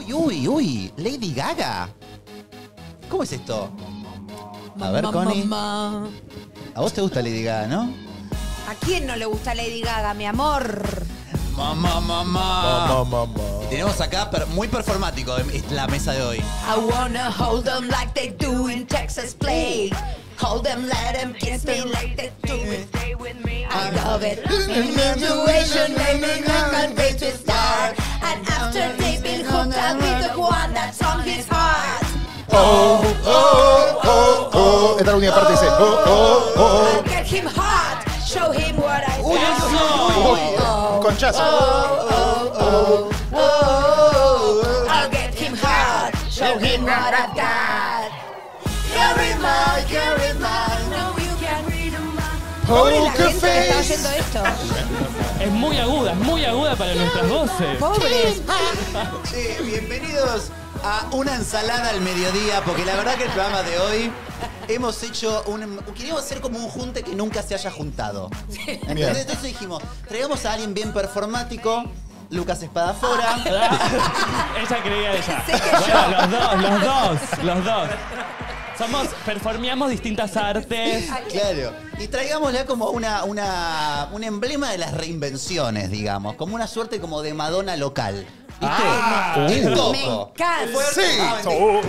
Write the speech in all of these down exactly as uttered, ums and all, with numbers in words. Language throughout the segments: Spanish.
Uy, uy, uy. Lady Gaga. ¿Cómo es esto? A ver, Connie. A vos te gusta Lady Gaga, ¿no? ¿A quién no le gusta Lady Gaga, mi amor? Mamá, mamá. Mamá, mamá. Y tenemos acá per- muy performático la mesa de hoy. I wanna hold them like they do in Texas Play. Hold them, let them kiss me like they do it. I love it. Infatuation made me not ready to start. And after they've been hooked, I'll be the one that's on his heart. Oh, oh, oh, oh. Esta es la única parte que dice oh, oh, oh. I'll get him hot. Show him what I Uy, got. Oh, conchazo. Oh, oh, oh, oh. I'll get him hot. Show him what I've got. Carry my, carry my. No, you can't read my. Pobre la gente que está oyendo esto. Es muy aguda, es muy aguda para nuestras voces. Pobres. Che, bienvenidos a una ensalada al mediodía, porque la verdad que el programa de hoy hemos hecho un... Queríamos hacer como un junte que nunca se haya juntado. ¿Entendés? Entonces dijimos, traigamos a alguien bien performático, Lucas Espadafora. Ella creía ella. Bueno, los dos, los dos, los dos. Somos, performeamos distintas artes. Claro. Y traigámosle como una, una, un emblema de las reinvenciones, digamos. Como una suerte como de Madonna local. ¿Viste? Ah, que es me Coco. encanta. Fuerte. Sí. Ah, mentira. Oh.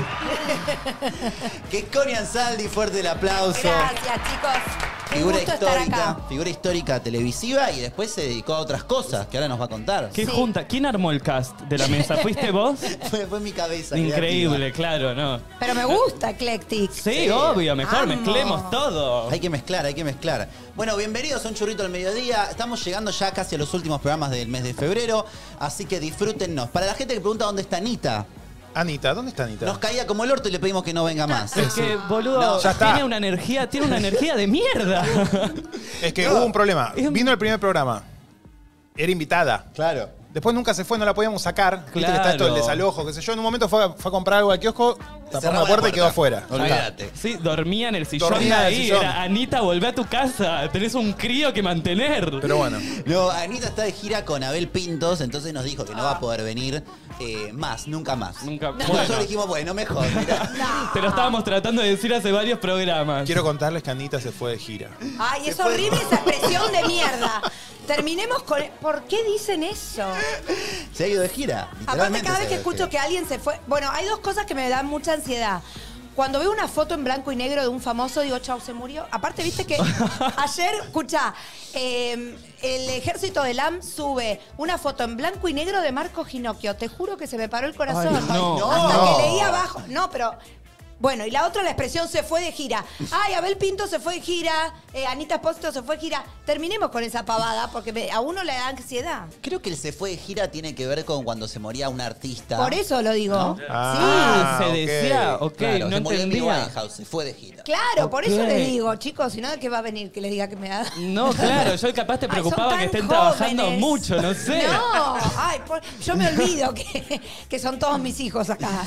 Que es Connie Ansaldi, fuerte el aplauso. Gracias, chicos. Qué Figura gusto estar histórica, acá. figura histórica televisiva y después se dedicó a otras cosas que ahora nos va a contar. ¿Qué Sí. junta? ¿Quién armó el cast de la mesa? ¿Fuiste vos? Fue, fue mi cabeza. Increíble, claro, ¿no? Pero me gusta Eclectic. Sí, Sí. obvio, mejor Amo. mezclemos todo. creativa. Hay que mezclar, hay que mezclar. Bueno, bienvenidos a Un Churrito al Mediodía. Estamos llegando ya casi a los últimos programas del mes de febrero, así que disfrútennos. Para la gente que pregunta dónde está Anita, Anita, ¿dónde está Anita? nos caía como el orto y le pedimos que no venga más. Es que, boludo, No, ya está. tiene una energía, tiene una energía de mierda. Es que No. hubo un problema. Es un- Vino el primer programa. Era invitada. Claro. Después nunca se fue, no la podíamos sacar. Viste que está Claro. esto del desalojo, qué sé yo. En un momento fue, fue a comprar algo al kiosco, tapamos Cerraba la puerta y quedó afuera. Olvídate. Sí, dormía en el sillón Dormía de en el ahí. sillón. Era, Anita, volvé a tu casa. Tenés un crío que mantener. Pero bueno. No, Anita está de gira con Abel Pintos, entonces nos dijo que no va a poder venir eh, más, nunca más. Nunca- Nosotros bueno. dijimos, bueno, mejor, mirá. Te lo estábamos tratando de decir hace varios programas. Quiero contarles que Anita se fue de gira. Ay, es Se fue. horrible esa expresión de mierda. Terminemos con... ¿Por qué dicen eso? Se ha ido de gira. Aparte, literalmente cada se vez que ha ido de escucho gira. que alguien se fue... Bueno, hay dos cosas que me dan mucha ansiedad. Cuando veo una foto en blanco y negro de un famoso, digo, chau, se murió. Aparte, viste que ayer, escucha, eh, el ejército del A M sube una foto en blanco y negro de Marco Ginocchio. Te juro que se me paró el corazón. Ay, no. Hasta No. que leí abajo. No, pero... Bueno, y la otra, la expresión se fue de gira. Ay, Abel Pinto se fue de gira, eh, Anita Espósito se fue de gira. Terminemos con esa pavada, porque me- a uno le da ansiedad. Creo que el se fue de gira tiene que ver con cuando se moría un artista. Por eso lo digo. ¿No? Ah, se ok. decía, ok, Claro, no se murió Amy entendía. Winehouse, se fue de gira. Claro, por eso Ok. les digo, chicos, si no, ¿de qué va a venir que les diga que me da? No, claro, yo capaz te Ay, preocupaba son que tan estén trabajando jóvenes. mucho, no sé. No, ay, por- yo me olvido que, que son todos mis hijos acá.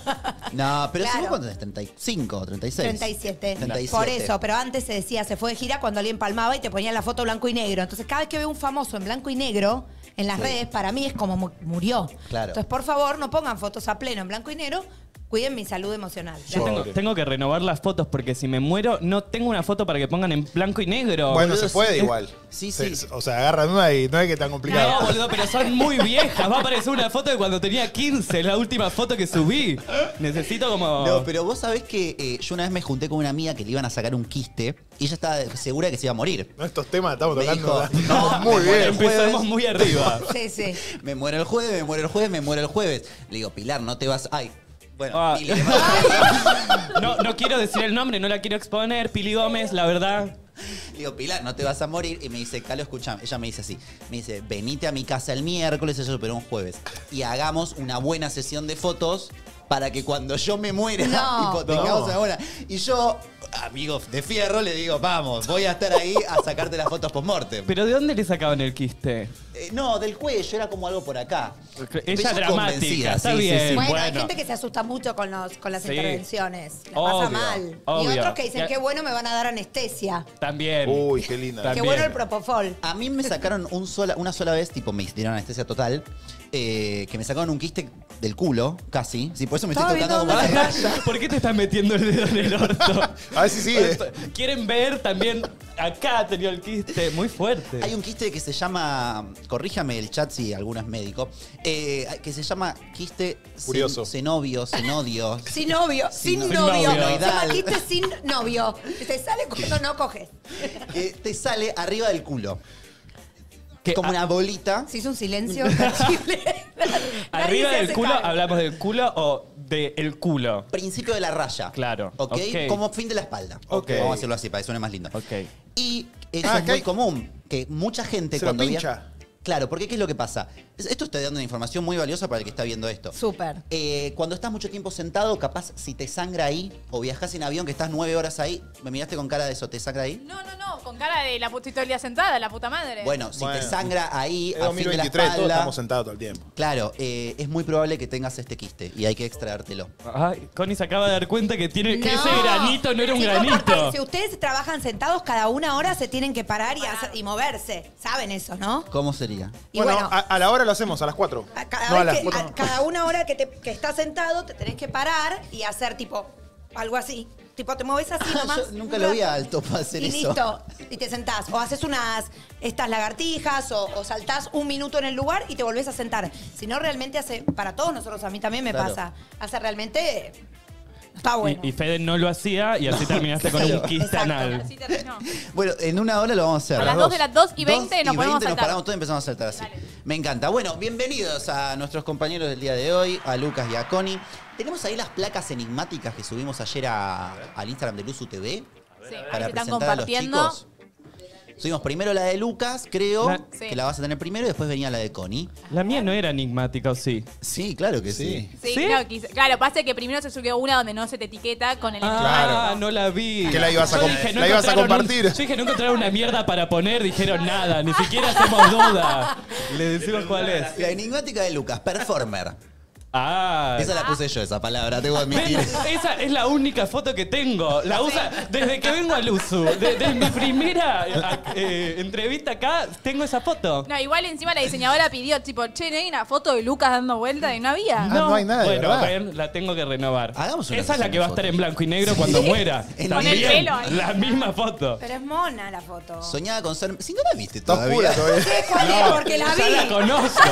No, pero Claro. ¿sabes cuánto es? ¿treinta y cinco, treinta y seis? treinta y siete. treinta y siete. Por eso, pero antes se decía, se fue de gira cuando alguien palmaba y te ponía la foto blanco y negro. Entonces, cada vez que veo un famoso en blanco y negro en las Sí. redes, para mí es como mu- murió. Claro. Entonces, por favor, no pongan fotos a pleno en blanco y negro. Cuiden mi salud emocional. Yo tengo, tengo que renovar las fotos porque si me muero no tengo una foto para que pongan en blanco y negro. Bueno, boludo, se puede sí. igual. Sí, Se- sí. O sea, agarran una y no es que tan complicado. No, boludo, pero son muy viejas. Va a aparecer una foto de cuando tenía quince, la última foto que subí. Necesito como... No, pero vos sabés que eh, yo una vez me junté con una amiga que le iban a sacar un quiste y ella estaba segura de que se iba a morir. No, estos temas estamos Me tocando. dijo, estamos no, muy me bien. muero. Empezamos muy arriba. Sí, sí. Me muero el jueves, me muero el jueves, me muero el jueves. Le digo, Pilar, no te vas... Ay, bueno, Ah. Pili, le mando- No, no quiero decir el nombre, no la quiero exponer. Pili Gómez, la verdad. Digo, Pilar, no te vas a morir. Y me dice, Calo, escuchame. Ella me dice así. Me dice, venite a mi casa el miércoles, eso, pero un jueves. Y hagamos una buena sesión de fotos para que cuando yo me muera, No. tipo, tengamos No. una buena. Y yo amigo de fierro, le digo, vamos, voy a estar ahí a sacarte las fotos post-mortem. ¿Pero de dónde le sacaban el quiste? Eh, no, del cuello, era como algo por acá. Ella dramática, está sí, sí, bien. sí. Bueno, hay Bueno. gente que se asusta mucho con, los, con las Sí. intervenciones. Les Obvio, pasa mal. obvio. Y otros que dicen, Ya- qué bueno, me van a dar anestesia. También. Uy, qué linda. Qué También. bueno el propofol. A mí me sacaron un sola, una sola vez, tipo, me dieron anestesia total, eh, que me sacaron un quiste del culo, casi. Sí, por eso me estoy Estaba tocando como viendo una raya. ¿Por qué te estás metiendo el dedo en el orto? A ver si sigue. ¿Quieren ver? También acá tenía el quiste muy fuerte. Hay un quiste que se llama, corríjame el chat si alguno es médico, eh, que se llama quiste Curioso. sen- senovio, senodio. Sin novio, sin, Sin novio. novio. Se llama quiste sin novio. Te sale cuando no coges. Que te sale arriba del culo. Que Como a- una bolita. Se hizo un silencio terrible. Arriba Nadie se del hace culo, cargo. ¿hablamos del culo o del culo? Principio de la raya. Claro, ¿Ok? ok. Como fin de la espalda. Ok. Vamos a hacerlo así para que suene más lindo. Ok. Y eso Ah, es que muy hay- común. Que mucha gente Se lo cuando pincha. viaja. Claro, porque ¿qué es lo que pasa? Es- Esto está dando una información muy valiosa para el que está viendo esto. Súper. Eh, cuando estás mucho tiempo sentado, capaz si te sangra ahí, o viajas en avión que estás nueve horas ahí, me miraste con cara de eso, ¿te sangra ahí? No, no, no, con cara de la puta todo el día sentada, la puta madre. Bueno, si Bueno. te sangra ahí, Es a fin de la dos mil veintitrés, todos espalda, estamos sentados todo el tiempo. claro, eh, es muy probable que tengas este quiste y hay que extraértelo. Ay, Connie se acaba de dar cuenta que, tiene, que No. ese granito no era un Chicos, granito. porque si ustedes trabajan sentados, cada una hora se tienen que parar y, hacer- y moverse. Saben eso, ¿no? ¿Cómo sería? Y bueno, bueno, a, a la hora lo hacemos, a las cuatro. a cada, No, a vez las que- cuatro. a no. cada una hora que, te, que estás sentado, te tenés que parar y hacer tipo algo así. Tipo, te mueves así nomás. Yo nunca un lo vi rato, a Alto para hacer y eso. listo. Y te sentás. O haces unas estas lagartijas o, o saltás un minuto en el lugar y te volvés a sentar. Si no, realmente hace, para todos nosotros, a mí también me Claro. pasa, hace realmente. Está bueno. Y, y Fede no lo hacía y así terminaste con un claro. quiste Exacto. anal. Así terminó. Bueno, en una hora lo vamos a hacer. A las dos de las dos y veinte nos y ponemos a veinte nos saltar. paramos todos y empezamos a saltar así. Dale. Me encanta. Bueno, bienvenidos a nuestros compañeros del día de hoy, a Lucas y a Connie. Tenemos ahí las placas enigmáticas que subimos ayer a- al Instagram de Luzu T V Sí, para ahí se están presentar a los compartiendo. chicos. Subimos primero la de Lucas, creo, La- Sí. que la vas a tener primero, y después venía la de Connie. La mía no era enigmática, ¿o sí? Sí, claro que sí. Sí, ¿Sí? Claro, quise- claro, pasa que primero se subió una donde no se te etiqueta con el Ah, Claro. no la vi. Que la ibas a Yo com- dije, la ibas a encontraron un- compartir. yo dije, no encontraron una mierda para poner, dijeron nada, ni siquiera hacemos duda. Le decimos cuál es. La enigmática de Lucas, performer. Ah. Esa la puse yo, esa palabra, debo admitir. ¿Ven? Esa es la única foto que tengo. La usa desde que vengo al Usu. De- Desde mi primera eh, entrevista acá, tengo esa foto. No, igual encima la diseñadora pidió, tipo, che, ¿no hay una foto de Lucas dando vuelta y no había? Ah, no hay nada de Bueno, verdad. ven, la tengo que renovar. Hagamos una Esa es la sesión que va a de estar en fotos. blanco y negro cuando muera. En- Con el También, pelo ahí. la misma foto. Pero es mona la foto. Soñaba con ser... Si no la viste Está todavía. oscura todavía. sé cuál es porque la vi. Ya la conozco.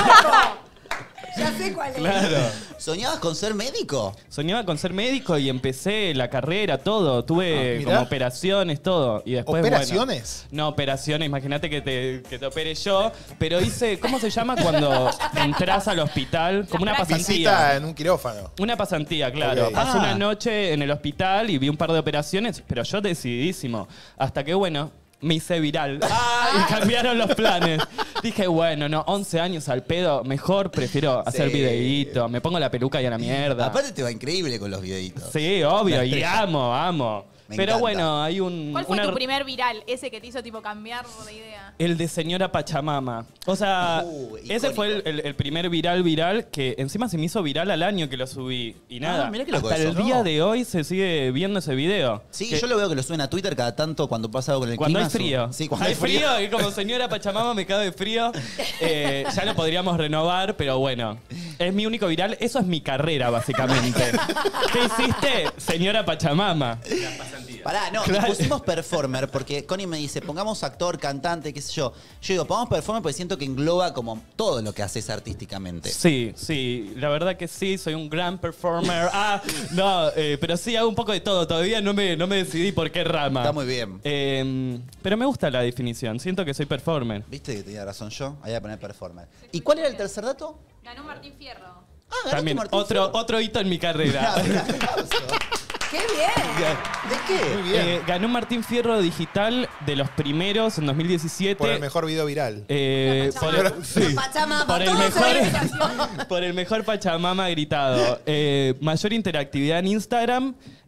Ya sé cuál es. Claro. ¿Soñabas con ser médico? Soñaba con ser médico y empecé la carrera, todo. Tuve Ah, mirá. como operaciones, todo. Y después, ¿Operaciones? bueno, no, operaciones. Imagínate que te, que te opere yo. Pero hice, ¿cómo se llama cuando entras al hospital? Como una Visita pasantía. en un quirófano. Una pasantía, claro. Ok. Pasé Ah. una noche en el hospital y vi un par de operaciones, pero yo decididísimo. Hasta que, bueno, me hice viral. ¡Ah! Y cambiaron los planes. Dije, bueno, no, once años al pedo, mejor prefiero hacer Sí. videíto. Me pongo la peluca y a la mierda. Aparte te va increíble con los videitos. Sí, obvio, La y estrella. amo, amo. Me Pero encanta. bueno, hay un... ¿Cuál fue una- tu primer viral? Ese que te hizo, tipo, cambiar de idea. El de Señora Pachamama. O sea, Uh, ese icónico. fue el, el- el primer viral viral que encima se me hizo viral al año que lo subí. Y nada, Ah, mirá qué loco hasta eso, el ¿no? día de hoy se sigue viendo ese video. Sí, Que- yo lo veo que lo suben a Twitter cada tanto cuando pasa algo con el Cuando clima. hay frío. su- Sí, cuando hay frío. Y como señora Pachamama me cabe frío. Eh, ya lo podríamos renovar, pero bueno. Es mi único viral. Eso es mi carrera, básicamente. ¿Qué hiciste, señora Pachamama? Pará, no, Claro. y pusimos performer porque Connie me dice, pongamos actor, cantante, qué sé yo. Yo digo, pongamos performer porque siento que engloba como todo lo que haces artísticamente. Sí, sí, la verdad que sí, soy un gran performer. Ah, no, eh, pero sí hago un poco de todo. Todavía no me, no me decidí por qué rama. Está muy bien. Eh, pero me gusta la definición, siento que soy performer. ¿Viste que tenía razón yo? Ahí voy a poner performer. ¿Y cuál era el tercer dato? Ganó Martín Fierro. Ah, ganaste También Martín otro, Fierro. otro hito en mi carrera. Ah, un aplauso. ¡Qué bien! ¿De qué? Muy bien. Eh, ganó un Martín Fierro digital de los primeros en dos mil diecisiete. Por el mejor video viral. Eh, por el, sí. Pachamama, Por el todo se ve. mejor, por el mejor Pachamama gritado. Eh, mayor interactividad en Instagram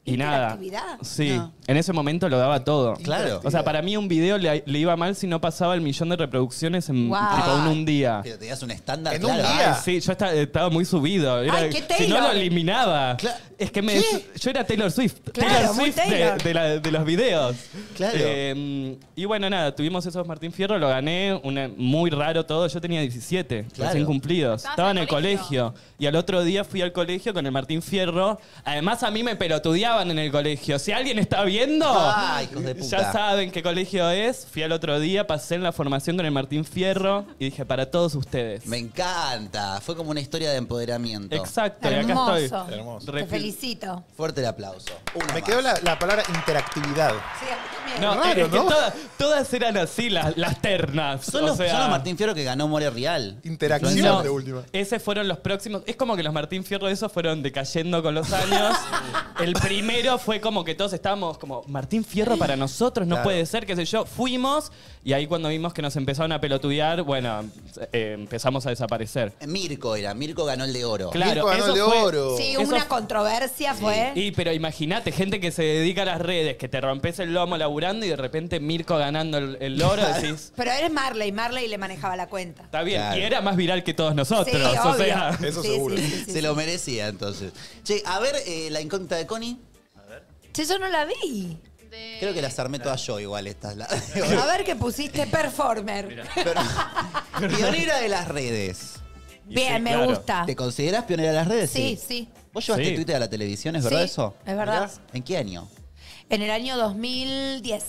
Y nada. ¿Interactividad? Sí, No. en ese momento lo daba todo. Claro. O sea, para mí un video le, le iba mal si no pasaba el millón de reproducciones en Wow. tipo, en un día. Pero tenías un estándar, En un claro. día. Ay, sí, yo estaba, estaba muy subido. Era- Ay, qué si no lo Taylor. eliminaba. Cla- Es que me, yo era Taylor Swift. Claro, Taylor muy Swift de, Taylor. de la- de los videos. Claro. Eh, y bueno, nada, tuvimos esos Martín Fierro, lo gané. Una, muy raro todo. Yo tenía diecisiete, Claro. recién cumplidos. Estabas Estaba en en el el colegio. colegio. Y al otro día fui al colegio con el Martín Fierro. Además, a mí me pelotudeaban en el colegio. Si alguien está viendo, Ah, hijos de puta. ya saben qué colegio es. Fui al otro día, pasé en la formación con el Martín Fierro y dije, para todos ustedes. Me encanta. Fue como una historia de empoderamiento. Exacto, y acá Hermoso. estoy. Hermoso. Te Refi- felicito. Fuerte el aplauso. Uno Me más. quedó la, la palabra interactividad. Sí, a mí también. No, Raro, es que ¿no? todas, todas eran así, las, las ternas. Son o los, sea, son los Martín Fierro que ganó More Real. Interacción no, de última. Ese fueron los próximos. Es como que los Martín Fierro esos fueron decayendo con los años. El primero fue como que todos estábamos como, Martín Fierro para nosotros, no Claro. puede ser, qué sé yo. Fuimos y ahí cuando vimos que nos empezaron a pelotudear, bueno, eh, empezamos a desaparecer. Mirko era. Mirko ganó el de oro. Claro, Mirko ganó eso el de fue- oro. Sí, Eso- una controversia fue. Y pero imagínate, gente que se dedica a las redes, que te rompes el lomo laburando y de repente Mirko ganando el, el oro, decís, Pero eres Marley, Marley le manejaba la cuenta. está bien. Claro. Y era más viral que todos nosotros. Sí, o obvio. sea, Eso Sí, seguro. sí, sí, sí, Se sí. lo merecía entonces. Che, a ver eh, la incógnita de Connie. Che, yo no la vi. De- Creo que las armé todas yo igual estas. La... A ver qué pusiste, performer. Pero, pionera de las redes. Bien, sí, me claro. gusta. ¿Te consideras pionera de las redes? Sí, sí. ¿Vos llevaste Sí. Twitter a la televisión, es verdad Sí, eso? es verdad. ¿En qué año? En el año dos mil diez.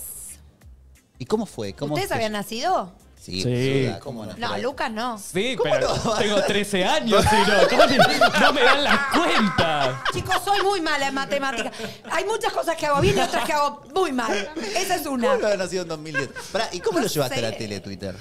¿Y cómo fue? ¿Cómo ¿Ustedes te- habían nacido? Sí, Sí. duda, ¿cómo no? No, Pero- Lucas no. sí, ¿Cómo pero no? tengo trece años y no, ¿cómo ni- no me dan las cuentas. Chicos, soy muy mala en matemáticas. Hay muchas cosas que hago bien y otras que hago muy mal. Esa es una. ¿Cómo no había nacido en dos mil diez? Pará, ¿y cómo No lo llevaste a la sé. tele, Twitter?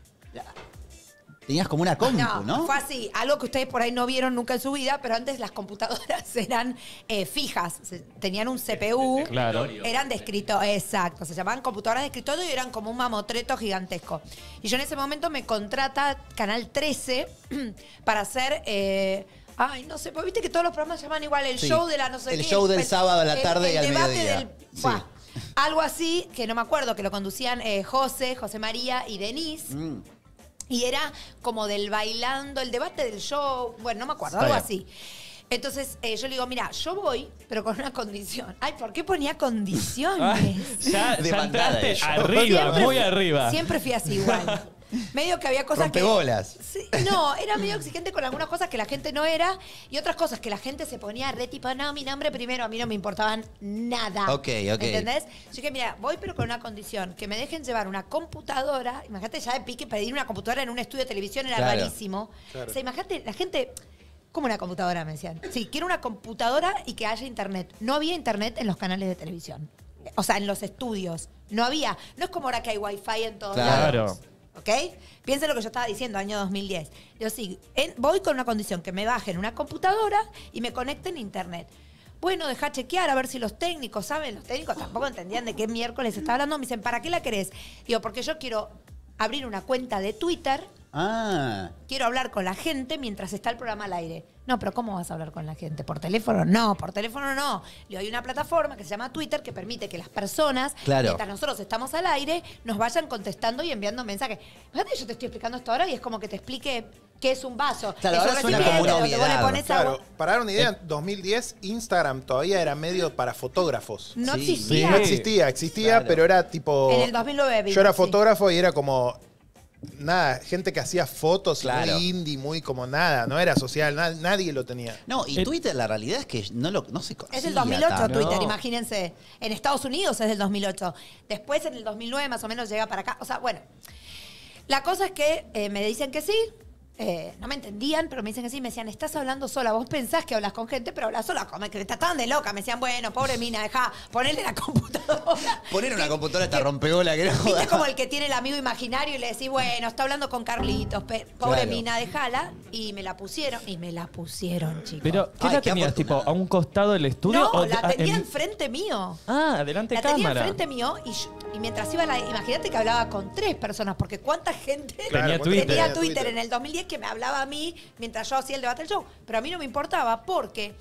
Tenías como una compu, ¿no? No, fue así. Algo que ustedes por ahí no vieron nunca en su vida, pero antes las computadoras eran eh, fijas. Se- tenían un C P U. Claro. Eran de escritorio, exacto. Se llamaban computadoras de escritorio y eran como un mamotreto gigantesco. Y yo en ese momento me contrata Canal trece para hacer... eh, ay, no sé, pues viste que todos los programas se llaman igual. El Sí. show de la no sé El qué, show del el- sábado a la el- tarde el y al debate mediodía. del- Sí. Buah. Algo así, que no me acuerdo, que lo conducían eh, José, José María y Denise. Mm. Y era como del bailando, el debate del show, bueno, no me acuerdo, Está algo bien. así. Entonces eh, yo le digo, mira, yo voy, pero con una condición. Ay, ¿por qué ponía condiciones? Ay, ya, ya Demandada entraste ella. arriba, Siempre muy fui- arriba. Siempre fui así igual. Medio que había cosas que... Rompebolas. Sí, no, era medio exigente con algunas cosas que la gente no era y otras cosas que la gente se ponía re tipo, no, mi nombre primero, a mí no me importaban nada. Ok, ok. ¿Entendés? Yo dije, mira, voy pero con una condición, que me dejen llevar una computadora. Imagínate ya de pique pedir una computadora en un estudio de televisión era Claro. rarísimo. O sea, imagínate, la gente... ¿Cómo una computadora? Me decían. Sí, quiero una computadora y que haya internet. No había internet en los canales de televisión. O sea, en los estudios. No había. No es como ahora que hay wifi en todos Claro. lados. ¿Ok? Piensen lo que yo estaba diciendo, año dos mil diez. Yo sí, en- voy con una condición, que me bajen una computadora y me conecten a internet. Bueno, deja chequear a ver si los técnicos, ¿saben? Los técnicos tampoco entendían de qué miércoles estaba hablando. Me dicen, ¿para qué la querés? Digo, porque yo quiero abrir una cuenta de Twitter, Ah. quiero hablar con la gente mientras está el programa al aire. No, pero ¿cómo vas a hablar con la gente? ¿Por teléfono? No, por teléfono no. Le doy una plataforma que se llama Twitter que permite que las personas, Claro. mientras nosotros estamos al aire, nos vayan contestando y enviando mensajes. Fíjate, yo te estoy explicando esto ahora y es como que te explique qué es un vaso. Claro, Es un ahora suena como recipiente una donde vos le obviedad. pones Claro, agua. para dar una idea, en dos mil diez Instagram todavía era medio para fotógrafos. No Sí. existía. No existía, existía, Claro. pero era tipo... En el dos mil nueve vi, Yo era sí. fotógrafo y era como... Nada, gente que hacía fotos Claro. muy indie, muy como nada, no era social, na- nadie lo tenía. No, y Eh, Twitter la realidad es que no, lo, no se conocía Es del dos mil ocho tanto. Twitter, No. imagínense. En Estados Unidos es del dos mil ocho. Después en el dos mil nueve más o menos llega para acá. O sea, bueno. La cosa es que eh, me dicen que sí. Eh, no me entendían, pero me dicen que sí. Me decían, estás hablando sola. Vos pensás que hablas con gente, pero hablas sola. Como que estás tan de loca. Me decían, bueno, pobre mina, deja ponerle la computadora. Poner una Que- computadora esta que- rompeola que no ¿Viste joda. como el que tiene el amigo imaginario y le decís, bueno, está hablando con Carlitos, pe- pobre Claro. mina, dejala? Y me la pusieron. Y me la pusieron, chicos. Pero, ¿qué Ay, la qué tenías? Tipo, afortunada. ¿a un costado del estudio? No, o la ah, tenía en- enfrente mío. Ah, adelante La tenía cámara. enfrente mío y, yo- y mientras iba la... Imagínate que hablaba con tres personas, porque cuánta gente Tenía ¿cuánta Twitter. tenía tenía Twitter en el dos mil diez que me hablaba a mí mientras yo hacía el debate del show. Pero a mí no me importaba porque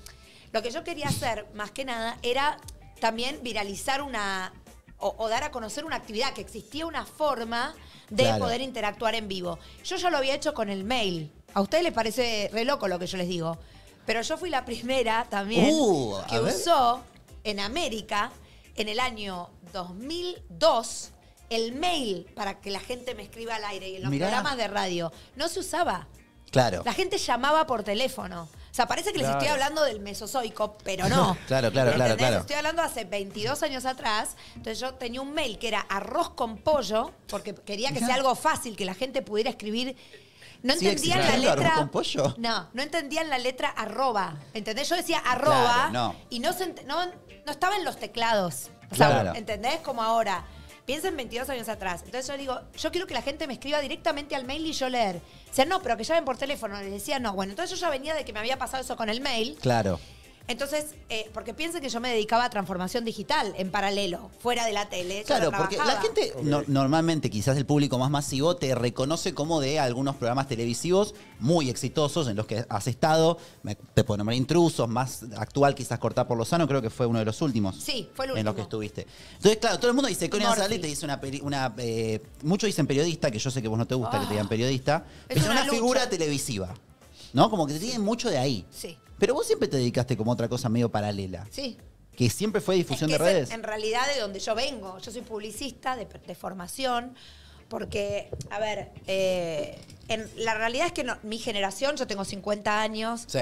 Lo que yo quería hacer, más que nada, era también viralizar una... O, o dar a conocer una actividad, que existía una forma de Claro. poder interactuar en vivo. Yo ya lo había hecho con el mail. A ustedes les parece re loco lo que yo les digo. Pero yo fui la primera también Uh, a que ver. usó en América, en el año dos mil dos, el mail para que la gente me escriba al aire y en los Mirá. programas de radio. No se usaba. Claro. La gente llamaba por teléfono. O sea, parece que les Claro. estoy hablando del Mesozoico, pero no. Claro, claro, claro, ¿Entendés? claro. Estoy hablando hace veintidós años atrás. Entonces yo tenía un mail que era arroz con pollo, porque quería que Mirá. sea algo fácil, que la gente pudiera escribir. No ¿Sigue entendían la existiendo letra. arroz con pollo? No, no entendían la letra arroba. ¿Entendés? Yo decía arroba Claro, no. y no, se ent- no, no estaba en los teclados. O sea, Claro. ¿entendés? Como ahora. Piensen veintidós años atrás. Entonces yo digo, yo quiero que la gente me escriba directamente al mail y yo leer. Decían, no, pero que llamen por teléfono. Les decía, no. Bueno, entonces yo ya venía de que me había pasado eso con el mail. Claro. Entonces, eh, porque piensen que yo me dedicaba a transformación digital en paralelo, fuera de la tele. Yo Claro, no porque la trabajaba. gente, no- normalmente, quizás el público más masivo, te reconoce como de algunos programas televisivos muy exitosos en los que has estado. Me- te puedo nombrar Intrusos, más actual quizás Cortar por Lozano, creo que fue uno de los últimos. Sí, fue el En los último. que estuviste. Entonces, claro, todo el mundo dice, Connie Morphy. González te dice una... peri- una eh, muchos dicen periodista, que yo sé que vos no te gusta que te digan Ah. periodista, Es pero es una una lucha. figura televisiva, ¿no? Como que te tienen mucho de ahí. Sí, Pero vos siempre te dedicaste como otra cosa medio paralela. sí. Que siempre fue difusión Es que de es redes. En, en realidad de donde yo vengo. Yo soy publicista de, de formación. Porque, a ver, eh, en, la realidad es que no- mi generación, yo tengo cincuenta años. Sí.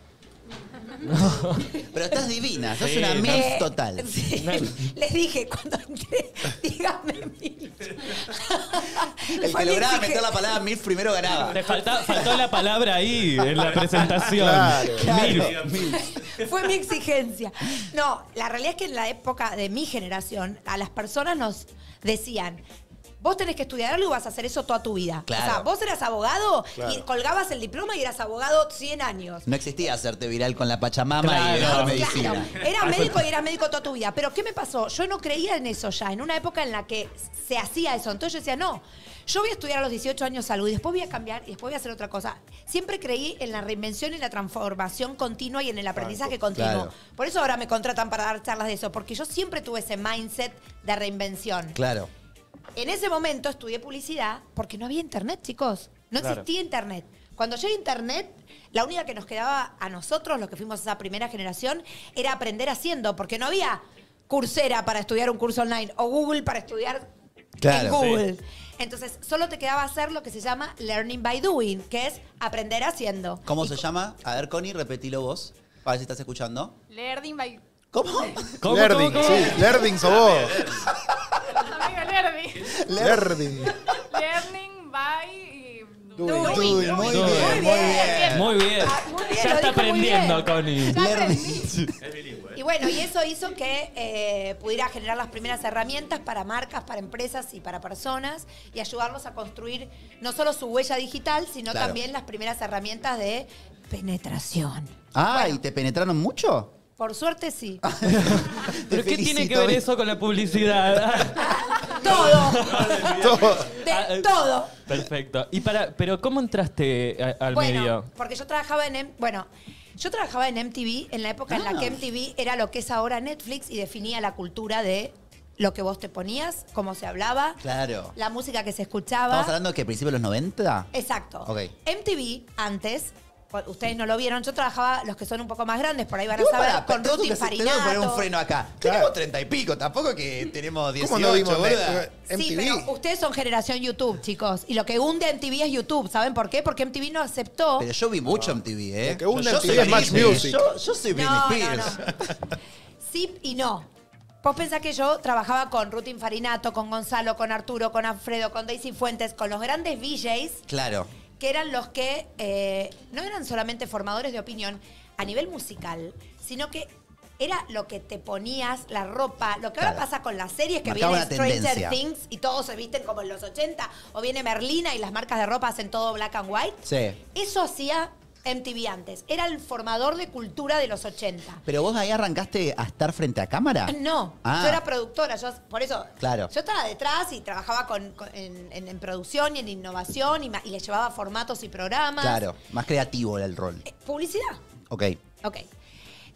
Pero estás divina, sos Sí, una no. MILF Eh, total. sí. Les dije cuando entré, dígame mil. El que lograba meter la palabra MILF primero ganaba. Te falta, faltó la palabra ahí en la presentación. Claro. Claro. Milf. Fue mi exigencia. No, la realidad es que en la época de mi generación, a las personas nos decían, vos tenés que estudiar algo y vas a hacer eso toda tu vida. Claro. O sea, vos eras abogado Claro. y colgabas el diploma y eras abogado cien años. No existía hacerte viral con la Pachamama y Claro. dar medicina. Claro, eras médico y eras médico toda tu vida. Pero ¿qué me pasó? Yo no creía en eso ya, en una época en la que se hacía eso. Entonces yo decía, no, yo voy a estudiar a los dieciocho años salud y después voy a cambiar y después voy a hacer otra cosa. Siempre creí en la reinvención y la transformación continua y en el aprendizaje continuo. Claro. Por eso ahora me contratan para dar charlas de eso, porque yo siempre tuve ese mindset de reinvención. Claro. En ese momento estudié publicidad porque no había internet, chicos. No Claro. existía internet. Cuando llegó internet, la única que nos quedaba a nosotros, los que fuimos esa primera generación, era aprender haciendo, porque no había Coursera para estudiar un curso online o Google para estudiar Claro, en Google. Entonces, solo te quedaba hacer lo que se llama learning by doing, que es aprender haciendo. ¿Cómo Y se llama? A ver, Connie, repetilo vos. Para ver si estás escuchando. Learning by... ¿Cómo? ¿Cómo, Lerding, cómo, cómo? sí. Lerding sos vos. Amigo, Lerdy. Lerding. Learning by... Doing, Doing. doing, Muy Doing. bien, muy bien. Muy bien. Ah, muy bien, Ya lo está dijo muy aprendiendo, bien. Connie. Ya Lerdi. aprendí. Y bueno, y eso hizo que eh, pudiera generar las primeras herramientas para marcas, para empresas y para personas y ayudarlos a construir no solo su huella digital, sino Claro. también las primeras herramientas de penetración. Ah, Bueno, ¿y te penetraron mucho? por suerte sí. ¿Pero Te qué tiene que felicito, ver mi- eso con la publicidad? Todo, Todo. de todo. Perfecto. Y para, pero ¿cómo entraste a- al Bueno, medio? porque yo trabajaba en... M- Bueno, yo trabajaba en M T V en la época en la Ah. que M T V era lo que es ahora Netflix y definía la cultura de lo que vos te ponías, cómo se hablaba, Claro. la música que se escuchaba. ¿Estamos hablando de que a principios de los noventa? Exacto. Ok. M T V antes, pues, ustedes no lo vieron, yo trabajaba, los que son un poco más grandes, por ahí van a Igual saber, para, con tengo Ruti que hacer- tengo que poner un Farinato. freno acá. Claro. Tenemos treinta y pico, tampoco que tenemos dieciocho, ¿Cómo no vimos boluda. eh, M Sí, T V? pero ustedes son generación YouTube, chicos. Y lo que hunde M T V es YouTube. ¿Saben por qué? Porque M T V no aceptó. Pero yo vi mucho M T V, ¿eh? Lo que hunde Yo M T V soy es Match Britney, Music. Yo, yo soy Britney no, no, Spears. no. Sí y no. Vos pensás que yo trabajaba con Rutin Farinato, con Gonzalo, con Arturo, con Alfredo, con Daisy Fuentes, con los grandes V Js, Claro. que eran los que eh, no eran solamente formadores de opinión a nivel musical, sino que era lo que te ponías, la ropa, lo que ahora Claro. pasa con las series que Marcaba viene una Stranger tendencia. Things y todos se visten como en los ochenta, o viene Merlina y las marcas de ropa hacen todo black and white. Sí. Eso hacía M T V antes. Era el formador de cultura de los ochenta. ¿Pero vos ahí arrancaste a estar frente a cámara? No, Ah. yo era productora, yo por eso. Claro. Yo estaba detrás y trabajaba con, con- en, en- en producción y en innovación y, ma- y le llevaba formatos y programas. Claro, más creativo era el rol. Eh, publicidad. Ok. Ok.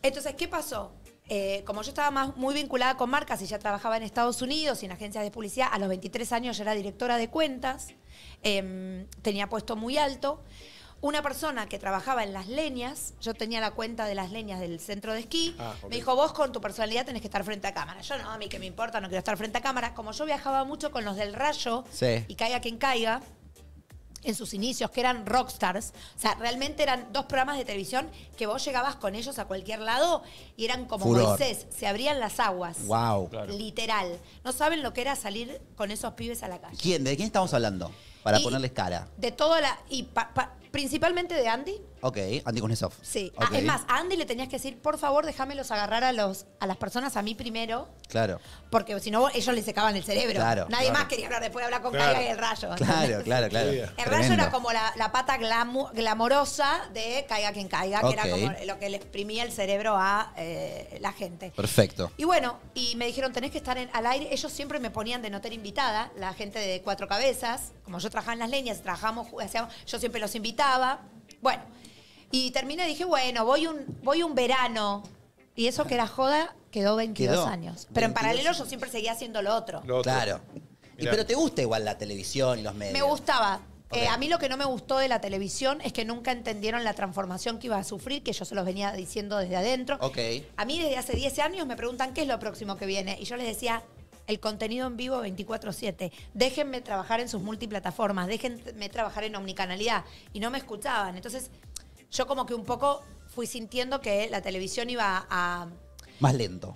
Entonces, ¿qué pasó? Eh, como yo estaba más, muy vinculada con marcas y ya trabajaba en Estados Unidos y en agencias de publicidad, a los veintitrés años ya era directora de cuentas, eh, tenía puesto muy alto. Una persona que trabajaba en Las Leñas, yo tenía la cuenta de Las Leñas del centro de esquí, Ah, ok. me dijo, vos con tu personalidad tenés que estar frente a cámara. Yo no, a mí que me importa, no quiero estar frente a cámara. Como yo viajaba mucho con los del Rayo Sí. y Caiga quien caiga, en sus inicios, que eran rockstars, o sea, realmente eran dos programas de televisión que vos llegabas con ellos a cualquier lado y eran como Furor. Moisés, se abrían las aguas. Wow. Claro. Literal. No saben lo que era salir con esos pibes a la calle. ¿Quién? ¿De quién estamos hablando? Para Y ponerles cara. De toda la... Y pa- pa- principalmente de Andy. Ok, Andy Kuznetsov. Sí. Ok. Ah, es más, a Andy le tenías que decir, por favor, déjamelos agarrar a los a las personas a mí primero, Claro. porque si no, ellos le secaban el cerebro. Claro, Nadie claro. más quería hablar después de hablar con Claro. Caiga y el Rayo. Claro, claro, claro. Sí. El Tremendo. Rayo era como la, la pata glamu- glamorosa de Caiga quien caiga, que Ok. era como lo que le exprimía el cerebro a eh, la gente. Perfecto. Y bueno, y me dijeron, tenés que estar en- al aire. Ellos siempre me ponían de notera invitada, la gente de Cuatro Cabezas. Como yo trabajaba en Las Leñas, trabajamos, hacíamos, yo siempre los invitaba. Bueno, y terminé, dije, bueno, voy un, voy un verano. Y eso que era joda, quedó veintidós Quedó. años. Pero en veintidós paralelo yo siempre seguía haciendo lo otro. Lo otro. Claro. Y, Mirá. pero te gusta igual la televisión y los medios. Me gustaba. Ok. Eh, a mí lo que no me gustó de la televisión es que nunca entendieron la transformación que iba a sufrir, que yo se los venía diciendo desde adentro. Ok. A mí desde hace diez años me preguntan qué es lo próximo que viene. Y yo les decía, el contenido en vivo veinticuatro siete. Déjenme trabajar en sus multiplataformas, déjenme trabajar en omnicanalidad. Y no me escuchaban. Entonces, yo como que un poco fui sintiendo que la televisión iba a... Más lento.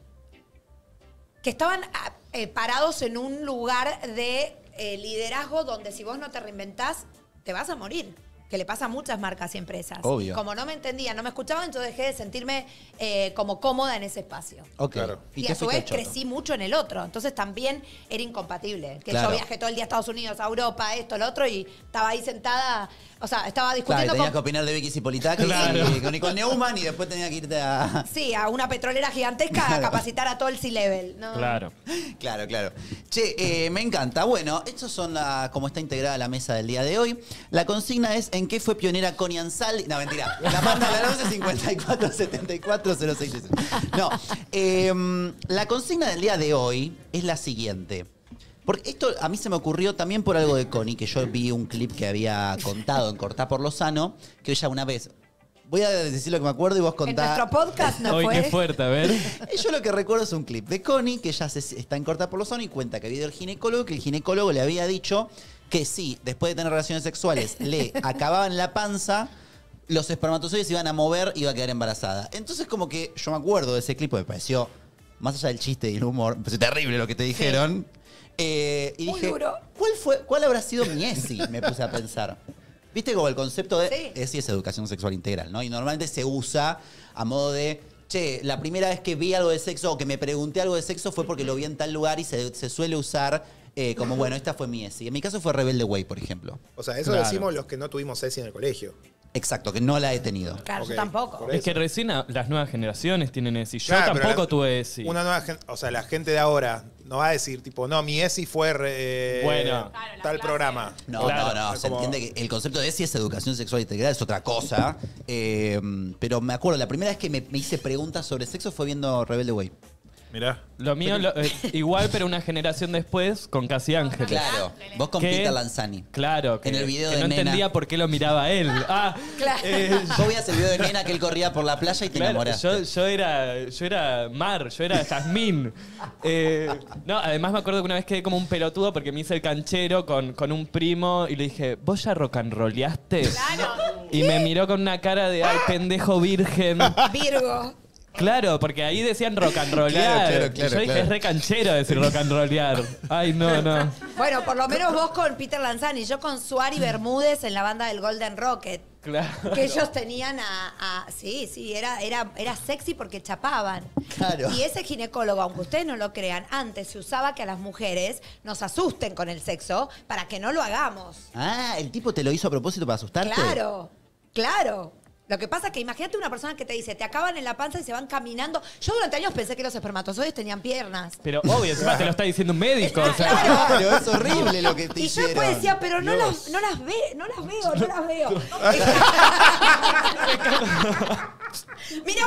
que estaban ah, eh, parados en un lugar de eh, liderazgo donde si vos no te reinventás, te vas a morir. Que le pasa a muchas marcas y empresas. Obvio. Y como no me entendían, no me escuchaban, entonces dejé de sentirme eh, como cómoda en ese espacio. Ok. Claro. Y, te a su fuiste vez al choto? crecí mucho en el otro. Entonces también era incompatible. Que Claro. yo viajé todo el día a Estados Unidos, a Europa, esto, lo otro, y estaba ahí sentada, o sea, estaba Claro, y discutiendo tenías que con... opinar de Vicky Zipolitakis Claro. y con Nicole Neumann y después tenías que irte a... Sí, a una petrolera gigantesca a Claro. capacitar a todo el C-Level. ¿no? Claro. Claro, claro. Che, eh, me encanta. Bueno, estos son la, como está integrada la mesa del día de hoy. La consigna es ¿en qué fue pionera Connie Ansaldi? No, mentira. La manda al once cincuenta y cuatro setenta y cuatro cero seis seis. No. eh, la consigna del día de hoy es la siguiente. Porque esto a mí se me ocurrió también por algo de Connie, que yo vi un clip que había contado en Cortá por Lozano, que ella una vez... Voy a decir lo que me acuerdo y vos En contá... nuestro podcast no Hoy fue. qué fuerte, a ver. Y yo lo que recuerdo es un clip de Connie, que ya se, está en Corta por Lozano y cuenta que había ido al ginecólogo, que el ginecólogo le había dicho que sí, después de tener relaciones sexuales, le acababan la panza, los espermatozoides se iban a mover y iba a quedar embarazada. Entonces como que yo me acuerdo de ese clip, me pareció, más allá del chiste y el humor, me pareció terrible lo que te dijeron. Eh, y Muy dije, duro. ¿cuál, fue, ¿cuál habrá sido mi ESI? Me puse a pensar. ¿Viste como el concepto de Sí. ESI es educación sexual integral, ¿no? Y normalmente se usa a modo de, che, la primera vez que vi algo de sexo o que me pregunté algo de sexo fue porque lo vi en tal lugar y se, se suele usar eh, como, bueno, esta fue mi ESI. En mi caso fue Rebelde Way, por ejemplo. O sea, eso Claro. decimos los que no tuvimos ESI en el colegio. Exacto, que no la he tenido. Claro, Ok, yo tampoco. por Es que recién a- las nuevas generaciones tienen ESI. Yo Claro, pero tampoco la- tuve ESI. Una nueva gente, o sea, la gente de ahora no va a decir, tipo, no, mi ESI fue eh, Bueno. Claro, la tal clase. programa. No, Claro, no, no. es Se como- entiende que el concepto de ESI es educación sexual integral, es otra cosa. Eh, pero me acuerdo, la primera vez que me, me hice preguntas sobre sexo fue viendo Rebelde Way. Mirá. Lo mío, lo- eh, igual, pero una generación después, con Casi Ángeles. Claro, vos con ¿Qué? Peter Lanzani. Claro, que, En el video que de no Nena. entendía por qué lo miraba él. Ah, Claro. eh, Vos veías el video de Nena que él corría por la playa y te claro, enamoraste. yo, yo era, yo era Mar, yo era Jazmín. Eh, no, además me acuerdo que una vez quedé como un pelotudo porque me hice el canchero con, con un primo y le dije, ¿vos ya rock and rolleaste? Claro. Y me miró con una cara de, ay, pendejo virgen. Virgo. Claro, porque ahí decían rock and rollear. Claro, claro, Y claro, yo dije, claro. es re canchero decir rock and rollear. Ay, no, no. Bueno, por lo menos vos con Peter Lanzani, yo con Suari Bermúdez en la banda del Golden Rocket. Claro. Que ellos tenían a, a- sí, sí, era, era, era sexy porque chapaban. Claro. Y ese ginecólogo, aunque ustedes no lo crean, antes se usaba que a las mujeres nos asusten con el sexo para que no lo hagamos. Ah, ¿el tipo te lo hizo a propósito para asustarte? Claro, claro. Lo que pasa es que imagínate una persona que te dice, te acaban en la panza y se van caminando. Yo durante años pensé que los espermatozoides tenían piernas. Pero obvio, encima te lo está diciendo un médico. O sea, Claro, es horrible lo que te Y yo hicieron. después decía, pero no las, no las ve, no las veo, no las veo. Mira más cerca.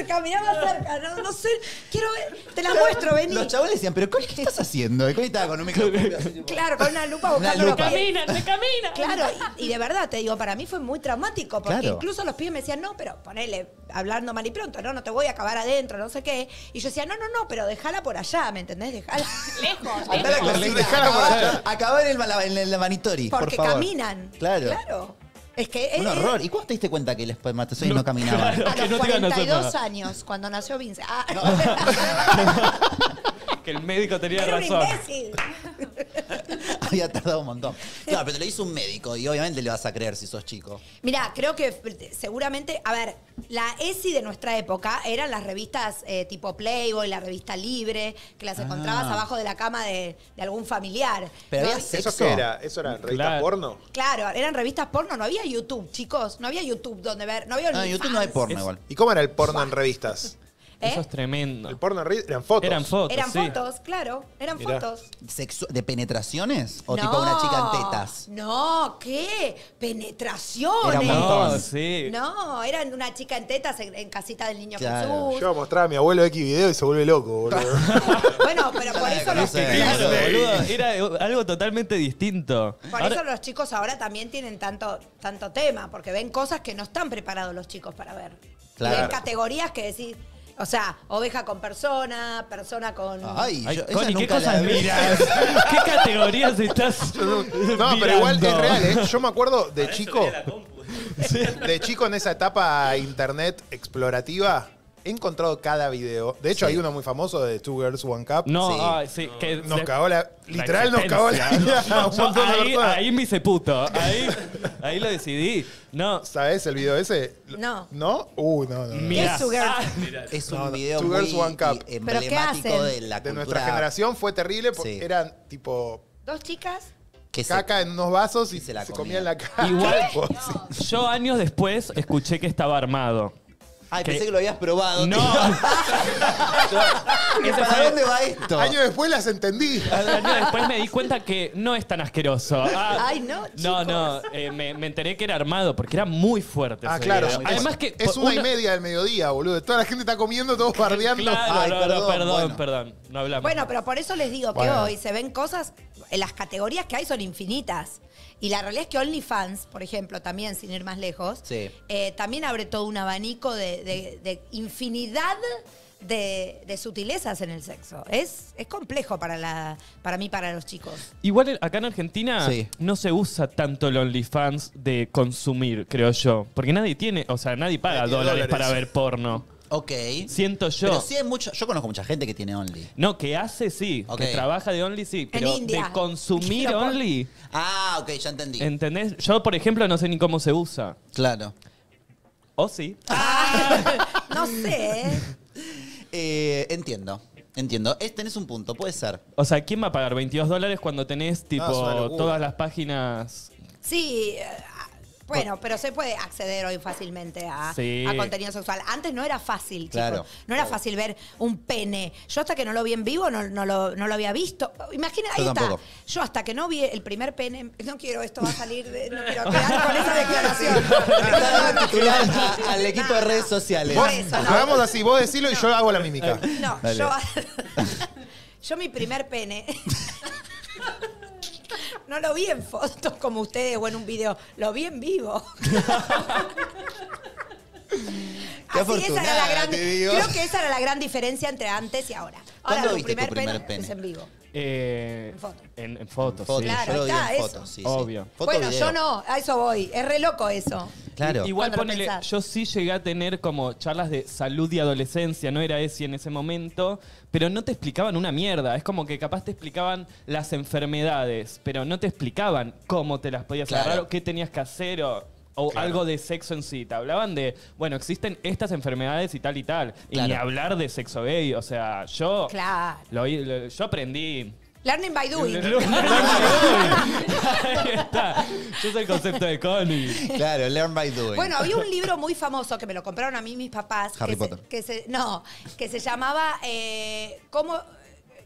caminaba cerca, no, no sé, quiero ver, te la muestro, vení. Los chavales decían, pero Connie, ¿qué estás haciendo? Y Connie estaba con un microscopio así, tipo, Claro, con una lupa buscando Una los lupa. pies. ¡Camina, me camina! Claro, y, y de verdad te digo, para mí fue muy traumático, porque Claro. incluso los pibes me decían, no, pero ponele, hablando mal y pronto, no, no te voy a acabar adentro, no sé qué. Y yo decía, no, no, no, pero dejala por allá, ¿me entendés? Dejala. Lejos. Andá a la Lejos, cocina, dejala por acabá- allá. acabá en el, mala- en el manitori, por Porque favor. caminan. Claro. Claro. Es que Un es, horror. ¿Y cuándo te diste cuenta que los espermatozoides no caminaban? claro. a que los no te iban a hacer cuarenta y dos nada. años, cuando nació Vince. Ah, Que el médico tenía era un razón. imbécil. Había tardado un montón. Claro, pero te lo hizo un médico y obviamente le vas a creer si sos chico. Mirá, creo que seguramente, a ver, la ESI de nuestra época eran las revistas eh, tipo Playboy, la revista Libre, que las encontrabas Ah. abajo de la cama de, de algún familiar. Pero ¿no? había sexo. ¿Eso qué era? ¿Eso era revista Claro. porno? Claro, eran revistas porno, no había YouTube, chicos, no había YouTube donde ver, no había No, en YouTube no hay OnlyFans. porno Es- igual. ¿Y cómo era el porno en revistas? ¿Eh? Eso es tremendo. El porno en revistas eran fotos. Eran fotos, Eran sí. fotos, claro, eran Mirá. fotos. Sexu- ¿De penetraciones? ¿O No, tipo una chica en tetas? No, ¿qué? Penetraciones. Era un No, montón. sí. No, eran una chica en tetas en, en casita del niño Claro. Jesús. Yo voy a mostrar a mi abuelo X video y se vuelve loco, boludo. Bueno, pero por eso los Sí, Claro, Sí. boludo, era algo totalmente distinto. Por Ahora- eso los chicos ahora también tienen tanto, tanto tema, porque ven cosas que no están preparados los chicos para ver. Claro. Y ven categorías que decís, o sea, oveja con persona, persona con... Ay, Ay, yo, esa Connie, ¿qué nunca la cosas vi. miras? ¿Qué categorías estás No, pero igual es mirando? real, ¿eh? Yo me acuerdo de chico, de chico en esa etapa internet explorativa, he encontrado cada video. De hecho, Sí. hay uno muy famoso de Two Girls, One Cup. No, Sí. ay, sí, que Nos se- cagó la... Literal, nos cagó la existencia. vida a un Yo montón de ahí, personas. ahí me hice puto. Ahí, ahí lo decidí. No, ¿Sabes el video ese? No. ¿No? Uy, no, no. no. mira. Two Girls? Ah, Es un No, no. video Two muy Girls, One Cup. y- ¿Pero qué emblemático hacen? de la De cultura. nuestra generación fue terrible porque Sí. eran tipo ¿Dos chicas? Que se- caca en unos vasos y, Y se la se comía. comían la caca. Igual- Tipo, sí. yo años después escuché que estaba armado. Ay, que- pensé que lo habías probado. No. tío. Ese ¿Para fue- dónde va esto? Años después las entendí. Años después me di cuenta que no es tan asqueroso. Ah, Ay, no, No, chicos. no, eh, me, me enteré que era armado porque era muy fuerte. Ah, ese claro. video. Es, Además que es por una y uno- media del mediodía, boludo. Toda la gente está comiendo, todos bardeando. Claro, Ay, no, no, perdón, perdón, bueno. perdón. No hablamos. Bueno, pero por eso les digo que Bueno. hoy se ven cosas, en las categorías que hay son infinitas. Y la realidad es que OnlyFans, por ejemplo, también sin ir más lejos, Sí. eh, también abre todo un abanico de, de- de infinidad de, de sutilezas en el sexo. Es, es complejo para, la, para mí, para los chicos. Igual acá en Argentina Sí. no se usa tanto el OnlyFans de consumir, creo yo. Porque nadie tiene, o sea, nadie paga Nadie tiene dólares, dólares. para ver porno. Ok. Siento yo. Pero sí hay mucho. Yo conozco mucha gente que tiene Only. No, que hace sí, Ok. que trabaja de Only sí, pero India. de consumir Pero por- Only, Ah, ok, ya entendí. ¿entendés? Yo, por ejemplo, no sé ni cómo se usa. Claro. ¿O sí? No sé, ¿eh? Eh, entiendo. Entiendo. Es, tenés un punto, puede ser. O sea, ¿quién va a pagar veintidós dólares cuando tenés tipo es una locura. todas las páginas? Sí, eh, bueno, pero se puede acceder hoy fácilmente a, Sí. a contenido sexual. Antes no era fácil, chicos. Claro. No era fácil ver un pene. Yo hasta que no lo vi en vivo no, no, lo, no lo había visto. Imagina, ahí Yo está. tampoco. Yo hasta que no vi el primer pene, no quiero, esto va a salir, de, no quiero quedar con esa declaración. Está dando titular a- al equipo de redes sociales. Vos, Eso, no. hagamos así, vos decilo y yo hago la mímica. No, Dale. yo, yo mi primer pene. No lo vi en fotos como ustedes o en un video, lo vi en vivo. Qué Así, esa era la afortunada, gran, te digo. creo que esa era la gran diferencia entre antes y ahora. Ahora ¿Cuándo tu viste tu primer, primer pene, pene? es en vivo. Eh, En foto. En, en fotos, Fotos, sí. Claro, yo lo vi está, en eso. fotos, sí, sí. Obvio. Foto, bueno, video. yo no, a eso voy. Es re loco eso. Claro. Igual Cuando lo ponele, pensás. yo sí llegué a tener como charlas de salud y adolescencia, no era ese en ese momento, pero no te explicaban una mierda. Es como que capaz te explicaban las enfermedades, pero no te explicaban cómo te las podías Claro. agarrar o qué tenías que hacer o, o algo de sexo en sí. Te hablaban de, bueno, existen estas enfermedades y tal y tal. Y Claro. ni hablar de sexo gay. O sea, yo, Claro. lo, lo- yo aprendí. Learning by doing. Ahí está. Yo soy el concepto de Connie. Claro, learn by doing. Bueno, había un libro muy famoso que me lo compraron a mí mis papás. Harry que Potter. Se, que se- no, que se llamaba eh, ¿Cómo,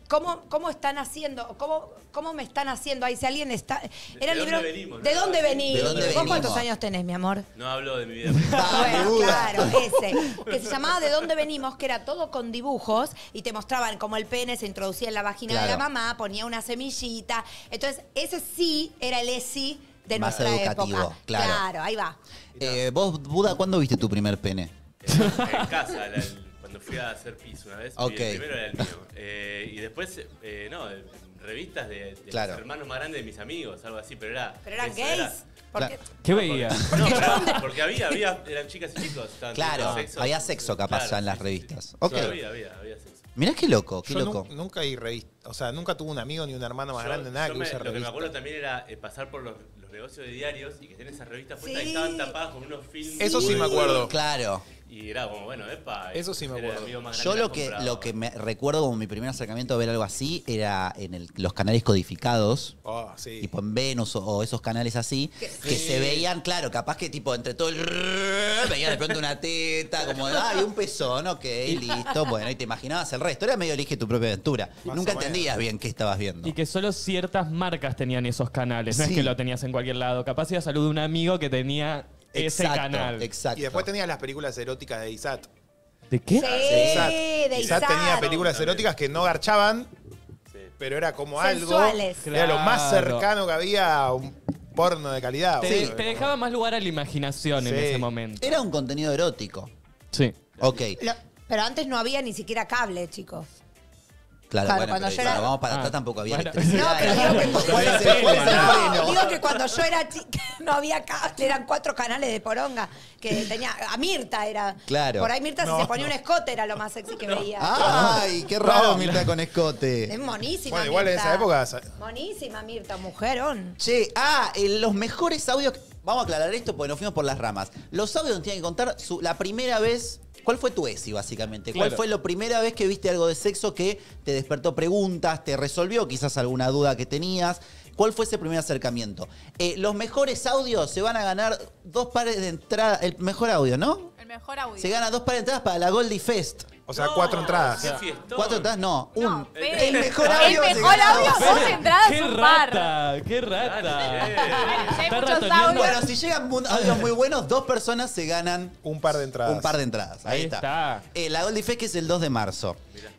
¿cómo, cómo están haciendo? ¿Cómo, ¿Cómo me están haciendo? Ahí si alguien está... Era el ¿De libro... dónde venimos, ¿De no? dónde venís? ¿De dónde ¿Vos venimos? cuántos años tenés, mi amor? No hablo de mi vida. Bueno, claro, ese. Que se llamaba ¿De dónde venimos? Que era todo con dibujos y te mostraban cómo el pene se introducía en la vagina Claro. de la mamá, ponía una semillita. Entonces, ese sí era el ESI de Más nuestra educativo, época. claro. ahí va. Eh, vos, Buda, ¿cuándo viste tu primer pene? En, en casa, la- el- cuando fui a hacer pis una vez, Ok. y el primero era el mío. Eh, y después, eh, no, en revistas de, de Claro. los hermanos más grandes de mis amigos, algo así, pero era... Pero eran eso, gays. era- Porque, ¿Qué veías? No, claro, porque había, había, eran chicas y chicos. estaban Claro, teniendo sexo. había sexo capaz Claro, ya en las sí, sí, revistas. sí. Ok. Sí, había, había, había sexo. Mirá qué loco, qué Yo loco. nu- nunca hay revista. O sea, nunca tuve un amigo ni un hermano más Yo- grande, nada yo que me- use Lo que me revista. acuerdo también era eh, pasar por los, los negocios de diarios y que tienen esas revistas puestas Sí. y estaban tapadas con unos films. Eso sí me acuerdo. Claro. Y era como, bueno, epa. Eso sí me era el acuerdo. amigo más Yo grande lo que, compraba. lo que me recuerdo como mi primer acercamiento a ver algo así era en el- los canales codificados. Oh, sí. Tipo en Venus o, o esos canales así, que se veían, claro, capaz que tipo entre todo el... veían de pronto una teta, como de, ay, un pezón, ok, listo, bueno, y te imaginabas el resto. Era medio elige tu propia aventura. Más Nunca o menos. entendías bien qué estabas viendo. Y que solo ciertas marcas tenían esos canales. No Sí. es que lo tenías en cualquier lado. Capaz ibas a salud de un amigo que tenía ese Exacto, canal. Exacto. Y después tenías las películas eróticas de Isat. ¿De qué? sí, Isat. de Isat Isat. tenía películas eróticas que no garchaban, Sí. pero era como algo. Sensuales. Era lo más Claro. cercano que había a un porno de calidad. Te, boludo. te dejaba más lugar a la imaginación en Sí. ese momento. Era un contenido erótico. Sí. Ok, Lo- pero antes no había ni siquiera cable, chicos. claro, Claro, bueno, cuando pero yo era- cuando vamos para Ah, atrás tampoco había bueno. electricidad. No, pero digo que- ¿Cuál es el, cuál es el No, freno? digo que cuando yo era chica no había cable, eran cuatro canales de poronga que tenía. A Mirta era. Claro. Por ahí Mirta No, si se ponía no. un escote era lo más sexy que veía. Ay, qué raro No. Mirta con Es escote. monísima. Bueno, igual en Mirta. esa época. sa- Monísima Mirta, mujerón. Che, ah, eh, los mejores audios. Vamos a aclarar esto porque nos fuimos por las ramas. Los audios nos tienen que contar su- la primera vez. ¿Cuál fue tu ESI, básicamente? ¿Cuál Claro. fue la primera vez que viste algo de sexo que te despertó preguntas, te resolvió quizás alguna duda que tenías? ¿Cuál fue ese primer acercamiento? Eh, los mejores audios se van a ganar dos pares de entrada. El mejor audio, ¿no? El mejor audio. Se gana dos pares de entradas para la Goldie Fest. O sea, cuatro entradas. Qué fiestón. ¿Cuatro entradas? No, un. No, pero- el mejor El audio. se mejor gana audio, dos. dos entradas, ¡Qué un par. rata! ¡Qué rata! Dale, Bueno, si hay Está muchos ratoneando. audios. Bueno, si llegan mu- audios muy buenos, dos personas se ganan Un par de entradas. un par de entradas. Ahí, Ahí está. está. Eh, la Goldie Fest que es el dos de marzo.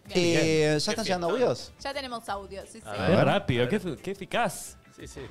Eh, ¿Ya están llegando audios? Ya tenemos audio, sí, sí. A ¡Qué ver. rápido! Qué, qué eficaz! Sí, sí.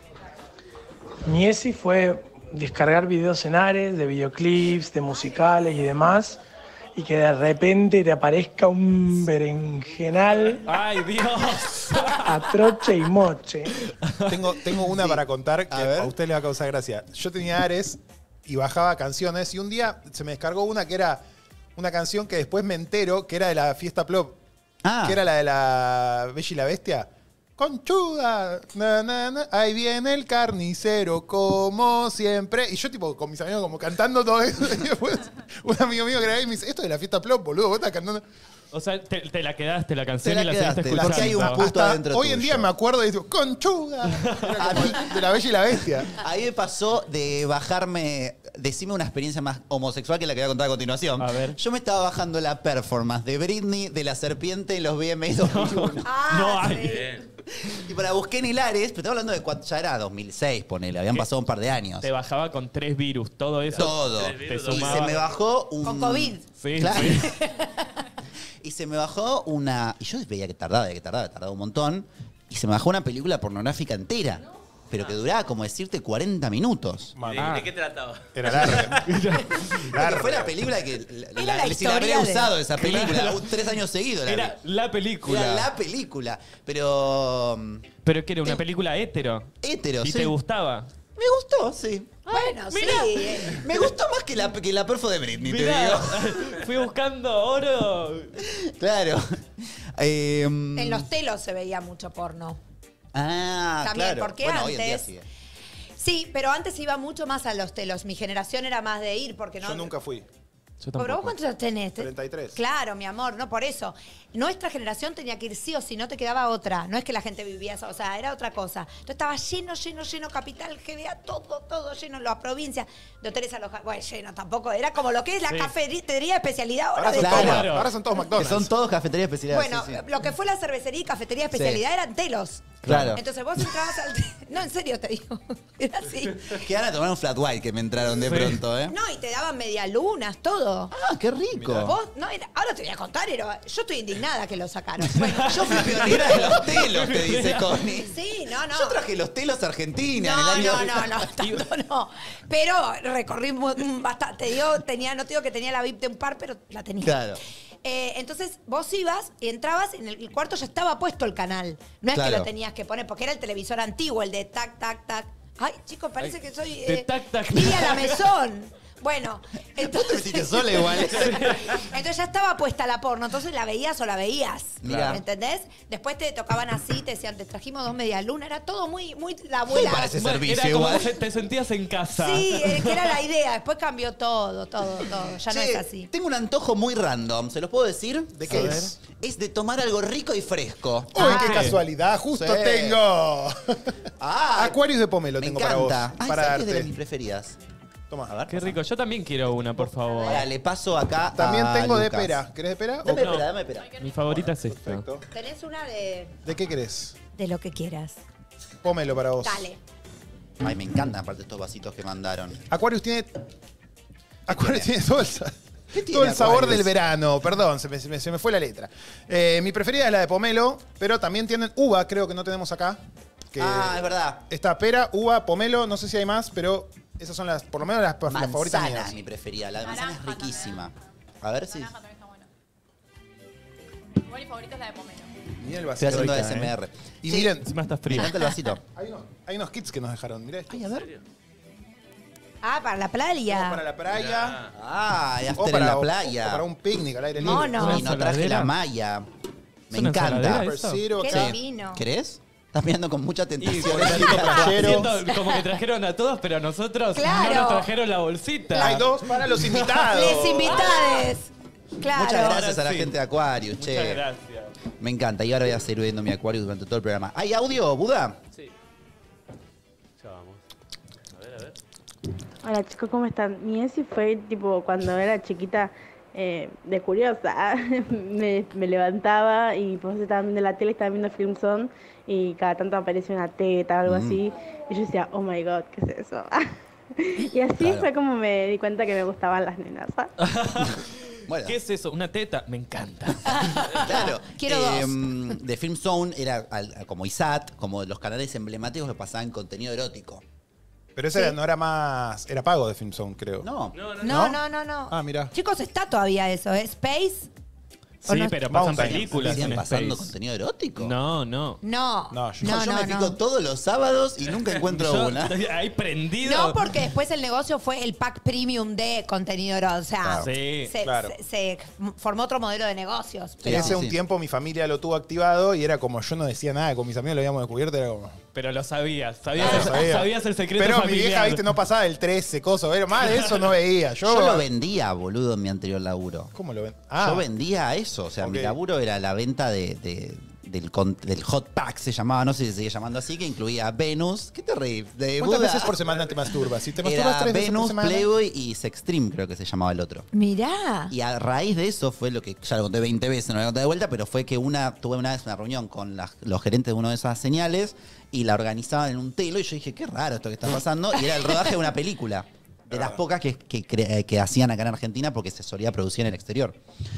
Mi ESI fue descargar videos en Ares, de videoclips, de musicales y demás, y que de repente te aparezca un berenjenal ¡Ay, Dios! a troche y moche. Tengo, tengo una para contar que A ver. a, usted le va a causar gracia. Yo tenía Ares y bajaba canciones y un día se me descargó una que era una canción que después me entero que era de la Fiesta Plop, Ah, que era la de la Bella y la Bestia. Conchuda, na, na, na, ahí viene el carnicero, como siempre. Y yo, tipo, con mis amigos, como cantando todo eso. Y después, un amigo mío que era ahí me dice: Esto es de la Fiesta Plop, boludo, vos estás cantando. O sea, te, te la quedaste la canción Te la y la quedaste, seguiste porque hay un escuchando. puto Hasta adentro hoy en tuyo. día me acuerdo y digo: Conchuda. Era A como mí- de la Bella y la Bestia. ahí me pasó de bajarme. Decime una experiencia más homosexual que la que voy a contar a continuación. A ver. Yo me estaba bajando la performance de Britney de la serpiente en los V M A dos mil uno. Ah, No hay. sí. Bien. Y para busqué en Hilares, pero estaba hablando de cuando ya era dos mil seis, ponele, habían ¿Qué? pasado un par de años. Te bajaba con tres virus, todo eso. Todo. Tres Te virus, Y sumaba. se me bajó un. Con COVID. Sí, Claro. sí. Y se me bajó una. Y yo veía que tardaba, que tardaba, tardaba un montón. Y se me bajó una película pornográfica entera. Pero que duraba, como decirte, cuarenta minutos. ¿De, Ah. de qué trataba? Era larga. Porque fue la película que. La, Era la- la si la habría historia de- usado esa película, un- tres años seguidos. la Era vi. la película. Era la película. Pero. um, Pero que era una película hétero. Hétero, ¿Y sí. te gustaba? Me gustó, sí. Bueno, sí. eh. Me gustó más que la, que la perfo de Britney, te Mirá, digo. fui buscando oro. Claro. Eh, En los telos se veía mucho porno. Ah, También, claro. porque bueno, hoy en día antes- sigue. Sí, pero antes iba mucho más a los telos. Mi generación era más de ir porque no. Yo nunca fui. Yo Pero vos tampoco. cuántos años tenés. treinta y tres. Claro, mi amor, no por eso. Nuestra generación tenía que ir sí o sí, no te quedaba otra. No es que la gente vivía, o sea, era otra cosa. Entonces estaba lleno, lleno, lleno, capital, G B A, todo, todo lleno, las provincias, de hoteles alojados. Bueno, lleno tampoco, era como lo que es la Sí. cafetería especialidad ahora, Ahora de son, todo. todos, Claro. ahora son todos Que McDonald's. son todos cafeterías especialidades. Bueno, sí, sí. lo que fue la cervecería y cafetería especialidad eran telos. Claro. Entonces vos entrabas al... No, en serio te digo. Era así. Que van a tomar un flat white que me entraron de Sí. pronto, ¿eh? No, y te daban medialunas, todo. Ah, qué rico. Vos, no, era, ahora te voy a contar, era, yo estoy indignada que lo sacaron. Bueno, Yo fui pionera de los telos, te dice Connie. sí, no, no. Yo traje los telos a Argentina No, en el año... no, no, no, tanto no. Pero recorrí mu- bastante. Yo tenía, no te digo que tenía la V I P de un par, pero la tenía. Claro. Eh, entonces vos ibas y entrabas, en el, el cuarto ya estaba puesto el canal. No es Claro. que lo tenías que poner, porque era el televisor antiguo, el de tac, tac, tac. Ay, chicos, parece que soy... De Eh, tac, tac, Lidia tac. la mesón. Bueno, entonces... te metiste sola igual. Entonces ya estaba puesta la porno, entonces la veías o la veías. Mirá. ¿Me entendés? Después te tocaban así, te decían, te trajimos dos medialunas, era todo muy, muy la abuela. Me parece Bueno, servicio era como igual. que te sentías en casa. Sí, eh, que era la idea. Después cambió todo, todo, todo. Ya no Che, es así. tengo un antojo muy random, ¿se los puedo decir? ¿De qué A es? Es de tomar algo rico y fresco. Uy, Ah. qué casualidad, justo Sí. tengo. Ah, Aquarius de pomelo me tengo para vos. encanta. Ay, para ¿sabés que es de darte. mis preferidas? Toma. A ver. Qué rico. Yo también quiero una, por favor. Ahora, le paso acá También a tengo de Lucas. pera. ¿Querés de pera? Dame O- No. espera, dame espera. Mi favorita es esta. Perfecto. Tenés una de, ¿De qué querés? de lo que quieras. Pomelo para vos. Dale. Ay, me encantan aparte estos vasitos que mandaron. Aquarius tiene. Aquarius tiene todo el, sa- ¿Qué tiene todo el sabor Aquarius? del verano. Perdón, se me, se me- se me fue la letra. Eh, mi preferida es la de pomelo, pero también tienen uva, creo que no tenemos acá. Que Ah, es verdad. Está pera, uva, pomelo, no sé si hay más, pero esas son las, por lo menos las, las favoritas Manzana mías. es mi preferida. La de manzana es Naranja riquísima. A ver si... Naranja también está buena. Igual mi favorita es la de pomelo. Miren el Estoy vasito. haciendo rica, A S M R. Y Sí, miren, Encima está me fría. encanta el vasito. hay unos, hay unos kits que nos dejaron. Mirá esto. Ay, a ver. Ah, para la playa. O para la playa. Ah, y O after para, en la o- playa. o para un picnic al aire libre. Mono. Y no traje ¿Ensaladera? la malla. Me ¿Es una encanta. ensaladera eso? Zero, Qué acá. divino. ¿Querés? Estás mirando con mucha Y tentación. como, playero. siento como que trajeron a todos, pero a nosotros Claro. no nos trajeron la bolsita. Hay dos para los invitados. Les invitades. Claro. Muchas gracias Ahora a la sí. gente de Aquarius, Muchas che. gracias. Me encanta. Y ahora voy a seguir viendo mi Aquarius durante todo el programa. ¿Hay audio, Buda? Sí. Ya vamos. A ver, a ver. Hola chicos, ¿cómo están? Mi ESI fue tipo cuando era chiquita eh, de curiosa. me, me levantaba y pues estaba viendo la tele, estaba viendo Film Zone y cada tanto aparecía una teta o algo Mm. así. Y yo decía, oh my god, ¿qué es eso? y así Claro. fue como me di cuenta que me gustaban las nenas. Bueno. ¿Qué es eso? ¿Una teta? Me encanta. Claro. Quiero Em, De Film Zone era al- como I S A T, como los canales emblemáticos que pasaban contenido erótico. Pero ese era- no era más. Era pago de Film Zone, creo. No. No, no, no. No, ¿No? no, no, no. Ah, mira. Chicos, está todavía eso, ¿eh? Space. ¿O Sí, no? pero pasan Mountain. películas ¿Siguen en pasando Space. contenido erótico? No, no. No. No, yo- no, yo no, me no. fijo todos los sábados y nunca encuentro Yo una. estoy ahí prendido. No, porque después el negocio fue el pack premium de contenido erótico. O sea, Claro. Sí, se, claro. se- se formó otro modelo de negocios. Sí, Y Pero, ese sí, un sí. tiempo mi familia lo tuvo activado y era como yo no decía nada, con mis amigos lo habíamos descubierto, era como. Pero lo sabías. Sabías, Ah, el, sabía. sabías el secreto Pero mi familiar. vieja, viste, no pasaba del trece, coso. Pero más de eso no veía. Yo, Yo lo vendía, boludo, en mi anterior laburo. ¿Cómo lo ven? Ah, Yo vendía eso. O sea, mi Ok. laburo era la venta de, de- del, con- del Hot Pack, se llamaba, no sé si se sigue llamando así, que incluía Venus. ¿Qué te reís? De ¿cuántas Buda. veces por semana te masturbas? Si te masturbas Era tres veces por Venus, semana. Playboy y Sextreme, creo que se llamaba el otro. mirá. Y a raíz de eso fue lo que ya lo conté veinte veces, no lo conté de vuelta, pero fue que una tuve una vez una reunión con las- los gerentes de una de esas señales y la organizaban en un telo y yo dije, qué raro esto que está pasando. Y era el rodaje de una película. De las pocas que, que, cre- eh, que hacían acá en Argentina porque se solía producir en el exterior.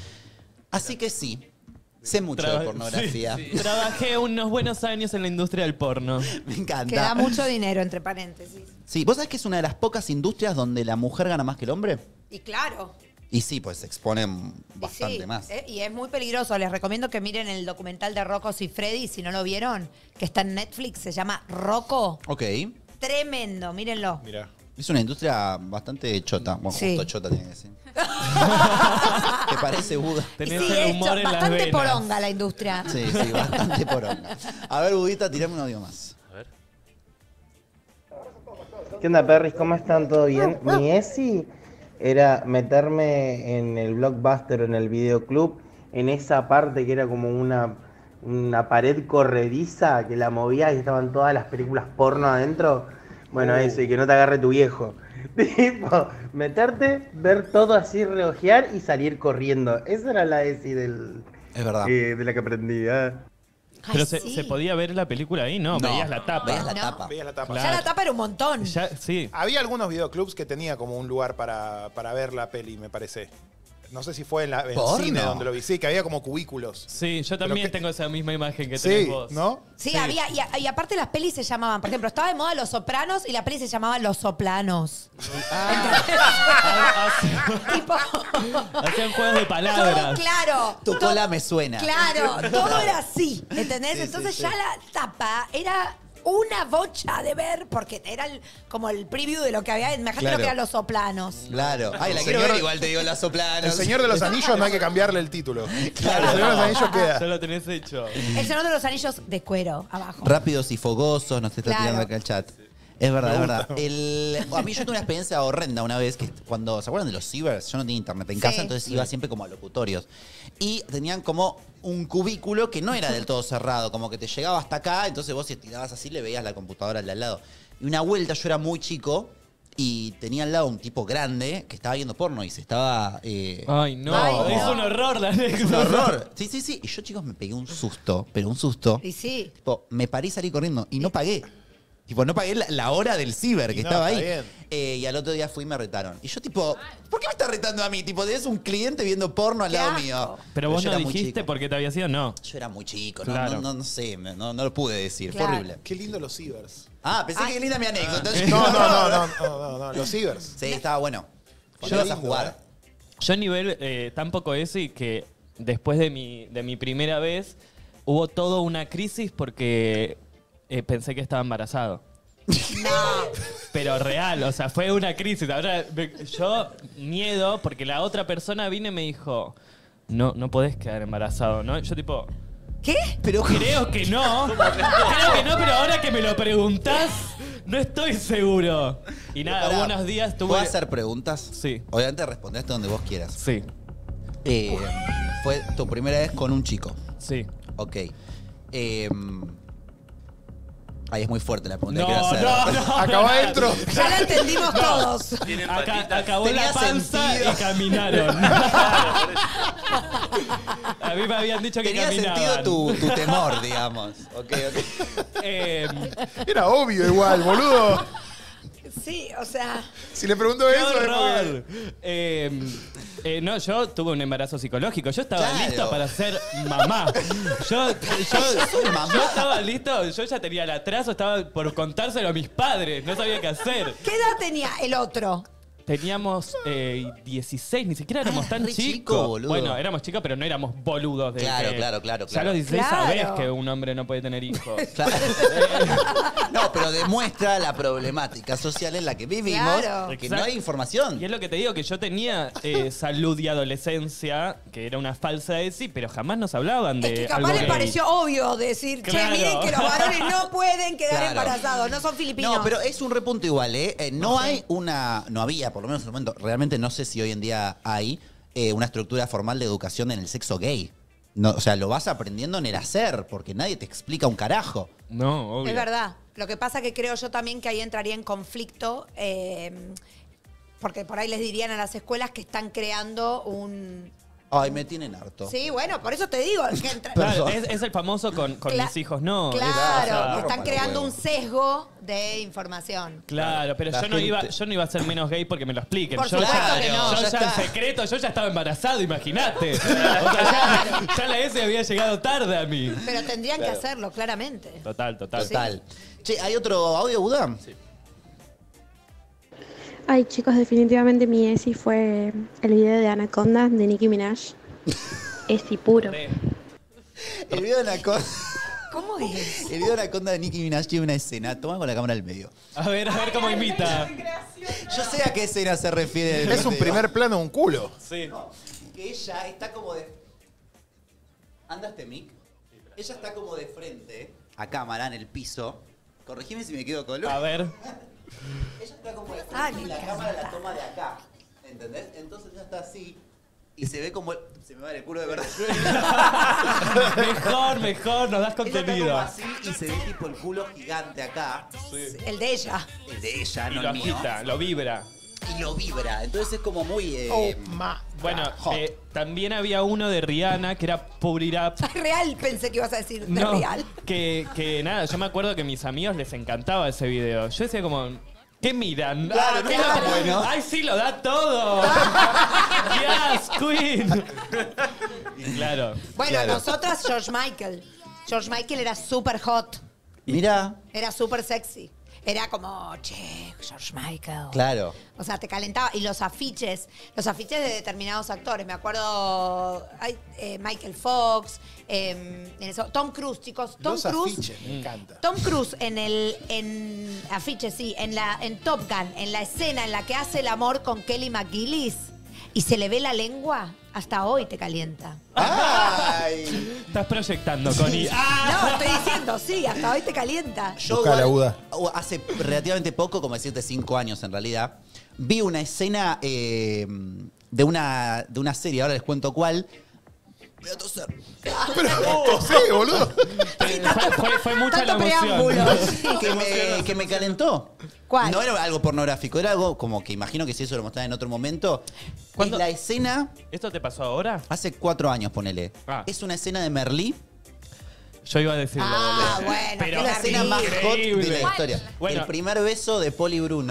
Así que sí, sé mucho Traba- de pornografía. sí. Trabajé unos buenos años en la industria del porno. Me encanta. Que da mucho dinero, entre paréntesis. Sí, ¿vos sabés que es una de las pocas industrias donde la mujer gana más que el hombre? Y claro. Y sí, pues se exponen y bastante sí, más. eh, y es muy peligroso. Les recomiendo que miren el documental de Rocco y Freddy, si no lo vieron, que está en Netflix, se llama Rocco. Ok. Tremendo, mírenlo. Mira. Es una industria bastante chota. Bueno, Sí. justo chota tiene que decir. ¿Te parece, Buda? Y Tenés sí, el es humor en las bastante venas. poronga la industria. Sí, sí, bastante poronga. A ver, Budita, tirame un audio más. A ver. ¿Qué onda, perris? ¿Cómo están? ¿Todo bien? Mi ESI era meterme en el Blockbuster, en el videoclub, en esa parte que era como una, una pared corrediza que la movía y estaban todas las películas porno adentro. Bueno, Uh. eso, y que no te agarre tu viejo. Tipo, meterte, ver todo así, reojear y salir corriendo. Esa era la ESI del, Es verdad. eh, de la que aprendí. ¿eh? Pero Ay, se, sí. se podía ver la película ahí, ¿no? No, Veías la tapa. Veías la No. tapa. Veías la tapa. Claro. Ya la tapa era un montón. Ya, sí. Había algunos videoclubs que tenía como un lugar para, para ver la peli, me parece. No sé si fue en, la, en el ¿Porno? cine donde lo vi. Sí, que había como cubículos. Sí, yo también que- tengo esa misma imagen que tenés Sí, vos. ¿no? Sí, Sí. había, y, a- y aparte las pelis se llamaban, por ejemplo, estaba de moda Los Sopranos y la peli se llamaba Los Soplanos. Ah, Tipo, hacían juegos de todo palabras. claro. Tu to- cola me suena. Claro, todo era así, ¿entendés? Sí, Entonces sí, ya sí. la tapa era una bocha de ver, porque era el- como el preview de lo que había. Imagínate Claro. lo que eran Los Soplanos. Claro. Ay, la El quiero señor- ver igual, te digo, las soplanos. El Señor de los Anillos no hay que cambiarle el título. Claro. El Señor de los Anillos queda. Ya lo tenés hecho. El Señor de los Anillos de cuero, abajo. Rápidos y fogosos, nos está Claro. tirando acá el chat. Es verdad, es verdad. El, a mí yo tuve una experiencia horrenda una vez que cuando, ¿se acuerdan de los cibers? Yo no tenía internet en Sí. casa, entonces iba siempre como a locutorios. Y tenían como un cubículo que no era del todo cerrado, como que te llegaba hasta acá, entonces vos si estirabas así le veías la computadora al de al lado. Y una vuelta yo era muy chico y tenía al lado un tipo grande que estaba viendo porno y se estaba... eh, Ay, no. Ay, es no. un horror la un anécdota. horror. Sí, sí, sí. Y yo, chicos, me pegué un susto, pero un susto. Y sí. Tipo, me paré y salí corriendo y no pagué. Tipo, no pagué la, la hora del ciber que Y no, estaba está ahí. bien. Eh, y al otro día fui y me retaron. Y yo, tipo, ¿por qué me estás retando a mí? Tipo, tenés un cliente viendo porno al Qué lado asco. mío. Pero vos yo no era muy dijiste chico. por qué te había sido, no. Yo era muy chico, no, Claro. no, no, no sé, me- no, no lo pude decir. Claro. Fue horrible. Qué lindo los cibers. Ah, pensé que linda mi anécdota. No, no, no, no, no, no, no, los cibers. Sí, estaba bueno. Qué Yo vas a lindo, jugar. Yo a nivel eh, tan poco eso y que después de mi, de mi primera vez hubo toda una crisis porque eh, pensé que estaba embarazado. Pero real, o sea, fue una crisis. Ahora, me- yo, miedo, porque la otra persona vino y me dijo, no, no podés quedar embarazado, ¿no? Yo tipo, ¿Qué? Pero creo que no. Creo que no, pero ahora que me lo preguntás, no estoy seguro. Y nada, Pará, hubo unos días tuve... ¿puedo hacer preguntas? Sí. Obviamente respondés donde vos quieras. Sí, Eh, fue tu primera vez con un chico. sí. Ok. Eh, Ahí es muy fuerte la pregunta No, que quiero hacer. no, no. Acabó no, adentro. Ya la entendimos todos. Tienen Acá, patitas. acabó Tenía la panza sentido. y caminaron. A mí me habían dicho que Tenía caminaban. sentido tu, tu temor, digamos. Ok, ok. Eh, Era obvio igual, boludo. Sí, o sea. Si le pregunto ¡Qué eso, es porque- horror! Eh, eh, no, yo tuve un embarazo psicológico. Yo estaba Claro. listo para ser mamá. Yo, yo, soy mamá. yo estaba listo, yo ya tenía el atraso, estaba por contárselo a mis padres. No sabía qué hacer. ¿Qué edad tenía el otro? Teníamos eh, dieciséis, ni siquiera éramos Ah, tan re chico, chicos. boludo. Bueno, éramos chicos, pero no éramos boludos. De Claro, que- claro, claro, Ya a claro. los dieciséis Claro. sabés que un hombre no puede tener hijos. Claro. No, pero demuestra la problemática social en la que vivimos, Claro. que Exacto. no hay información. Y es lo que te digo, que yo tenía eh, salud y adolescencia, que era una falsa ESI, pero jamás nos hablaban de Es que algo capaz le gay. pareció obvio decir, Claro. che, miren que los varones no pueden quedar Claro. embarazados, no son filipinos. No, pero es un repunto igual, ¿eh? Eh, no Ok. hay una, no había, por lo menos en el momento, realmente no sé si hoy en día hay eh, una estructura formal de educación en el sexo gay. No, o sea, lo vas aprendiendo en el hacer, porque nadie te explica un carajo. No, obvio. Es verdad. Lo que pasa que creo yo también que ahí entraría en conflicto, eh, porque por ahí les dirían a las escuelas que están creando un... Ay, me tienen harto. Sí, bueno, por eso te digo. Que entra- Claro, Perdón. es, es el famoso con, con Cla- mis hijos, no. es- Claro, o sea, que no están rompan los creando un huevos. sesgo de información. Claro, pero La yo no, iba, gente- yo no iba a ser menos gay porque me lo expliquen. Por yo supuesto ya, que no, yo ya ya está. en secreto, yo ya estaba embarazado, imagínate. O sea, ya, ya la S había llegado tarde a mí. Pero tendrían que hacerlo, claramente. Total, total. Total. Che, ¿hay otro audio, Buda? Sí. Ay, chicos, definitivamente mi ESI fue el video de Anaconda de Nicki Minaj. ESI puro. El video de Anaconda, ¿Cómo es? el video de Anaconda de Nicki Minaj tiene una escena. Toma con la cámara al medio. A ver, a ver cómo imita. Yo sé a qué escena se refiere. el Es un video. primer plano de un culo. Sí. Que ella está como de... ¿Anda este mic? Ella está como de frente a cámara en el piso. Corregime si me quedo con A ver. Ella está como de frente Ay, me y la encanta. cámara la toma de acá. ¿entendés? Entonces ella está así y se ve como... el- se me va el culo de verdad. Mejor, mejor, nos das Ella está contenido. como así y se ve tipo el culo gigante acá. El de ella. El de ella, Y no lo el mío. agita, lo vibra. Y lo vibra. Entonces es como muy... eh, Oh, ma. Bueno, hot. eh, también había uno de Rihanna que era Pour It Up. Real pensé que ibas a decir. De No, real. que, que nada, yo me acuerdo que a mis amigos les encantaba ese video. Yo decía como, ¿qué miran? Claro, no está claro. bueno. ¡Ay, sí, lo da todo! ¡Yes, Queen! Y claro. Bueno, Claro. nosotras, George Michael. George Michael era súper hot. Mira, Era súper sexy. Era como, che, George Michael. claro. O sea, te calentaba. Y los afiches, los afiches de determinados actores. Me acuerdo, ay, eh, Michael Fox, eh, en eso, Tom Cruise, chicos. Tom Los Cruise. afiches, me encanta. Tom Cruise en el en afiche, sí, en la en Top Gun, en la escena en la que hace el amor con Kelly McGillis y se le ve la lengua, hasta hoy te calienta. ¡Ay! Estás proyectando, Connie. ¡Ah! No, estoy diciendo, sí, hasta hoy te calienta. Yo Busca la igual, Buda. hace relativamente poco, como decirte cinco años en realidad, vi una escena eh, de, una, de una serie, ahora les cuento cuál. Voy a toser. Pero tosé, boludo. Fue, fue- fue mucha la Tanto emoción. preámbulo. Que me, que me calentó. ¿Cuál? No era algo pornográfico, era algo como que imagino que si eso lo mostraban en otro momento. ¿Cuándo? Es la escena, ¿Esto te pasó ahora? hace cuatro años, ponele. Ah. Es una escena de Merlí. Yo iba a decirlo. Ah, boludo. bueno, Pero- Es la escena más hot de Increíble. la historia. Bueno. El primer beso de Poli Bruno.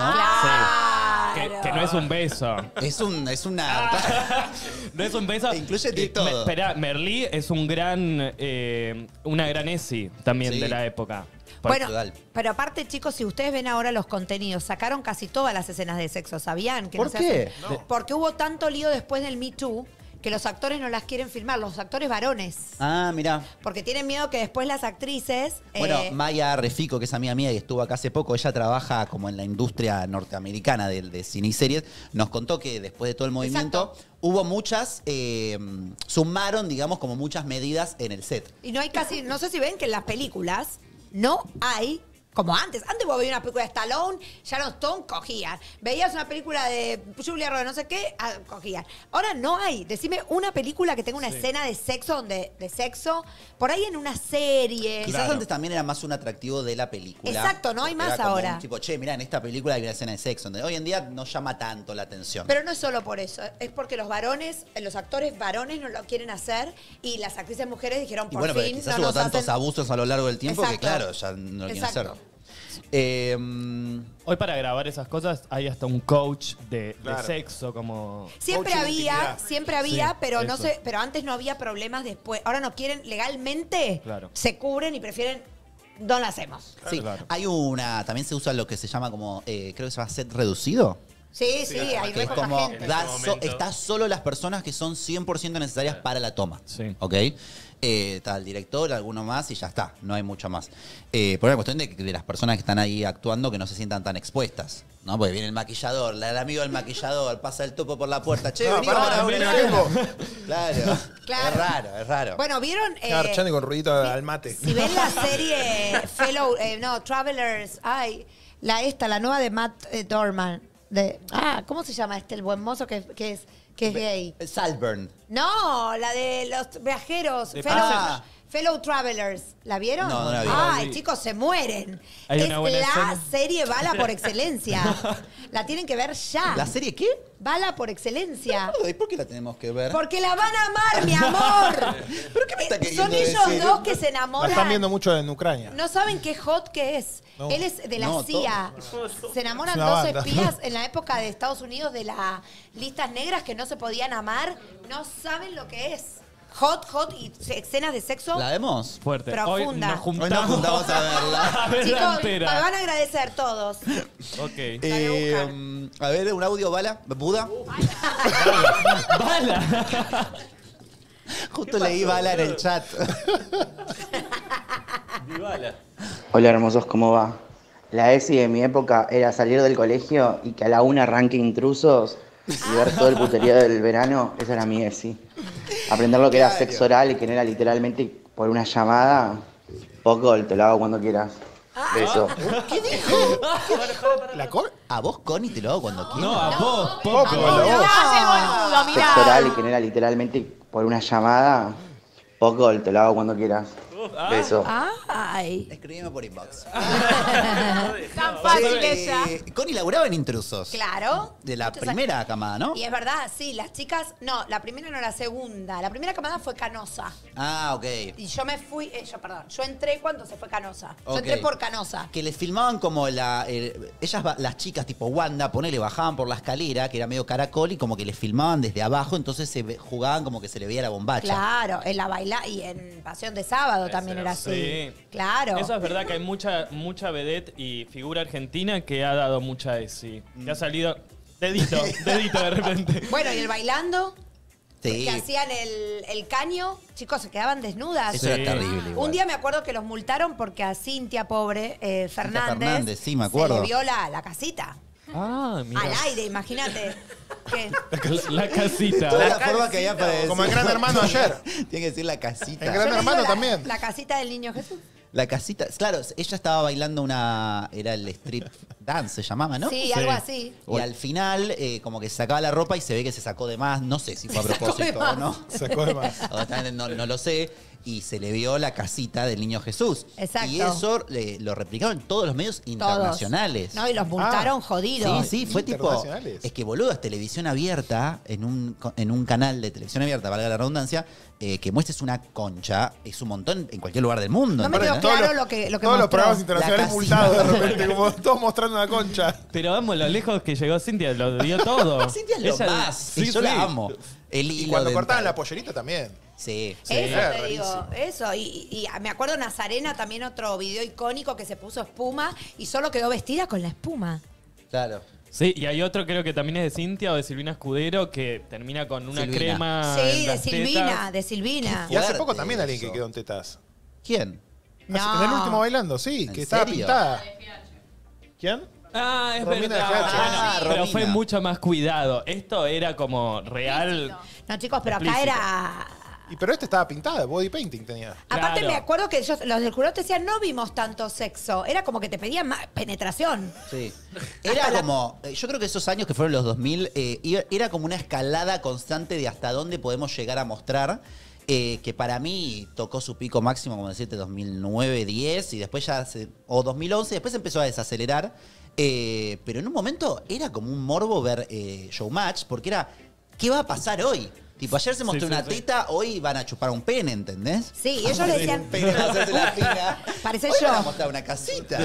Que, que no es un beso. Es, un, es una... No es un beso. Te incluye de Eh, todo. me- Esperá, Merlí es un gran, eh, una gran Essie también Sí. de la época. Bueno, Portugal. pero aparte, chicos, si ustedes ven ahora los contenidos, sacaron casi todas las escenas de sexo, ¿sabían? Que ¿Por no se qué? hacen? Porque hubo tanto lío después del Me Too que los actores no las quieren filmar, los actores varones. Ah, mirá. Porque tienen miedo que después las actrices... Bueno, eh, Maya Refico, que es amiga mía y estuvo acá hace poco, ella trabaja como en la industria norteamericana de, de cine y series, nos contó que después de todo el movimiento Exacto. hubo muchas, eh, sumaron, digamos, como muchas medidas en el set. y no hay casi... No sé si ven que en las películas no hay... Como antes. Antes vos veías una película de Stallone, Sharon Stone, cogían. Veías una película de Julia Roberts, no sé qué, ah, cogían. Ahora no hay. Decime una película que tenga una escena de sexo, donde de sexo, por ahí en una serie. Quizás Claro. antes también era más un atractivo de la película. Exacto, no hay Porque más era como ahora. un tipo, che, mirá, en esta película hay una escena de sexo. Donde hoy en día no llama tanto la atención. Pero no es solo por eso, es porque los varones, los actores varones no lo quieren hacer y las actrices mujeres dijeron y por bueno, pero fin quizás no hubo nos tantos hacen... abusos a lo largo del tiempo que, Exacto. claro, ya no lo quieren Exacto. hacer. Eh, mm, Hoy para grabar esas cosas hay hasta un coach de, de Claro. sexo como... Siempre Coaching de había, intimidad. siempre había, Sí, pero no eso. sé, pero antes no había problemas después. Ahora no quieren legalmente, Claro. se cubren y prefieren no lo hacemos. sí, Claro. hay una, también se usa lo que se llama como, eh, creo que se llama set reducido. Sí, sí, hay Que es re poca como, gente. da En ese so- momento. está solo las personas que son cien por ciento necesarias para la toma. Sí. ¿Ok? Eh, está el director, alguno más y ya está. No hay mucho más. Eh, por una cuestión de, de las personas que están ahí actuando que no se sientan tan expuestas. ¿No? Porque viene el maquillador, la- el amigo del maquillador, pasa el topo por la puerta. Che, No, vení, pará, vamos a mirá, ver. tengo. Claro. Claro. Es raro, es raro. Bueno, ¿vieron? eh, Garchando con ruidito al mate. si ven la serie Fellow, eh, no, Travelers, ay, la esta, la nueva de Matt eh, Dorman. De, ah, ¿cómo se llama este, el buen mozo que, que es, que es gay? Salburn. No, la de los viajeros, De fellow, Ah. fellow Travelers. ¿La vieron? No, no la vi. Ay, No, chicos, se mueren. Hay es una buena la escena. serie Bala por excelencia. La tienen que ver ya. ¿La serie qué? Bala por excelencia. ¿Y por qué la tenemos que ver? Porque la van a amar, mi amor. ¿Pero qué me está Eh, queriendo Son ellos decir? dos que se La enamoran. están viendo mucho en Ucrania. No saben qué hot que es. No. Él es de la No, C I A. Se enamoran Es una dos banda. espías en la época de Estados Unidos de las listas negras que no se podían amar. No saben lo que es. Hot, hot y se- escenas de sexo. ¿La vemos? Fuerte. Profunda. Hoy nos Hoy nos juntamos, juntamos a verla. a verla Chicos, me entera. van a agradecer todos. Ok. Eh, buscar. mm, a ver, un audio, Bala. ¿Buda? ¡Bala! Justo leí Bala en el chat. Dybala. Hola hermosos, ¿cómo va? La ESI de mi época era salir del colegio y que a la una arranque Intrusos y ver todo el puterío del verano. Esa era mi ESI. Aprender lo que era sexo oral y que no era literalmente por una llamada. Poco, te lo hago cuando quieras. Beso. ¿Qué dijo? ¿La Connie? A vos, Connie, te lo hago cuando quieras. No, a vos, Poco, Poco. la No, voz. hace el boludo, mirá. Sexo oral y que no era literalmente por una llamada. Poco, te lo hago cuando quieras. Beso. Ay. Escribime por inbox. Tan fácil Che, ella. eh, Connie laburaba en Intrusos. Claro. De la Muchos primera camada, ¿no? Y es verdad, sí, las chicas, no, la primera no, la segunda. La primera camada fue Canosa. Ah, ok. Y yo me fui, eh, yo, perdón, yo entré cuando se fue Canosa. Yo Ok. entré por Canosa. Que les filmaban como la. eh, ellas, ba- las chicas tipo Wanda, ponele, bajaban por la escalera, que era medio caracol, y como que les filmaban desde abajo, entonces se ve- jugaban como que se le veía la bombacha. Claro, en la baila y en Pasión de Sábado también era así. Sí. Claro. Eso es verdad que hay mucha, mucha vedette y figura argentina que ha dado mucha ESI. Que ha salido dedito, dedito de repente. Bueno, y el bailando, Sí. que hacían el, el caño, chicos, se quedaban desnudas. Eso Sí. era terrible. Igual. Un día me acuerdo que los multaron porque a Cintia, pobre, eh, Fernández, Fernández, sí, me acuerdo. se le vio la, la casita. Ah, mira. Al aire, imagínate. ¿Qué? La, la casita. Toda la forma que había para decir. Como en Gran Hermano ayer. Tiene que decir la casita. En Yo Gran le Hermano digo la- también. La casita del niño Jesús. La casita. Claro, ella estaba bailando una. Era el strip dance, se llamaba, ¿no? Sí, algo así. Y al final, eh, como que se sacaba la ropa y se ve que se sacó de más. No sé si fue a Se sacó de propósito o más. no. Sacó de más. O también no, no lo sé. Y se le vio la casita del niño Jesús. Exacto. Y eso eh, lo replicaron en todos los medios Todos. internacionales. No, y los multaron Ah, jodidos. Sí, sí, fue tipo. Internacionales. Es que boludo, es televisión abierta, en un, en un canal de televisión abierta, valga la redundancia, eh, que muestres una concha, es un montón en cualquier lugar del mundo. No me quedó ¿entendés? claro lo que, lo que Todos los mostró. programas internacionales La multados de casita. repente, como todos mostrando una concha. Pero vamos, lo lejos que llegó Cintia, lo dio todo. Cintia es lo Ella- más, sí, y yo sí. la amo. El Y hilo cuando dental. cortaban la pollerita también. Sí. Eso Era te digo, rarísimo. eso. Y, y me acuerdo Nazarena, también otro video icónico que se puso espuma y solo quedó vestida con la espuma. Claro. Sí, y hay otro creo que también es de Cintia o de Silvina Escudero que termina con una Silvina. crema. sí, en de las Silvina, tetas. de Silvina. Y hace Fuerte poco también alguien eso. que quedó en tetas. ¿Quién? No. Hace- En el último bailando, sí, ¿En que estaba serio? pintada. ¿Quién? Ah, es Romina verdad. de G H. Ah, pero Romina. fue mucho más cuidado. Esto era como real. No, chicos, pero acá Explícito. era... Y pero este estaba pintada, body painting tenía. Aparte Claro. me acuerdo que ellos, los del jurado te decían, no vimos tanto sexo. Era como que te pedían más penetración. Sí. Era como, eh, yo creo que esos años que fueron los dos mil, eh, iba- era como una escalada constante de hasta dónde podemos llegar a mostrar, eh, que para mí tocó su pico máximo, como decirte, dos mil nueve, diez, y después ya, se, o dos mil once, después empezó a desacelerar, eh, pero en un momento era como un morbo ver eh, Showmatch, porque era, ¿qué va a pasar hoy? Tipo, ayer se mostró Sí, sí, una sí. teta, hoy van a chupar un pene, ¿entendés? Sí, y ellos le decían... Pene van a hacerse la fina. Parece Hoy yo. van a mostrar una casita.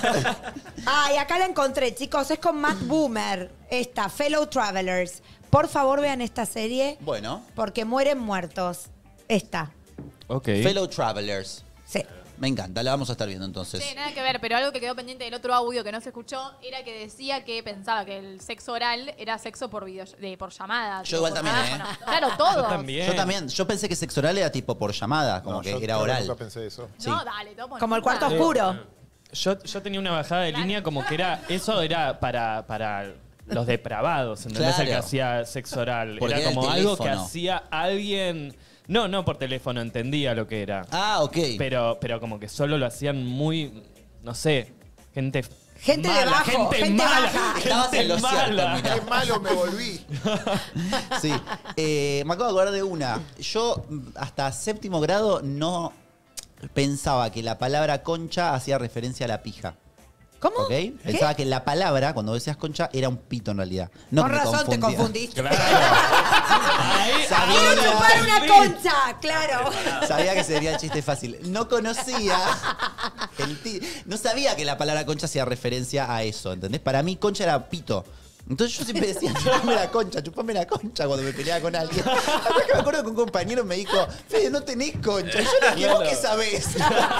Ay, acá la encontré, chicos. Es con Matt Boomer. Esta, Fellow Travelers. Por favor, vean esta serie Bueno, porque mueren muertos. Esta. Ok. Fellow Travelers. Sí. Me encanta, la vamos a estar viendo entonces. Sí, nada que ver, pero algo que quedó pendiente del otro audio que no se escuchó era que decía que pensaba que el sexo oral era sexo por video, de, por llamada. Yo tipo, igual por también, teléfono. ¿eh? Claro, todos. Yo también. Yo también, yo pensé que sexo oral era tipo por llamada, como No, que yo era creo que oral. Nunca pensé eso. Sí. No, dale, tomo Como el nota. cuarto oscuro. Yo, yo tenía una bajada de línea como que era. Eso era para, para los depravados, ¿entendés? El que Claro. hacía sexo oral. Porque era era el como algo que teléfono. hacía alguien. No, no por teléfono, entendía lo que era. Ah, ok. Pero, pero como que solo lo hacían muy. No sé. Gente. Gente de mala, bajo, gente, gente mala, baja. Estabas en lo gente cierto, mala. mirá. Qué malo me volví. Sí. Eh, me acabo de acordar de una. Yo mm, hasta séptimo grado no pensaba que la palabra concha hacía referencia a la pija. ¿Cómo? ¿Ok? ¿Qué? Pensaba que la palabra, cuando decías concha, era un pito en realidad. No Con que me razón te confundía. confundiste. Claro. Ahí- Sabía. ¡Quiero chupar una concha! Claro. Sabía que sería el chiste fácil. No conocía el ti- no sabía que la palabra concha hacía referencia a eso, ¿entendés? Para mí concha era pito. Entonces yo siempre decía, chupame la concha, chupame la concha cuando me peleaba con alguien. Hasta que me acuerdo que un compañero me dijo, Fede, no tenés concha. Y yo le dije, ¿vos qué sabés?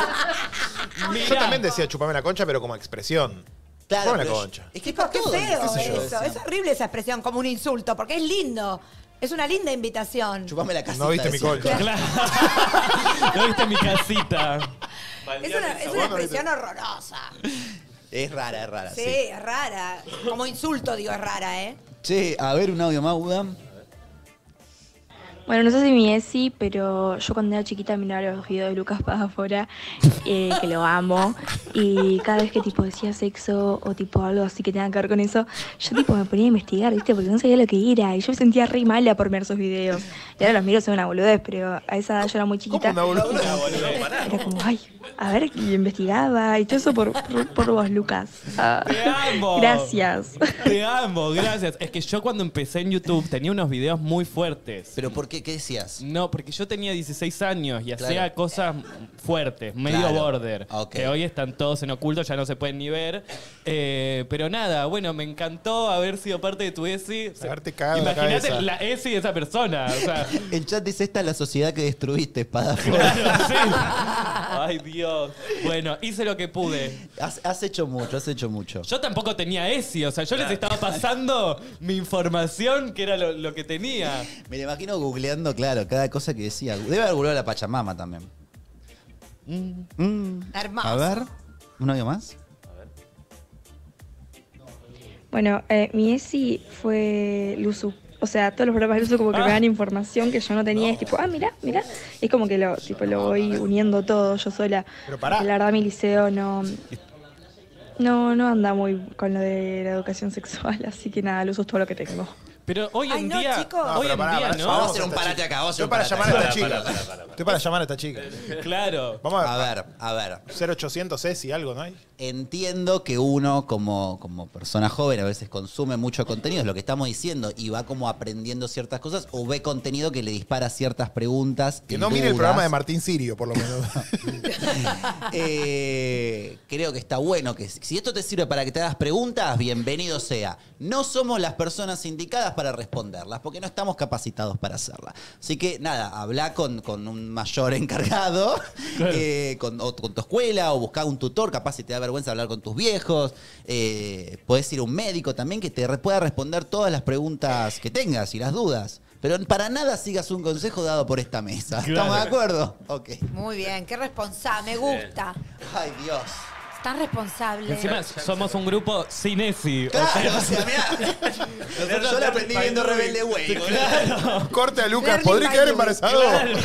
Yo Mirá. también decía chupame la concha, pero como expresión. Claro, Chupame la pero concha. Es que Chicos, qué todo, feo qué sé yo, eso. decía. Es horrible esa expresión, como un insulto, porque es lindo. Es una linda invitación. Chupame la casita. No viste mi decía. concha. Claro. ¿No viste mi casita? Es una, es una expresión horrorosa. Es rara, es rara, Sí, sí. es rara. Como insulto, digo, es rara, ¿eh? Che, a ver un audio más, Buda. Bueno, no sé si mi Esi, pero yo cuando era chiquita miraba los videos de Lucas Padafora, eh, que lo amo, y cada vez que tipo decía sexo o tipo algo así que tenga que ver con eso, yo tipo me ponía a investigar, ¿viste? Porque no sabía lo que era, y yo me sentía re mala por mirar esos videos. Y ahora los miro, son una boludez, pero a esa edad yo era muy chiquita. ¿Cómo una boludez? Era como, ay, a ver, y investigaba, y todo eso por, por, por vos, Lucas. Ah, ¡Te amo! Gracias. Te amo, gracias. Es que yo cuando empecé en YouTube tenía unos videos muy fuertes. ¿Pero por qué? ¿Qué decías? No, porque yo tenía dieciséis años y hacía Claro. cosas fuertes, medio Claro. border. Ok. Que hoy están todos en oculto, ya no se pueden ni ver. Eh, pero nada, bueno, me encantó haber sido parte de tu ESI. Haberte cagado en la Imagínate cabeza. la ESI de esa persona. O sea, El chat dice, esta es la sociedad que destruiste, espada. claro, sí. Ay, Dios. Bueno, hice lo que pude. Has, has hecho mucho, has hecho mucho. Yo tampoco tenía ESI, o sea, yo les estaba pasando mi información, que era lo, lo que tenía. Me lo imagino googleando, claro, cada cosa que decía. Debe haber googleado a la Pachamama también. Mm. Hermoso. A ver, ¿un audio más? Bueno, eh, mi Esi fue Luzu. O sea, todos los programas de Luzu como que me dan información que yo no tenía. Es tipo, ah, mirá, mirá. Es como que lo, tipo, lo voy uniendo todo yo sola. Pero pará. Porque la verdad mi liceo no... No, no anda muy con lo de la educación sexual, así que nada, Luzu es todo lo que tengo. Pero hoy Ay, en no, día, chicos. No, hoy pero en pará, día, pará, ¿no? Vamos a hacer un parate acá, vamos a hacer Estoy un para parate llamar a acá. esta chica. Pará, pará, pará, pará. Estoy para llamar a esta chica. Claro. Vamos A a ver, a ver. cero ochocientos S y algo, ¿no hay? Entiendo que uno como, como persona joven a veces consume mucho contenido, es lo que estamos diciendo, y va como aprendiendo ciertas cosas o ve contenido que le dispara ciertas preguntas. Que y no mire el dudas. programa de Martín Sirio, por lo menos. Eh, creo que está bueno que si esto te sirve para que te hagas preguntas, bienvenido sea. No somos las personas indicadas para responderlas, porque no estamos capacitados para hacerlas. Así que nada, habla con, con un mayor encargado, eh, con, o con tu escuela, o buscar un tutor, capaz si te da vergüenza hablar con tus viejos. Eh, podés ir a un médico también que te re- pueda responder todas las preguntas que tengas y las dudas. Pero para nada sigas un consejo dado por esta mesa. ¿Estamos Claro. de acuerdo? Ok. Muy bien, qué responsable, me gusta. Ay, Dios. Tan responsable. Encima somos un grupo sin ESI. Claro, o sea, mirá. Nosotros- yo la aprendí viendo Rebelde Way. boludo. Corte a Lucas, Learning ¿podría by quedar you. embarazado?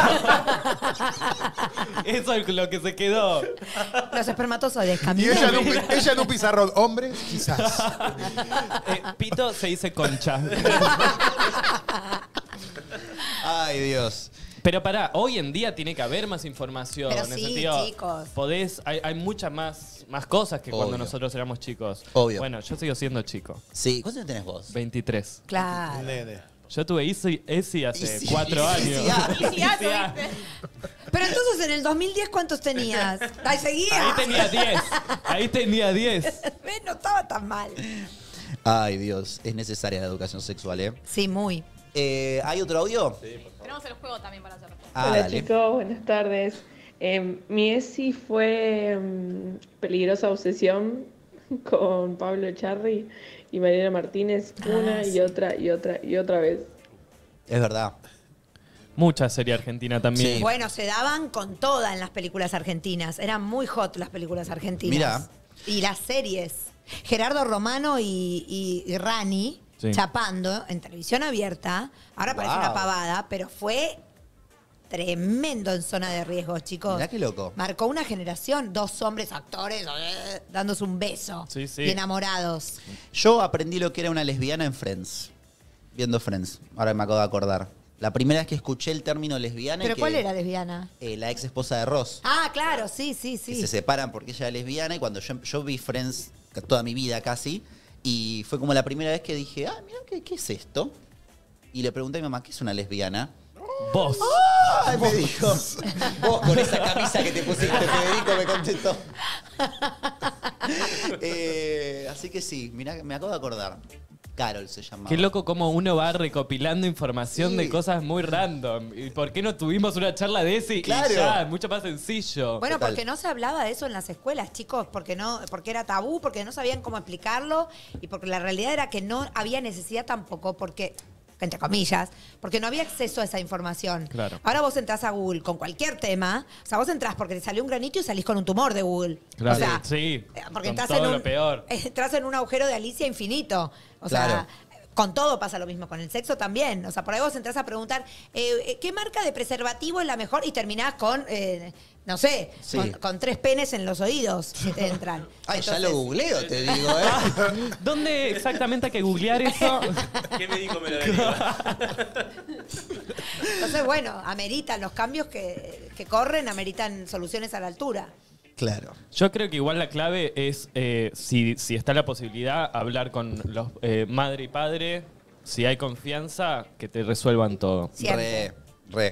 Eso es lo que se quedó. Los espermatozoides Y caminan. ella en, un, pi- ella en un pizarrón. Hombre, quizás. Eh, Pito se dice concha. Ay, Dios. Pero pará, hoy en día tiene que haber más información. Pero en el sí, sentido, chicos. Podés, hay, hay muchas más, más cosas que cuando Obvio. nosotros éramos chicos. Obvio. Bueno, yo sigo siendo chico. Sí, ¿cuántos años tenés vos? veintitrés. Claro. Nene. Yo tuve ESI, ESI hace Easy, cuatro easy, años. ah. Y ya, Easy, ah. ¿viste? Pero entonces en el dos mil diez, ¿cuántos tenías? Ahí seguía. Ahí tenía diez. Ahí tenía diez. ¿Ves? No estaba tan mal. Ay, Dios. Es necesaria la educación sexual, ¿eh? Sí, muy. Eh, ¿Hay otro audio? Tenemos el juego también para hacer. Ah, Hola dale. chicos, buenas tardes. Eh, mi ESI fue mm, Peligrosa Obsesión con Pablo Echarri y Mariana Martínez una Ah, y sí. otra y otra y otra vez. Es verdad. Mucha serie argentina también. Sí. Bueno, se daban con toda en las películas argentinas. Eran muy hot las películas argentinas. Mirá. Y las series. Gerardo Romano y, y- y Rani Sí. chapando en televisión abierta. Ahora parece Wow. una pavada, pero fue tremendo en Zona de Riesgo, chicos. Mirá qué loco. Marcó una generación, dos hombres actores eh, dándose un beso. Sí, sí. Y enamorados. Yo aprendí lo que era una lesbiana en Friends. Viendo Friends. Ahora me acabo de acordar. La primera vez que escuché el término lesbiana. y ¿Pero que, cuál era lesbiana? eh, la ex esposa de Ross. Ah, claro, sí, sí, Que sí. se separan porque ella era lesbiana. Y cuando yo, yo vi Friends toda mi vida casi. Y fue como la primera vez que dije, ah, mira, ¿qué, qué es esto? Y le pregunté a mi mamá, ¿qué es una lesbiana? Vos. Ay, me dijo, vos con esa camisa que te pusiste, Federico, me contestó. Eh, así que sí, mirá, me acabo de acordar. Carol se llamaba. Qué loco como uno va recopilando información Sí. de cosas muy random. ¿Y por qué no tuvimos una charla de ese? Claro. Y ya, mucho más sencillo. Bueno, Total. porque no se hablaba de eso en las escuelas, chicos, porque no, porque era tabú, porque no sabían cómo explicarlo y porque la realidad era que no había necesidad tampoco, porque entre comillas, porque no había acceso a esa información. Claro. Ahora vos entrás a Google con cualquier tema, o sea, vos entrás porque te salió un granito y salís con un tumor de Google. Claro, O sea, sí. eh, porque con entras todo en un lo peor. entras en un agujero de Alicia infinito. O Claro. sea, Con todo pasa lo mismo, con el sexo también. O sea, por ahí vos entrás a preguntar, eh, ¿qué marca de preservativo es la mejor? Y terminás con, eh, no sé, Sí. con, con tres penes en los oídos que te entran. Ay, ya Entonces- lo googleo, te digo, ¿eh? ¿Dónde exactamente hay que googlear eso? ¿Qué médico me lo deriva? Entonces, bueno, ameritan los cambios que, que corren, ameritan soluciones a la altura. Claro. Yo creo que igual la clave es, eh, si, si está la posibilidad, hablar con los eh, madre y padre, si hay confianza, que te resuelvan todo. Re, re.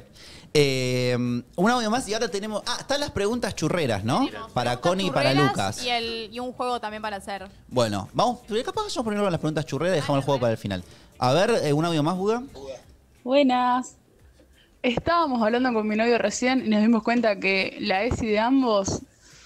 Eh, un audio más y ahora tenemos... Ah, están las preguntas churreras, ¿no? Para Connie y para Churreras Lucas. Y, el, y un juego también para hacer. Bueno, vamos, pero capaz vamos primero con las preguntas churreras y dejamos el juego para el final. A ver, eh, un audio más, Buga. Buenas. Estábamos hablando con mi novio recién y nos dimos cuenta que la E S I de ambos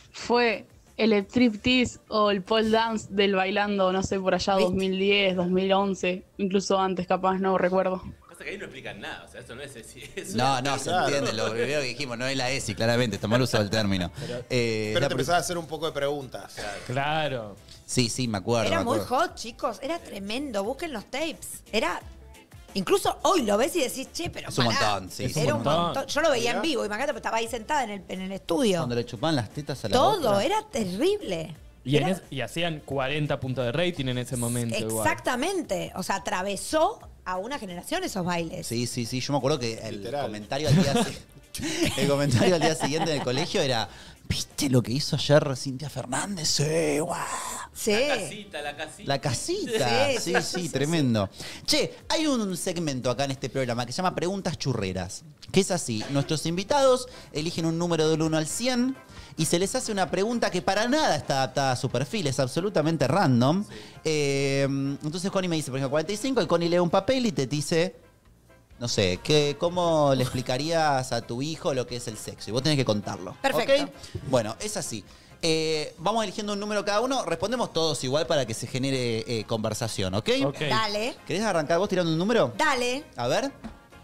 fue el striptease o el pole dance del bailando, no sé, por allá dos mil diez, dos mil once, incluso antes capaz, no recuerdo. Pasa que ahí no explican nada, o sea, eso no es así. es No, una- no, se entiende. Lo primero que dijimos, no es la ESI, claramente. Está mal usado el término. Eh, Pero la te pre- empezás a hacer un poco de preguntas. Claro. Sí, sí, me acuerdo. Era me muy acuerdo. hot, chicos. Era tremendo. Busquen los tapes. Era... Incluso hoy lo ves y decís, che, pero Es un pará. montón, sí. Era un montón. Yo lo veía en Mirá. vivo, imagínate, porque estaba ahí sentada en el, en el estudio. Cuando le chupaban las tetas a la Todo, otra. era terrible. Y, en Era- es- y hacían cuarenta puntos de rating en ese momento. igual. Exactamente. O sea, atravesó a una generación esos bailes. Sí, sí, sí. Yo me acuerdo que el comentario al día si- el comentario al día siguiente en el colegio era, ¿viste lo que hizo ayer Cintia Fernández? Sí, guau. Sí. La casita, la casita. La casita. Sí, sí, Sí, sí, tremendo. Che, hay un segmento acá en este programa que se llama Preguntas Churreras. Que es así. Nuestros invitados eligen un número del uno al cien y se les hace una pregunta que para nada está adaptada a su perfil, es absolutamente random. Eh, entonces Connie me dice, por ejemplo, cuarenta y cinco, y Connie lee un papel y te dice, no sé, ¿qué, ¿cómo le explicarías a tu hijo lo que es el sexo? Y vos tenés que contarlo. Perfecto. ¿Ok? Bueno, es así. Eh, vamos eligiendo un número cada uno, respondemos todos igual para que se genere eh, conversación, ¿ok? Dale. ¿Querés arrancar vos tirando un número? Dale. A ver.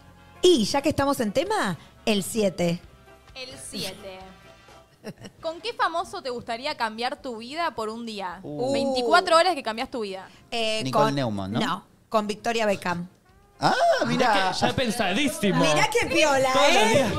Y ya que estamos en tema, el siete. El siete. ¿Con qué famoso te gustaría cambiar tu vida por un día? Uh. veinticuatro horas que cambias tu vida. Eh, Nicole con- Neumann, ¿no? No, con Victoria Beckham. Ah, Mirá que ya pensadísimo. Mirá qué piola, Todos los ¿eh? días.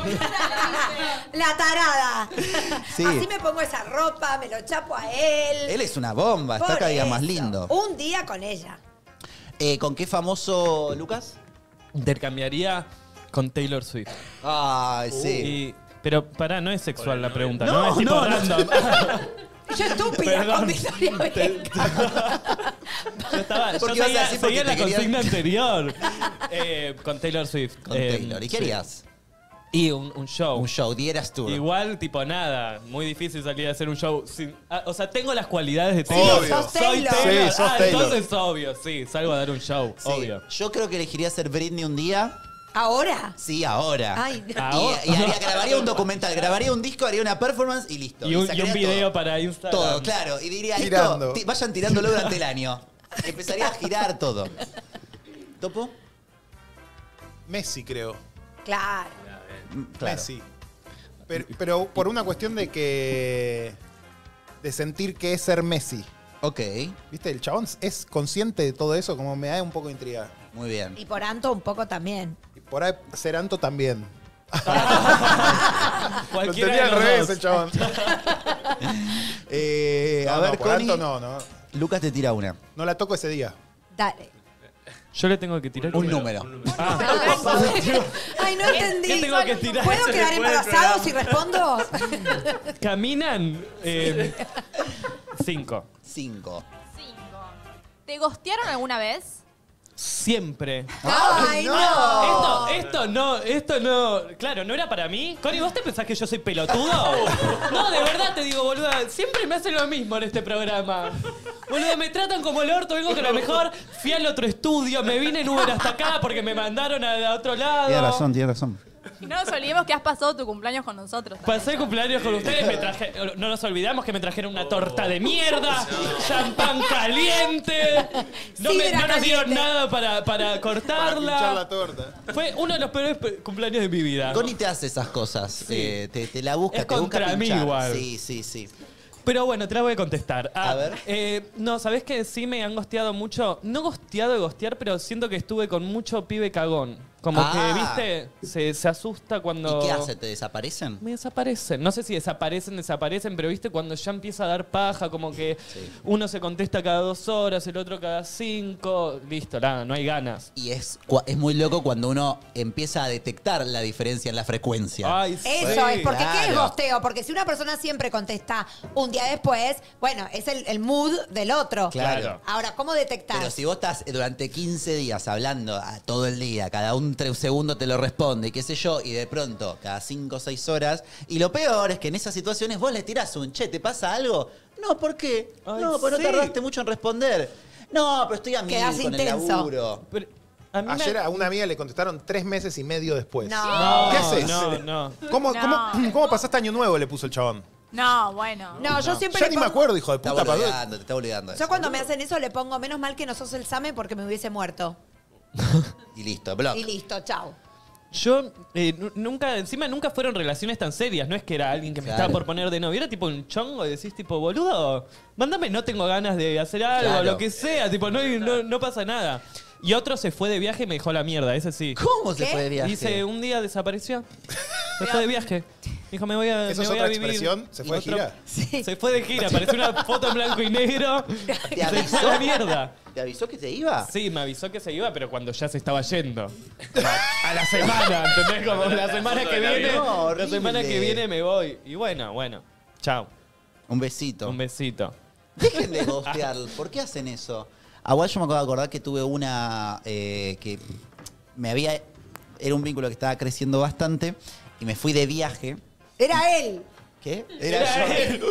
La tarada. Sí. Así me pongo esa ropa, me lo chapo a él. Él es una bomba, está Por cada día más eso. lindo. Un día con ella. Eh, ¿Con qué famoso, Lucas? Intercambiaría con Taylor Swift. Ay, sí. Y- pero pará, no es sexual la pregunta, ¿no? No, Es tipo no, no. random. Yo estúpida Perdón. con Victoria Beckham. Yo estaba, yo ¿Por qué ibas a seguía, decir porque seguía te la querías- consigna anterior. Eh, con Taylor Swift. Con Eh, Taylor. ¿Y qué sí. harías? Y un, un show. Un show, dieras tour. Igual, tipo, nada. Muy difícil salir a hacer un show sin... ah, o sea, tengo las cualidades de Sí, Taylor. sos Soy Taylor. Taylor. Sí, sos ah, Taylor. entonces obvio, sí. Salgo a dar un show, Sí. obvio. Yo creo que elegiría ser Britney un día. ¿Ahora? Sí, ahora. Ay, Y, Ahora. y haría- grabaría un documental, grabaría un disco, haría una performance y listo. Y un, y sacaría un video todo. para Instagram. Todo, claro. Y diría, Girando. esto, ti- vayan tirándolo durante el año. Empezaría a girar todo. ¿Topo? Messi, creo. Claro. Mm, Claro. Messi. Pero, pero por una cuestión de que. de sentir que es ser Messi. Ok, ¿Viste? El chabón es consciente de todo eso, como me da un poco de intriga. muy bien. Y por Anto un poco también. Y por ahí ser Anto también. Lo Cualquiera tenía de al los revés dos. el chabón. Eh, No, a no, ver, por Connie. Anto no, no. Lucas te tira una. No la toco ese día. Dale. Yo le tengo que tirar Un número. Ah, Ay, no entendí. ¿Qué tengo que tirar? ¿Puedo Eso quedar después del embarazado si respondo? caminan. eh, cinco. Cinco. Cinco. ¿Te gostearon alguna vez? Siempre. Ay, no. Esto, esto no, esto no. Claro, ¿no era para mí? Connie, ¿vos te pensás que yo soy pelotudo? No, de verdad te digo, boluda. Siempre me hacen lo mismo en este programa. Boluda, me tratan como el orto. Vengo que a lo mejor fui al otro estudio, me vine en Uber hasta acá porque me mandaron a, a otro lado. Tienes razón, tienes razón. Y no nos olvidemos que has pasado tu cumpleaños con nosotros. también. Pasé el cumpleaños con ustedes, me traje, no nos olvidamos que me trajeron una torta de mierda, champán caliente, no, me- Sidra no nos dieron caliente. nada para, para Para pinchar cortarla. la torta. Fue uno de los peores pe- cumpleaños de mi vida. Connie te hace esas cosas. eh, te, te la busca, Es te busca contra mí pinchar. igual. Sí, sí, sí. Pero bueno, te la voy a contestar. Ah, A ver. eh, no, ¿sabés que sí me han gosteado mucho? No gosteado de gostear, pero siento que estuve con mucho pibe cagón. Como Ah. que, viste, se, se asusta cuando... ¿Y qué hace? ¿Te desaparecen? Me desaparecen. No sé si desaparecen, desaparecen, pero viste, cuando ya empieza a dar paja, como que Sí. uno se contesta cada dos horas, el otro cada cinco. Listo, nada, no hay ganas. Y es, cua- es muy loco cuando uno empieza a detectar la diferencia en la frecuencia. Ay, sí. Eso es, porque ¿qué es Claro. gosteo? Porque si una persona siempre contesta un día después, bueno, es el, el mood del otro. Claro. Ahora, ¿cómo detectar? Pero si vos estás durante quince días hablando a todo el día, cada un tre- segundo te lo responde, y qué sé yo, y de pronto, cada cinco o seis horas, y lo peor es que en esas situaciones vos le tirás un che, ¿te pasa algo? No, ¿por qué? Ay, no, pues sí. no tardaste mucho en responder. No, pero estoy a mil Quedás con intenso. el laburo. Pero a mí me- Ayer a una amiga le contestaron tres meses y medio después. No. No, ¿Qué haces? no, no. ¿Cómo, No. cómo, ¿Cómo pasaste año nuevo? Le puso el chabón. No, bueno. No, yo siempre Ya le ni me pongo- acuerdo, hijo de Te puta. está padre. olvidando, te está olvidando. Yo cuando me hacen eso le pongo, menos mal que no sos el Same porque me hubiese muerto. Y listo, blog. Y listo, chao. Yo eh, nu- nunca, encima nunca fueron relaciones tan serias, no es que era alguien que me Claro. estaba por poner de novio, era tipo un chongo y decís tipo, boludo, mándame, no tengo ganas de hacer algo, Claro. lo que sea, tipo, no, no, no pasa nada. Y otro se fue de viaje y me dejó la mierda, ese sí. ¿Cómo se ¿Qué? fue de viaje? Dice, un día desapareció. Se fue de viaje. Dijo, me voy a, ¿Eso me es voy otra a vivir. expresión? ¿Se Y fue de otro- gira? Sí. Se fue de gira, apareció una foto en blanco y negro. ¿Te Se fue a avisó? la mierda. ¿Te avisó que se iba? Sí, me avisó que se iba, pero cuando ya se estaba yendo. A la semana, ¿entendés? Como la semana que viene, No, la semana que horrible. viene me voy. Y bueno, bueno. Chao. Un besito. Un besito. Dejen de ghostear. ¿Por qué hacen eso? A igual yo me acabo de acordar que tuve una eh, que me había... Era un vínculo que estaba creciendo bastante y me fui de viaje. Era él. ¿Qué? Era él.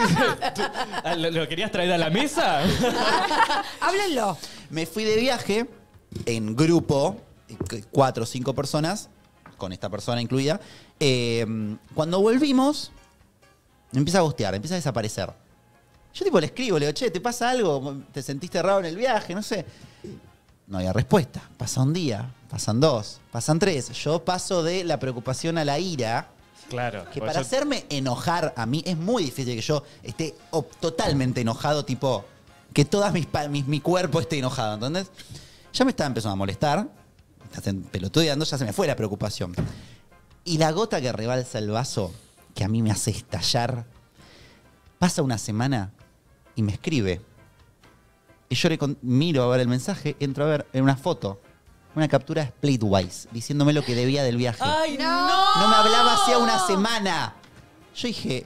Ah, ¿Lo, lo querías traer a la mesa? Háblenlo. Me fui de viaje en grupo, eh, cuatro o cinco personas, con esta persona incluida. Eh, cuando volvimos, me empieza a gustear, empieza a desaparecer. Yo tipo le escribo, le digo, che, ¿te pasa algo? ¿Te sentiste raro en el viaje? No sé. No había respuesta. Pasa un día, pasan dos, pasan tres. Yo paso de la preocupación a la ira. Claro. Que porque para yo- hacerme enojar a mí es muy difícil que yo esté o- totalmente enojado, tipo, que todo mis, pa- mis- mi cuerpo esté enojado, ¿entendés? Ya me estaba empezando a molestar, me estás pelotudeando, ya se me fue la preocupación. Y la gota que rebalsa el vaso, que a mí me hace estallar, pasa una semana y me escribe. Y yo le con- miro a ver el mensaje, entro a ver en una foto, una captura de Splitwise, diciéndome lo que debía del viaje. ¡Ay, no! No me hablaba hacía una semana. Yo dije,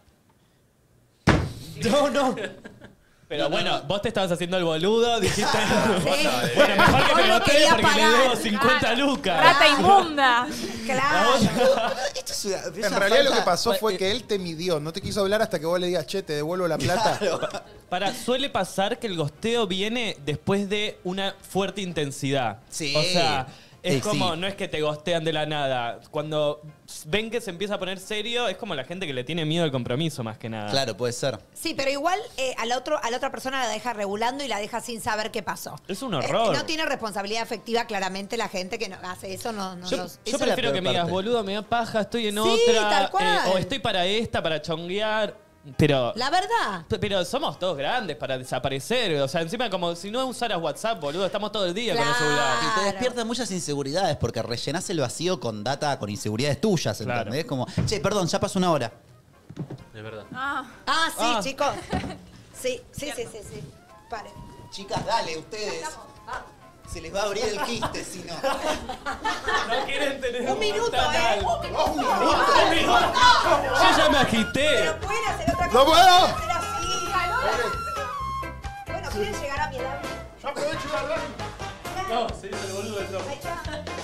No, no. Pero bueno, vos te estabas haciendo el boludo, dijiste. Bueno, mejor que Vos me lo boté querías porque le pagar. debo cincuenta lucas. Rata inmunda. Claro. esto es una, es En una realidad lo falta- que pasó fue que él te midió, no te quiso hablar hasta que vos le digas, che, te devuelvo la plata. Para, suele pasar que el gosteo viene después de una fuerte intensidad. Sí. O sea, es Sí, como, sí. no es que te gostean de la nada. Cuando ven que se empieza a poner serio, es como la gente que le tiene miedo al compromiso más que nada. Claro, puede ser. Sí, pero igual eh, al otro, a la otra persona la deja regulando y la deja sin saber qué pasó. Es un horror. Eh, no tiene responsabilidad afectiva, claramente, la gente que no hace eso. No, no Yo, los- yo esa es la prefiero peor que me digas, parte. boludo, me da paja, estoy en Sí, otra. tal cual. eh, o estoy para esta, para chonguear. Pero. La verdad. Pero somos todos grandes para desaparecer. O sea, encima como si no usaras WhatsApp, boludo, estamos todo el día con el celular. Y te Claro. despierta muchas inseguridades porque rellenás el vacío con data, con inseguridades tuyas, Claro. ¿entendés? Como, che, perdón, ya pasó una hora. Es verdad. Ah, Ah, sí, Ah. chicos. Sí, sí, sí, sí, sí. Paren. Chicas, dale, ustedes. Se les va a abrir el quiste, si no. No quieren tener Un minuto, canal. ¿eh? Un minuto. Un minuto. Yo ya me agité. Pero pueden hacer otra cosa. ¡No puedo! Pueden hacer así. Bueno, quieren llegar a mi edad. Yo aprovecho y hablar. No, se dice el boludo del Ahí está.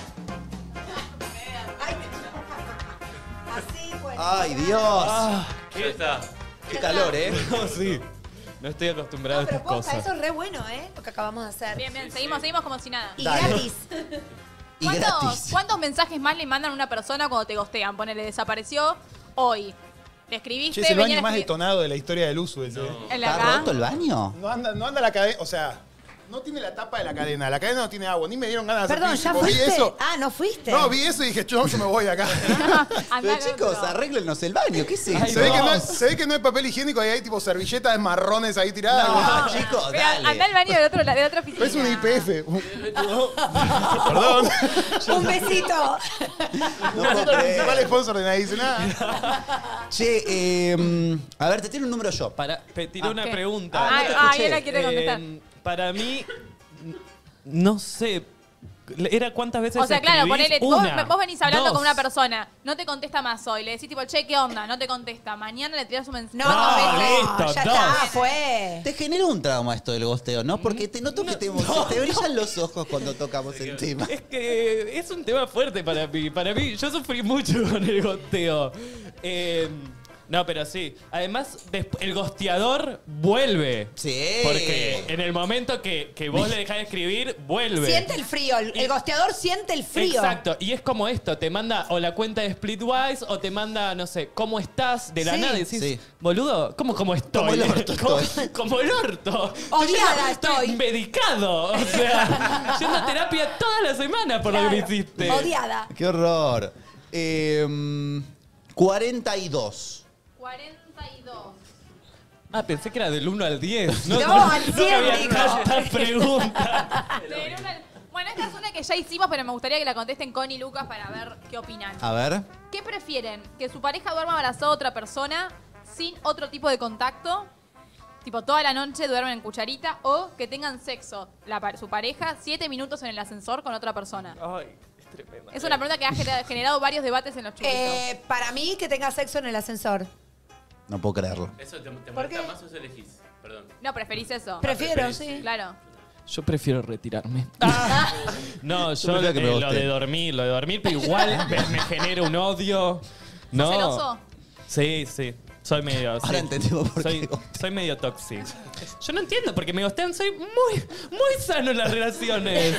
Ay, así, bueno. Ay, Dios. Ah, Ya está. Qué calor, ¿eh? no, sí. No estoy acostumbrado No, a pero estas posta, cosas. eso es re bueno, ¿eh? Lo que acabamos de hacer. bien, bien. Seguimos, seguimos como si nada. Y Dale. gratis. Y ¿Cuántos, gratis. ¿Cuántos mensajes más le mandan a una persona cuando te gostean? Ponele, desapareció hoy. Le escribiste, Che, es el venía baño a más escribir- detonado de la historia del uso ese. el ¿Está acá. roto el baño? No anda, no anda la cadena, o sea, no tiene la tapa de la cadena. La cadena no tiene agua. Ni me dieron ganas de hacer Perdón, pis, ¿ya tipo, vi fuiste? eso. Ah, ¿no fuiste? No, vi eso y dije, yo, yo me voy acá. Pero chicos, arréglennos el baño, ¿qué es eso? Se ve, que no es, se ve que no es papel higiénico y hay tipo servilletas marrones ahí tiradas. No, chicos, Pero dale. anda al baño de, otro, de otra oficina. Es un I P F. Perdón. Un besito. No puedo El principal creer. sponsor de nadie dice nada. Che, eh, a ver, te tiro un número yo. Para, te tiré Ah, una ¿qué? pregunta. Ah, no Ay, te ay, escuché. él la quiere contestar. Eh, para mí, no sé. Era cuántas veces O sea, claro, escribís? ponele, vos, Una, vos venís hablando dos. con una persona, no te contesta más hoy, le decís tipo, che, ¿qué onda? No te contesta. Mañana le tirás un mensaje. No, No, listo, ya dos. está, fue. Te genera un trauma esto del gosteo, ¿no? Porque te noto que te, no, te brillan los ojos cuando tocamos el tema. Es que es un tema fuerte para mí. Para mí, yo sufrí mucho con el gosteo. Eh, no, pero sí. Además, desp- el gosteador vuelve. Sí. Porque en el momento que, que vos le dejás de escribir, vuelve. Siente el frío, el, el gosteador siente el frío. Exacto, y es como esto, te manda o la cuenta de Splitwise o te manda, no sé, ¿cómo estás? De la Sí. nada y decís, Sí. boludo, ¿cómo, cómo estoy? Como el orto como, estoy. como el orto. Odiada Estoy estoy. medicado, o sea, yendo a terapia toda la semana por lo que me Claro. hiciste. Odiada. Qué horror. Eh, cuarenta y dos. cuarenta y dos. Ah, pensé que era del uno al diez. No, No, al no cien, había dijo. tantas preguntas. Del uno al- Bueno, esta es una que ya hicimos, pero me gustaría que la contesten Connie y Lucas para ver qué opinan. A ver. ¿Qué prefieren? ¿Que su pareja duerma abrazado a otra persona sin otro tipo de contacto? Tipo, toda la noche duermen en cucharita. ¿O que tengan sexo, la, pa- su pareja, siete minutos en el ascensor con otra persona? Ay, es tremendo. Es una pregunta que ha gener- generado varios debates en los chupitos. Eh, para mí, que tenga sexo en el ascensor. No puedo creerlo. ¿Eso te, te ¿Por molesta qué? más o eso elegís? Perdón. No, preferís eso. Prefiero, preferís. sí. Claro. Yo prefiero retirarme. No, yo prefiero que me eh, lo gosteen. de dormir, lo de dormir, pero igual me, me genera un odio. No. celoso? Sí, sí. Soy medio. Ahora sí. entendemos por soy, qué gostea. soy medio tóxico. Yo no entiendo porque me gostean, soy muy, muy sano en las relaciones.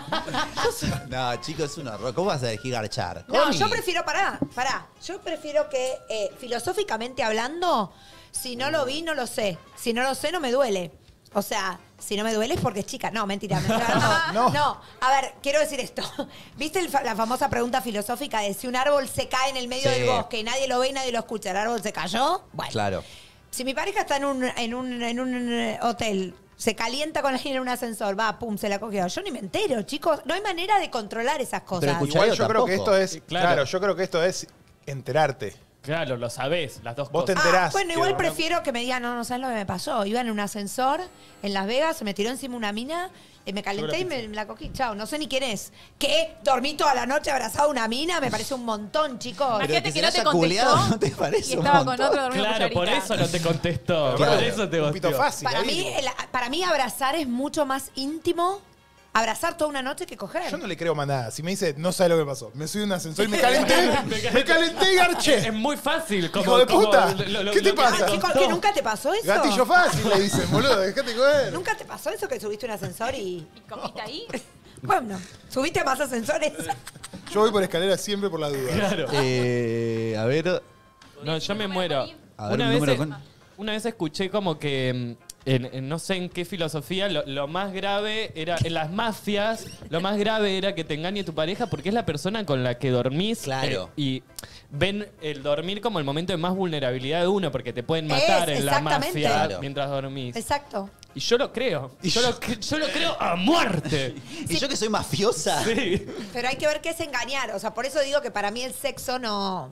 No, chicos, es un horror. ¿Cómo vas a elegir garchar? No, Connie. yo prefiero, pará, pará. Yo prefiero que, eh, filosóficamente hablando, si no lo vi, no lo sé. Si no lo sé, no me duele. O sea, si no me duele es porque es chica. No, mentira. Me estoy hablando- No. no, a ver, quiero decir esto. ¿Viste el fa- la famosa pregunta filosófica de si un árbol se cae en el medio Sí. del bosque y nadie lo ve y nadie lo escucha, ¿el árbol se cayó? Bueno, Claro. si mi pareja está en un, en un, en un eh, hotel, se calienta con alguien en un ascensor, va, pum, se la cogió. Yo ni me entero, chicos. No hay manera de controlar esas cosas. Pero escucha- Igual yo creo que tampoco. esto es. Claro. Claro. yo creo que esto es enterarte. Claro, lo sabés, las dos Vos te cosas. enterás. Ah, bueno, que igual una- prefiero que me digan, no, no sabes lo que me pasó. Iba en un ascensor en Las Vegas, se me tiró encima una mina, eh, me calenté y me, me la cogí. Chao, no sé ni quién es. ¿Qué? ¿Dormí toda la noche abrazado a una mina? Me parece un montón, chicos. Pero Imagínate que que se no la te haya culeado, contestó ¿no te parece y un estaba con montón? otro dormido en Claro, por cucharita. eso no te contestó. Claro. Por eso te Un pito gosteó. fácil. Para ahí, mí, tipo. el- para mí abrazar es mucho más íntimo. Abrazar toda una noche que coger. Yo no le creo más nada. Si me dice, no sabe lo que pasó. Me subí a un ascensor y me calenté. me calenté y garché. Es muy fácil. Como, Hijo de como puta. lo- lo- ¿Qué te lo que pasa? Ah, chicos, ¿que nunca te pasó eso? Gatillo fácil, le dicen, boludo. Dejate coger. ¿Nunca te pasó eso que subiste a un ascensor y... ¿Y cogiste ahí? Bueno, ¿subiste a más ascensores? Yo voy por escalera siempre por la duda. Claro. Eh, a ver. No, yo me muero. A ver, Una un vez, número eh, con- una vez escuché como que mm, en, en no sé en qué filosofía lo, lo más grave era en las mafias lo más grave era que te engañe tu pareja porque es la persona con la que dormís. Claro. eh, y ven el dormir como el momento de más vulnerabilidad de uno porque te pueden matar Es, en la exactamente. mafia Claro. mientras dormís. Exacto. Y yo lo creo. Y yo, yo- Lo, cre- yo lo creo a muerte. ¿Y yo que soy mafiosa? Sí. Pero hay que ver qué es engañar. O sea, por eso digo que para mí el sexo no...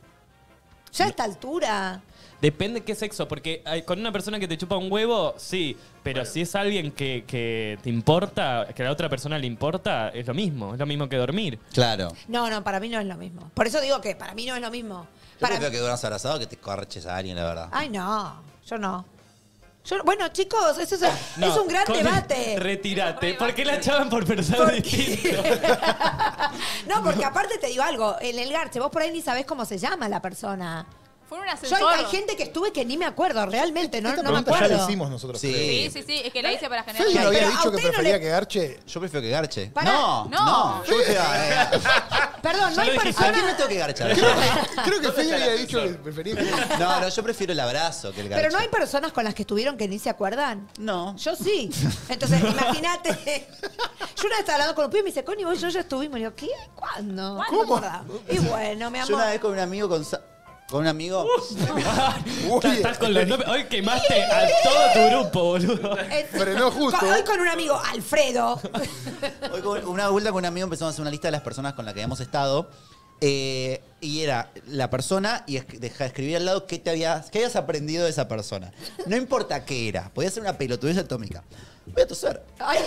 Ya a esta altura... Depende qué sexo, porque hay- con una persona que te chupa un huevo, sí, pero si es alguien que, que te importa, que a la otra persona le importa, es lo mismo, es lo mismo que dormir. Claro. No, no, para mí no es lo mismo. Por eso digo que para mí no es lo mismo. Yo Para... prefiero que duermas abrazado que te corches a alguien, la verdad. Ay, no. Yo no. Yo, bueno, chicos, eso es, No, es un gran con- debate. Retírate. ¿Por qué la echaban por pensar ¿Por qué? distinto? No, porque aparte te digo algo. En el garche, vos por ahí ni sabés cómo se llama la persona. Fue en un Yo ascensor. hay, hay gente que estuve que ni me acuerdo, realmente, no, Esta no me pregunta ya acuerdo. la hicimos nosotros. Sí. creo. Sí, sí, sí. Es que la hice para generar... Fede lo había Pero a dicho que usted no prefería le- que garche. Yo prefiero que garche. Pará. No, No. no. Yo prefiero, eh, Perdón, no Ya hay lo dijiste. ¿A quién personas. me tengo que garchar? Creo que Fede había dicho que prefería que... No, no, yo prefiero el abrazo que el garche. Pero no hay personas con las que estuvieron que ni se acuerdan. No. Yo sí. Entonces, imagínate. Yo una vez estaba hablando con un pibe y me dice, Connie, vos y yo ya estuvimos. Y digo, ¿qué? ¿Cuándo? ¿Cómo? Y bueno, mi Yo amor. una vez con un amigo con... Sa- Con un amigo... Estás- Estás con los nombres. Hoy quemaste a todo tu grupo, boludo. Eh, Frenó justo. con- hoy con un amigo, Alfredo. Hoy con una vuelta con un amigo empezamos a hacer una lista de las personas con las que habíamos estado. eh, y era la persona y es- deja de escribir al lado qué te habías, qué habías aprendido de esa persona. No importa qué era. Podía ser una pelotudez atómica. Voy a toser. Ay,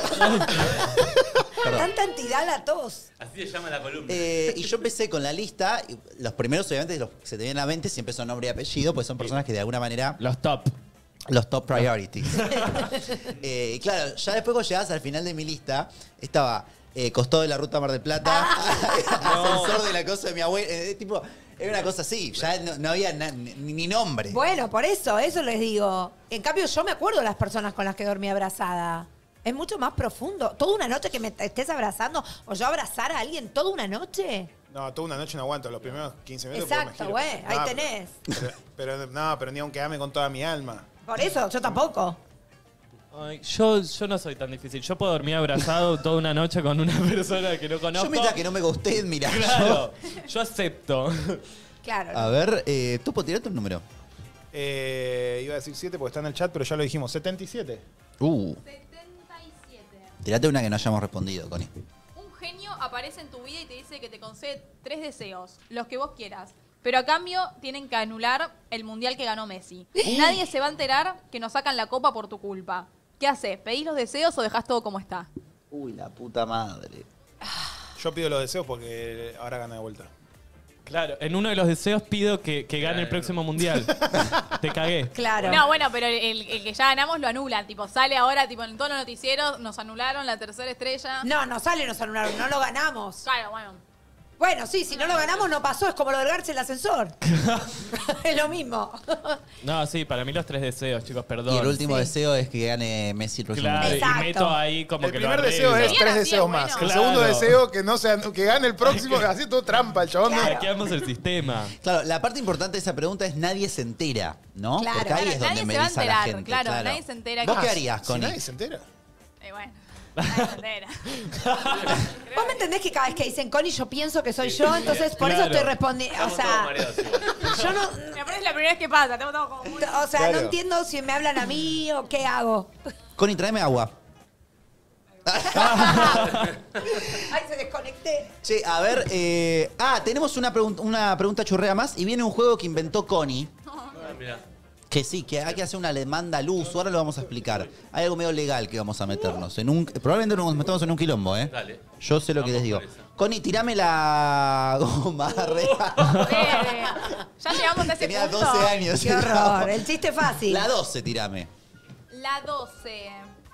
Perdón. tanta entidad la tos. Así se llama la columna. Eh, y yo empecé con la lista. Y los primeros, obviamente, los que se te vienen a la mente siempre son nombre y apellido, pues son personas que de alguna manera... Los top. Los top priorities. Eh, y claro, ya después cuando llegabas al final de mi lista, estaba eh, costado de la ruta Mar del Plata, ascensor de la cosa de mi abuela. eh, tipo, era una cosa así, ya no, no había na- ni, ni nombre. Bueno, por eso, eso les digo. En cambio, yo me acuerdo de las personas con las que dormí abrazada. Es mucho más profundo. Toda una noche que me estés abrazando o yo abrazar a alguien toda una noche. No, toda una noche no aguanto, los primeros quince minutos. Exacto, porque me güey, giro. ahí No, tenés. Pero, pero no, pero ni aunque ame con toda mi alma. Por eso, yo tampoco. Ay, yo, yo no soy tan difícil. Yo puedo dormir abrazado toda una noche con una persona que no conozco. Yo mientras que no me guste, mira. Claro, yo acepto. Claro. A ver, eh, ¿tú puedes tirar tu número? Eh, iba a decir siete porque está en el chat, pero ya lo dijimos. setenta y siete. Uh, setenta y siete. tirate una que no hayamos respondido, Connie. Un genio aparece en tu vida y te dice que te concede tres deseos, los que vos quieras. Pero a cambio tienen que anular el mundial que ganó Messi. Nadie se va a enterar que nos sacan la copa por tu culpa. ¿Qué haces? ¿Pedís los deseos o dejás todo como está? Uy, la puta madre. Yo pido los deseos porque ahora gana de vuelta. Claro, en uno de los deseos pido que, que gane el próximo mundial. Te cagué. Claro. No, bueno, pero el, el que ya ganamos lo anulan. Tipo, sale ahora, tipo, en todos los noticieros, nos anularon la tercera estrella. No, no sale, nos anularon, no lo ganamos. Claro, bueno. Bueno, sí, si no lo ganamos no pasó, es como lo del Garche el ascensor. Es lo mismo. No, sí, para mí los tres deseos, chicos, perdón. Y el último Sí. deseo es que gane Messi el próximo Claro, mundial. Exacto. y meto ahí como El que lo primer deseo arreglo. es tres Serían así, deseos bueno. más. El Claro. segundo deseo que no sea, que gane el próximo, así todo trampa el chabón. ¿no? Hackeamos el sistema. Claro, la parte importante de esa pregunta es nadie se entera, ¿no? Claro. Porque ahí Claro, es donde nadie me se va a dice la enterar, gente. claro, nadie se entera ¿Vos que- qué harías, Si Connie? nadie se entera. Y bueno, nadie se entera. Vos me entendés que cada vez que dicen Connie yo pienso que soy yo, entonces por eso Claro. estoy respondiendo. O Estamos todos sea, mareados igual. yo no, Me parece la primera vez que pasa. Estamos todos como muy... o sea, Claro. no entiendo si me hablan a mí o qué hago. Connie, tráeme agua. Ay, se desconecté. Che, a ver, eh, ah, tenemos una, pregun- una pregunta churrea más y viene un juego que inventó Connie. Ah, mirá. Que sí, que hay que hacer una demanda al uso, ahora lo vamos a explicar. Hay algo medio legal que vamos a meternos. En un, probablemente nos metamos en un quilombo, ¿eh? Dale. Yo sé lo que les Vamos digo. por esa. Connie, tirame la goma. re- Eh, ya llegamos a ese Tenía punto. doce años. Qué horror, el chiste fácil. La doce, tirame. La doce.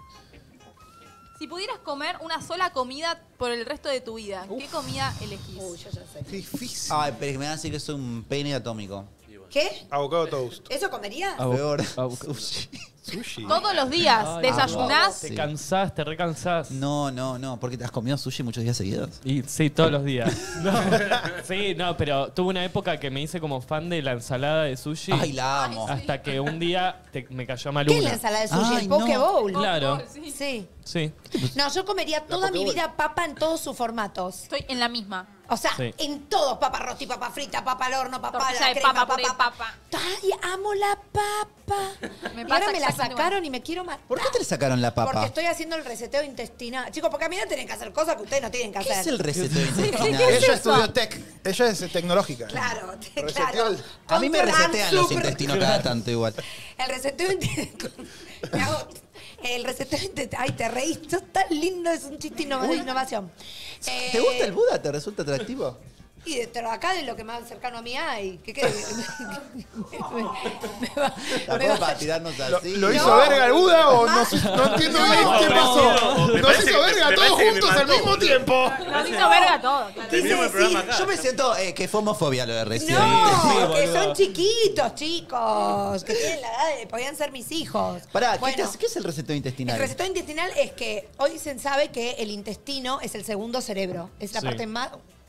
Si pudieras comer una sola comida por el resto de tu vida, ¿qué comida elegís? Uy, yo ya sé. Qué difícil. Ay, pero es que me van a decir que soy un pene atómico. ¿Qué? Avocado toast. ¿Eso comerías? Avo- Peor. avo- Sushi. Sushi. Todos los días, Ay, desayunás. Te Sí. cansás, te recansás. No, no, no. ¿Porque te has comido sushi muchos días seguidos? Y sí, todos los días. No. Sí, no, pero tuve una época que me hice como fan de la ensalada de sushi. Ay, la amo. Ay, Hasta que un día te- me cayó mal ¿Qué es una. la ensalada de sushi? Ay, ¿El poke no. bowl? Claro. Sí. Sí. Sí. No, yo comería toda mi Poke Bowl. vida papa en todos sus formatos. Estoy en la misma. O sea, Sí. en todos, papa roti, papa frita, papa al horno, papa Tortilla la de crema, papa, puré de papa. Ay, amo la papa. Me y pasa ahora me la exactamente sacaron y me quiero matar. ¿Por qué te le sacaron la Porque papa? estoy haciendo el reseteo intestinal. Chicos, porque a mí no tienen que hacer cosas que ustedes no tienen que ¿Qué hacer. es el reseteo intestinal? ¿Qué es Ella eso? estudió tech. Ella es tecnológica. Claro, te- Reseteó claro. el- A mí me Control and resetean los super- intestinos cada tanto igual. El reseteo intestinal. Me hago- El reseteo intestinal. Ay, te reís. Sos tan lindo, es un chiste innova- de innovación. ¿Te Eh, gusta el Buda? ¿Te resulta atractivo? Y de, pero acá de lo que más cercano a mí hay. ¿Qué querés? me, me- me va- me Tampoco va- para tirarnos ¿Lo, así. lo hizo No. verga el Buda o no, Más- no entiendo No. bien qué No, pasó? no, me Nos parece hizo que- verga me todos parece que me juntos al mató, mismo boludo. tiempo. Nos hizo verga todo. claro. Terminemos el programa acá. Yo me siento eh, que fue homofobia lo de recién. No, que boludo. son chiquitos, chicos. Que tienen la edad de. Podían ser mis hijos. Pará, ¿qué, Bueno, te hace- ¿qué es el reseteo intestinal? el reseteo intestinal es que hoy se sabe que el intestino es el segundo cerebro. Es la Sí. parte más.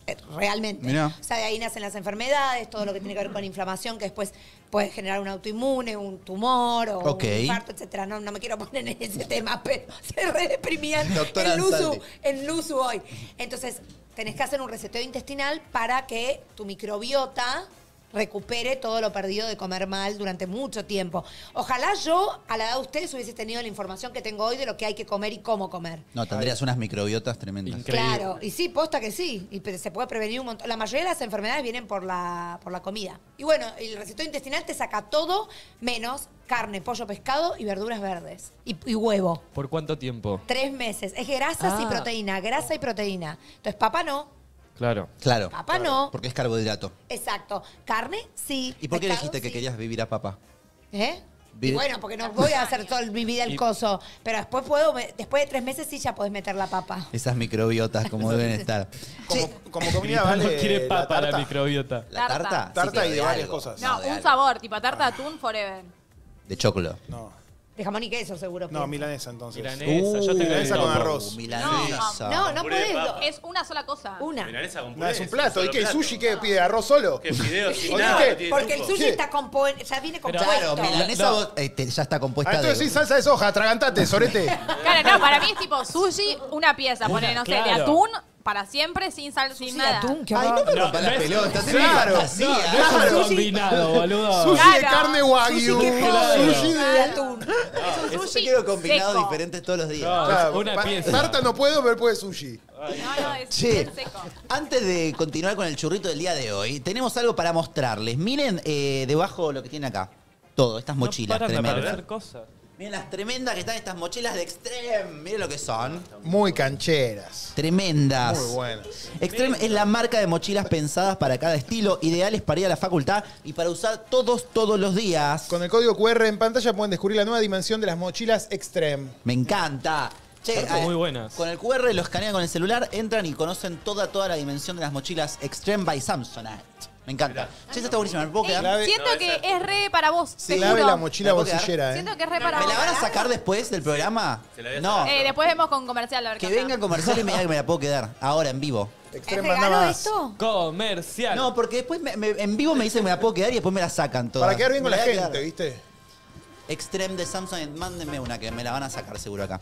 eh, realmente. Mirá. O sea, de ahí nacen las enfermedades, todo lo que tiene que ver con inflamación, que después puede generar un autoinmune, un tumor o Ok. un infarto, etcétera. No, no me quiero poner en ese tema, pero se re deprimían Doctora en Luzu, Ansaldi. en Luzu hoy. Entonces, tenés que hacer un reseteo intestinal para que tu microbiota recupere todo lo perdido de comer mal durante mucho tiempo. Ojalá yo, a la edad de ustedes, hubiese tenido la información que tengo hoy de lo que hay que comer y cómo comer. No, tendrías unas microbiotas tremendas. Claro, y sí, posta que sí. Y pe- se puede prevenir un montón. La mayoría de las enfermedades vienen por la, por la comida. Y bueno, el reseteo intestinal te saca todo menos carne, pollo, pescado y verduras verdes. Y, y huevo. ¿Por cuánto tiempo? Tres meses. Es grasas y Ah. proteína, grasa y proteína. Entonces, papa no. Claro. Claro. Papa no. Porque es carbohidrato. Exacto. Carne, sí. ¿Y por qué Pescado, dijiste que sí. querías vivir a papa? ¿Eh? Vi- Y bueno, porque no voy a hacer todo el- mi vida el Y- coso. Pero después puedo, me- después de tres meses sí ya podés meter la papa. Esas microbiotas, como deben estar. Como, como comida Gritando, vale quiere la papa la, tarta. microbiota. ¿La tarta? Tarta. Sí, Tarta pero y de varias algo. cosas. No, de un algo. sabor, tipo tarta de atún forever. De choclo. No. De jamón y queso, seguro. No, que- milanesa entonces. Milanesa, yo te milanesa creo. con arroz. Milanesa. No, no Puré de podés. papa. Es una sola cosa. Una. Milanesa con No, puré. es un un plato. ¿Y solo qué? ¿El plato. sushi qué pide? ¿Arroz solo? ¿Qué fideos sin ¿O nada? qué? no tiene Porque el truco. sushi ¿Qué? está compuesto, ya viene compuesto. Claro, milanesa No. vos, eh, te- ya está compuesta Ah, entonces de... sí, salsa de soja, atragantate, sorete. Claro, no, para mí es tipo sushi, una pieza, poner, no sé, de claro. atún para siempre, sin sal, sin Sushi de nada. atún, qué Ay, horror. no me No, rompas no las es- pelotas. tenés Claro. fantasía. No, no es Claro. un combinado, boludo. Sushi de Claro. carne wagyu. Sushi que Claro. Sushi de de... atún. Es un Yo sushi quiero combinados seco. diferentes todos los días. No, Claro, es una pa- pieza. Tarta no puedo, pero puede sushi. No, no, es Che, bien seco. antes de continuar con el churrito del día de hoy, tenemos algo para mostrarles. Miren eh, debajo lo que tiene acá. Todo, estas mochilas no paran de tremendas. aparecer cosas. Miren las tremendas que están estas mochilas de Extreme. Miren lo que son. Muy cancheras. Tremendas. Muy buenas. Extreme es la marca de mochilas pensadas para cada estilo, ideales para ir a la facultad y para usar todos, todos los días. Con el código cu erre en pantalla pueden descubrir la nueva dimensión de las mochilas Extreme. Me encanta. Che, Están eh, muy buenas. Con el cu erre lo escanean con el celular, entran y conocen toda, toda la dimensión de las mochilas Extreme by Samsonite. Me encanta. Che, esta está buenísima. ¿Me puedo quedar? Clave, Siento No, que esa- es re para vos, te clave juro. la mochila ¿Me puedo quedar? bolsillera, ¿eh? Siento que es re para ¿Me vos. la van a sacar después del programa? Se la voy a No. sacar. Eh, después vemos con comercial a ver Que qué onda. venga comercial y me diga que me la puedo quedar. Ahora, en vivo. ¿Es Extreme manda regalo más. esto? Comercial. No, porque después me- me- en vivo me dicen que me la puedo quedar y después me la sacan todas. Para quedar bien con Me la voy a gente, quedar. ¿viste? Extreme de Samsung, mándenme una que me la van a sacar seguro acá.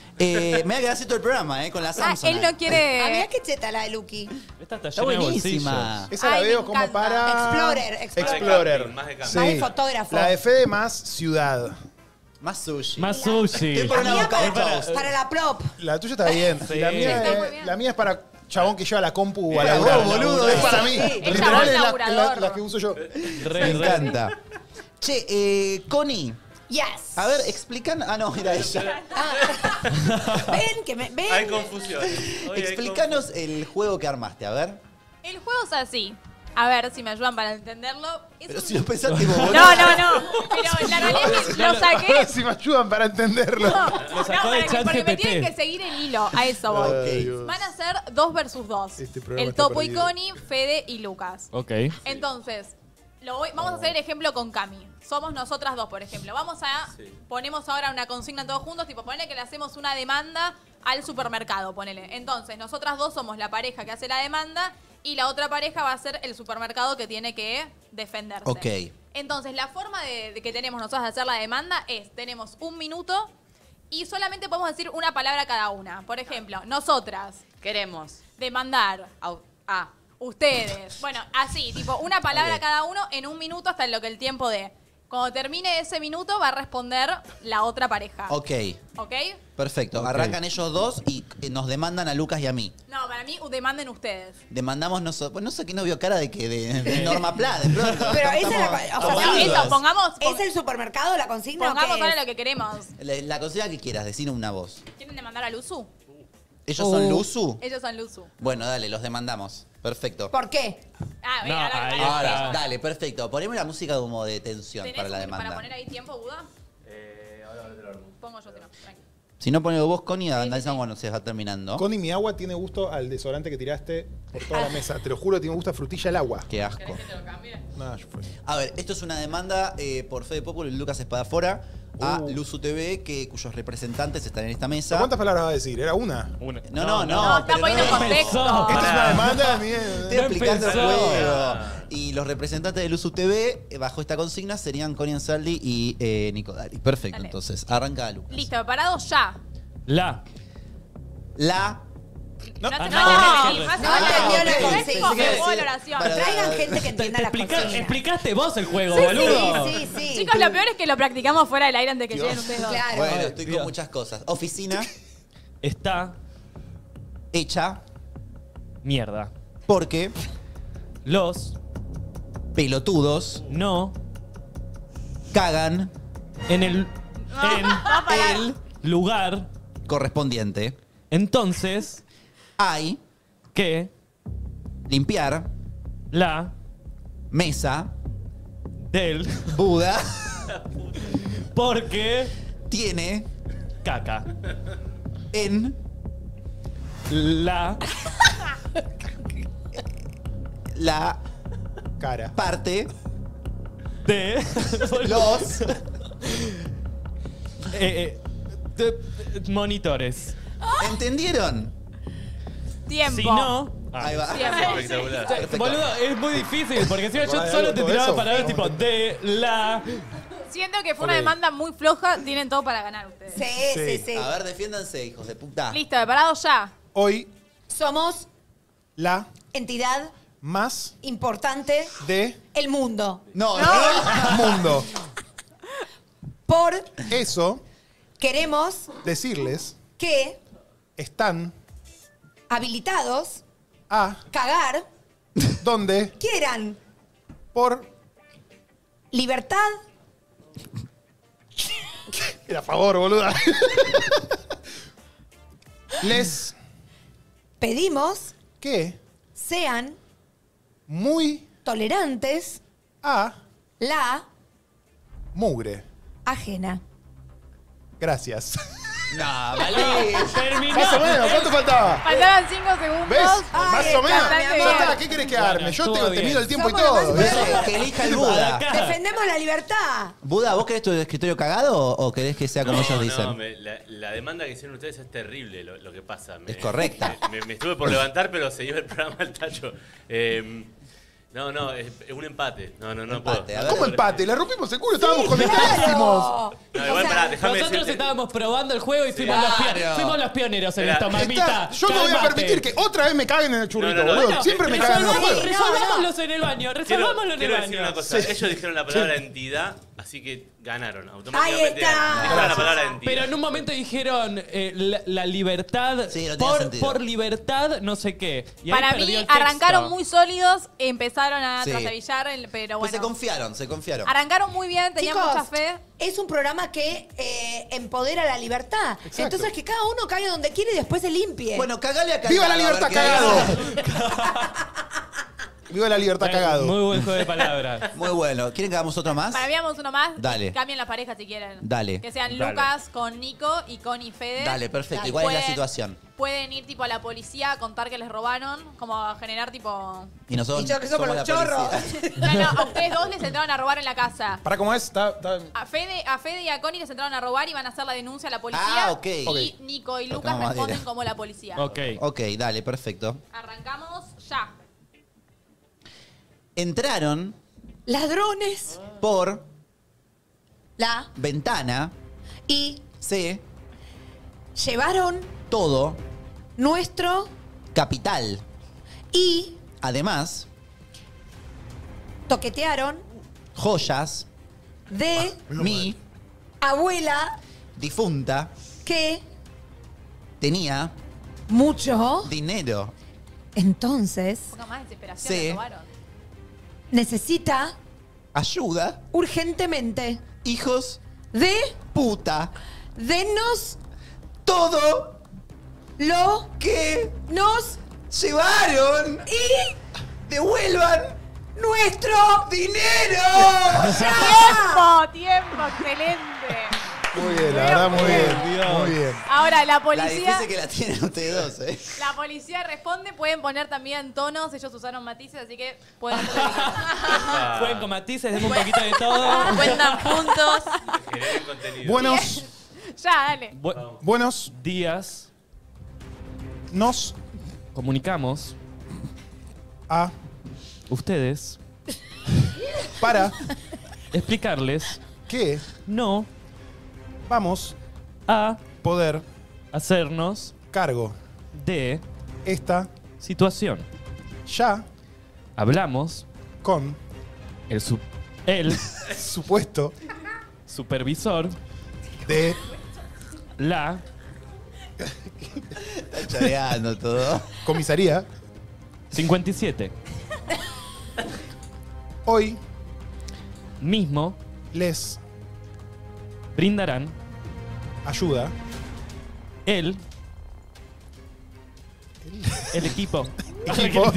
Eh, me voy a quedar así todo el programa, eh, con la Ah, Samsung. él no quiere... Ah, mirá qué cheta la de Lucky. Esta está Está llena de buenísima. bolsillos. Esa la Ay, me veo como encanta. para... Explorer, Explorer. Explorer. Más de camping, Sí. Más de fotógrafo. La de Fede más ciudad. Más sushi. Más sushi. Estoy por una Mía boca de para, toast. para la prop. La tuya está bien. Sí. La, mía Está muy es, bien. la mía es para chabón que lleva la compu a Para la vos, boludo, Es es para así. mí. El Literal chabón es la, laburador. la- la que uso yo. Re, Me re. encanta. Che, eh, Connie, Yes. a ver, explican. Ah, no, era ella. Ven, que me. Ven. Hay confusión. Hoy hay Explícanos el juego que armaste, a ver. El juego es así. A ver si me ayudan para entenderlo. Es Pero un- si lo pensaste vos. No, no, no. Pero la realidad es que lo saqué. Si me ayudan para entenderlo. No, Lo no, sacó para de que- Chat porque me G P T. tienen que seguir el hilo. A eso voy. Ay, Dios. Van a ser dos versus dos. Este programa El está Topo y perdido. Connie, Fede y Lucas. Ok. Entonces, lo voy- vamos a hacer el ejemplo con Cami. Somos nosotras dos, por ejemplo. Vamos a. Sí. Ponemos ahora una consigna todos juntos, tipo, ponele que le hacemos una demanda al supermercado, ponele. Entonces, nosotras dos somos la pareja que hace la demanda y la otra pareja va a ser el supermercado que tiene que defenderse. Ok. Entonces, la forma de, de que tenemos nosotros de hacer la demanda es: tenemos un minuto y solamente podemos decir una palabra cada una. Por ejemplo, nosotras, Queremos. demandar. Au- ah. Ustedes. Bueno, así, tipo, una palabra Ok. cada uno en un minuto hasta lo que el tiempo dé. Cuando termine ese minuto va a responder la otra pareja. Ok, ¿Ok? perfecto. Ok. Arrancan ellos dos y eh, nos demandan a Lucas y a mí. No, para mí demanden ustedes. Demandamos nosotros. Pues no sé qué no vio cara de que de, de Norma Pla, de pronto. Pero esa es la. Estamos- O sea, estamos No, amigos. eso, pongamos, ¿Es el supermercado la consigna o pongamos qué ahora es? lo que queremos. La, la consigna que quieras, decir una voz. ¿Quieren demandar a Luzu? ¿Ellos son Uh. Luzu? Ellos son Luzu. Bueno, dale, los demandamos. Perfecto. ¿Por qué? Ah, No, bien, ahora, ahí ahora- Ahora, está. dale, perfecto. Poneme la música como de tensión ¿Tenés para la un- demanda. para poner ahí tiempo, Buda? Eh, ahora te lo armo. Pongo yo, si no. Tranqui. Si no ponelo vos, Connie, analizamos cuando se va terminando. Connie, mi agua tiene gusto al desodorante que tiraste por toda la mesa. Te lo juro, tiene gusto a frutilla el agua. Qué asco. No, yo fue. A ver, esto es una demanda eh, por Fede Popolo y Lucas Espadafora a Uh. Luzu T V, que, cuyos representantes están en esta mesa. ¿Cuántas palabras va a decir? ¿Era una? Una. No, no, no. No, está pero poniendo no- contexto. Esta es una demanda mía. Estoy explicando el empezó. juego. Y los representantes de Luzu T V, eh, bajo esta consigna, serían Connie Ansaldi y eh, Nico Dari. Perfecto, Dale. entonces. Arranca Lucas. Listo, preparados ya. La. La. No, Ah, no, no, no, no, más no, o menos. entendió la Es consigna. como que Sí, juego sí. la oración. Para- Traigan gente que entienda la Explica- consigna. explicaste vos el juego, Sí, boludo. sí, sí, sí. Chicos, lo peor es que lo practicamos fuera del aire antes de que lleguen ustedes dos. Claro. Bueno, Ay, estoy Dios. con muchas cosas. Oficina Está hecha mierda. porque Los pelotudos no cagan en el, en va a parar. el lugar. correspondiente. Entonces, Hay que limpiar la mesa del Buda porque tiene caca. en La la Cara. parte de los eh, eh, de- monitores. ¿entendieron? Tiempo. Si no, Ahí va. Tiempo. Espectacular. Perfecto. boludo, es muy difícil porque si no, yo ¿Hay solo algo te con tiraba eso? palabras tipo de la. Siento que fue una Ok. demanda muy floja. Tienen todo para ganar ustedes. Sí, sí, Sí. sí. A ver, defiéndanse, hijos de puta. Listo, preparados ya. Hoy, Somos la entidad más importante de el mundo. No, el mundo. Por Eso, queremos decirles, que están habilitados a cagar donde quieran por libertad Era a favor, boluda. Les pedimos que sean muy tolerantes a la mugre. ajena. Gracias. No, vale. Terminó. Más o menos, ¿cuánto faltaba? Faltaban cinco segundos. ¿Ves? Ay, Más o está, menos. mi Ya amor. está, ¿qué querés que arme? Bueno, Yo estuvo te, te bien. mido el tiempo y Somos todo. los más Eso, que elija el Buda. Acá. Defendemos la libertad. Buda, ¿vos querés tu escritorio cagado o querés que sea como No, ellos no, dicen? me- la, la demanda que hicieron ustedes es terrible lo, lo que pasa. Me- Es correcta. Me, me estuve por levantar, pero se dio el programa al tacho. Eh, no, no, es, es un empate. No, no, no Empate, puedo. a ver. ¿Cómo empate? La rompimos el culo, estábamos Sí, conectadísimos. No, igual, O sea, pará, déjame Nosotros decirte. estábamos probando el juego y fuimos, los, pio- Claro. fuimos los pioneros en Espera, esto, mamita. Está- yo no voy a Cálmate. permitir que otra vez me caguen en el churrito, No, no, no, boludo. no, Siempre no, me no, cagan en los no, juegos. no, Resolvámoslos en el baño, Quiero, resolvámoslo en el quiero baño. decir una cosa. Ellos dijeron la palabra entidad, así que ganaron. Ahí Automáticamente está. ganaron. Dijeron la palabra entidad. Pero en un momento dijeron eh, la, la libertad Sí, no tenía por, sentido. por libertad, no sé qué. Y ahí Para perdió mí el texto. arrancaron muy sólidos, empezaron a Sí. trastabillar, el- pero Pues bueno. se confiaron, se confiaron. Arrancaron muy bien, tenían Chicos, mucha fe. es un programa que eh, empodera la libertad. Exacto. Entonces que cada uno caiga donde quiere y después se limpie. Bueno, cagale a cagado. ¡Viva la a ver libertad qué cagado! dice. Viva la libertad Eh, cagado. Muy buen juego de palabras. Muy bueno. ¿Quieren que hagamos otro más? Para mí vamos uno más. Dale. Cambien las parejas si quieren. Dale. Que sean Dale. Lucas con Nico y Connie Fede. Dale, perfecto. Dale. ¿Y cuál es la Pueden- situación? Pueden ir tipo a la policía a contar que les robaron, como a generar tipo... Y nosotros Y yo que somos los la chorros. policía. No, no, a ustedes dos les entraron a robar en la casa. ¿Para cómo es? Está, está- A Fede, a Fede y a Connie les entraron a robar y van a hacer la denuncia a la policía. Ah, ok. Y Ok. Nico y Lucas Tocamos madera. responden como la policía. Ok. Ok, dale, perfecto. Arrancamos ya. Entraron Ladrones. por La ventana, y se llevaron todo nuestro capital. y Además, toquetearon joyas de mi abuela difunta que tenía mucho. dinero. Entonces Un poco más de desesperación, Sí. les robaron. necesita Ayuda, urgentemente hijos, de puta, denos todo lo que nos llevaron y devuelvan nuestro dinero. ya. ¡Tiempo! ¡Tiempo! ¡Excelente! Muy bien, la verdad, muy bien. Muy bien. Ahora, la La policía. difícil que la tienen ustedes dos, ¿eh? La policía responde, pueden poner también tonos, ellos usaron matices, así que pueden hacer lo que quieran. Jueguen con matices, denme un poquito de todo. Cuentan puntos. Generen contenido. Buenos, Ya, dale. Bu- buenos días. nos Comunicamos a ustedes para explicarles que no vamos a poder hacernos cargo de esta situación. ya Hablamos con el, su- el supuesto supervisor de la Está choreando todo. comisaría cincuenta y siete hoy mismo les brindarán ayuda el el equipo Equipo.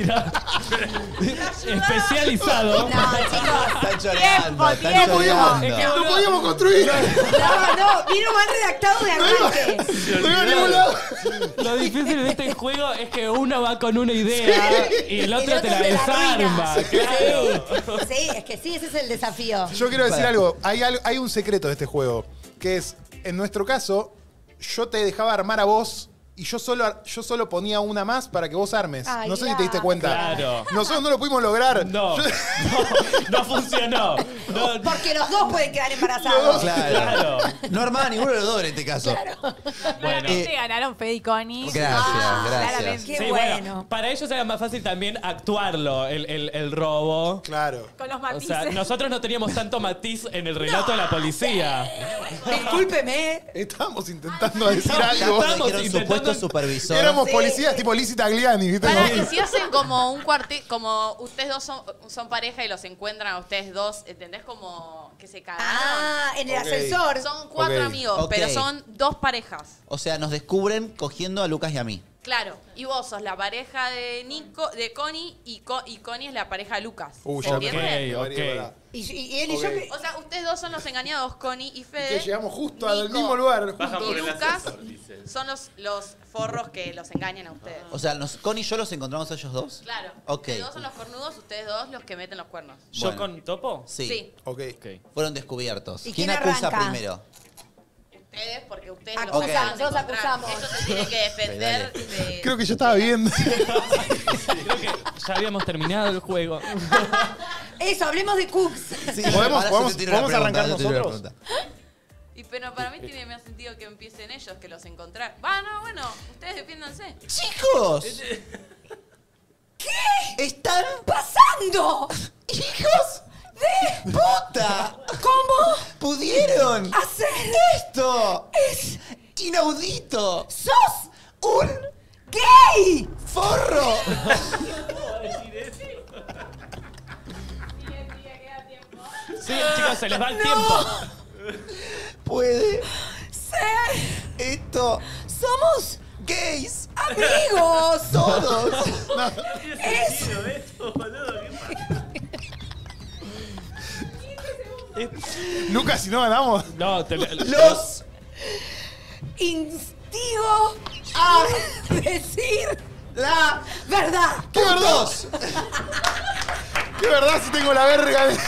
especializado. No, chicos. Está choreando, está tiempo. choreando. Es que no podíamos construir. No, no, vino mal redactado de arranque. No iba a ningún lado. Lo difícil de este juego es que uno va con una idea y el otro, El otro te la te la desarma. arruina. Claro. Sí, es que sí, ese es el desafío. Yo quiero decir Para. algo. Hay, al- hay un secreto de este juego. Que es, en nuestro caso, yo te dejaba armar a vos y yo solo, yo solo ponía una más para que vos armes. Ay, no sé si te diste cuenta. Claro. Nosotros no lo pudimos lograr. No, Yo- no, no funcionó. No, Porque los dos pueden quedar embarazados. Claro. claro. No armaba ninguno de los dos en este caso. Bueno. Claramente ganaron Fede y Connie. Gracias, Ah, gracias. claramente. Qué Sí, bueno. Para ellos era más fácil también actuarlo, el, el- el robo. Claro. Con los O matices. sea, nosotros no teníamos tanto matiz en el relato de la policía. Discúlpeme. Estábamos intentando decir no, algo. estamos Estamos dijeron intentando- supuesto supervisor. Éramos Sí. policías tipo Lizzie Tagliani, ¿viste? Pará, Como- y si hacen como un cuarteto, como ustedes dos son, son pareja y los encuentran a ustedes dos, ¿entendés? Como que se cagaron. Ah, en el Ok. ascensor. Son cuatro Ok. amigos, Ok. pero son dos parejas. O sea, nos descubren cogiendo a Lucas y a mí. Claro, y vos sos la pareja de Nico, de Connie, y, Co- y Connie es la pareja de Lucas. Uy, ¿Se ya entiende? Ok, María, ok. Y, y- y él y Ok. yo que... O sea, ustedes dos son los engañados, Connie y Que Fede. llegamos justo al Nico mismo lugar. Bajan justo. por y el Lucas ascensor, dicen. son los, los forros que los engañan a ustedes. O sea, nos, Con y yo los encontramos a ellos dos. Claro. Ok. Ustedes dos son los cornudos, ustedes dos los que meten los cuernos. ¿Yo Bueno. con Topo? Sí. Sí. Ok. Ok. Fueron descubiertos. ¿Y ¿Quién, quién acusa arranca? primero? Ustedes, porque ustedes Acusamos, los acaban de nosotros encontrar. acusamos. Ellos se tienen que defender de... Creo que yo estaba viendo. Creo que ya habíamos terminado el juego. Eso, hablemos de Cooks. Sí, ¿Podemos- ahora podemos- se te tiro la podemos pregunta, arrancar ahora te tiro la nosotros? pregunta. Y, pero para mí tiene más sentido que empiecen ellos, que los encontrar. Va, no, bueno, ustedes defiéndanse. ¡Chicos! ¿Qué ¡Están pasando? hijos de puta! ¿Cómo ¡Pudieron hacer esto! ¡Es inaudito! sos ¡Un gay? forro! Sí, chicos, se les va el tiempo. ¿Puede Ser esto? somos ¡Gays! amigos. ¡Todos! Es Esto, boludo, ¿qué pasa? Lucas, si no ganamos. No, te, ¡Los! instigo a decir ¡La! verdad. ¡Qué verdad! ¡Todos! ¡Qué verdad si tengo la verga! de-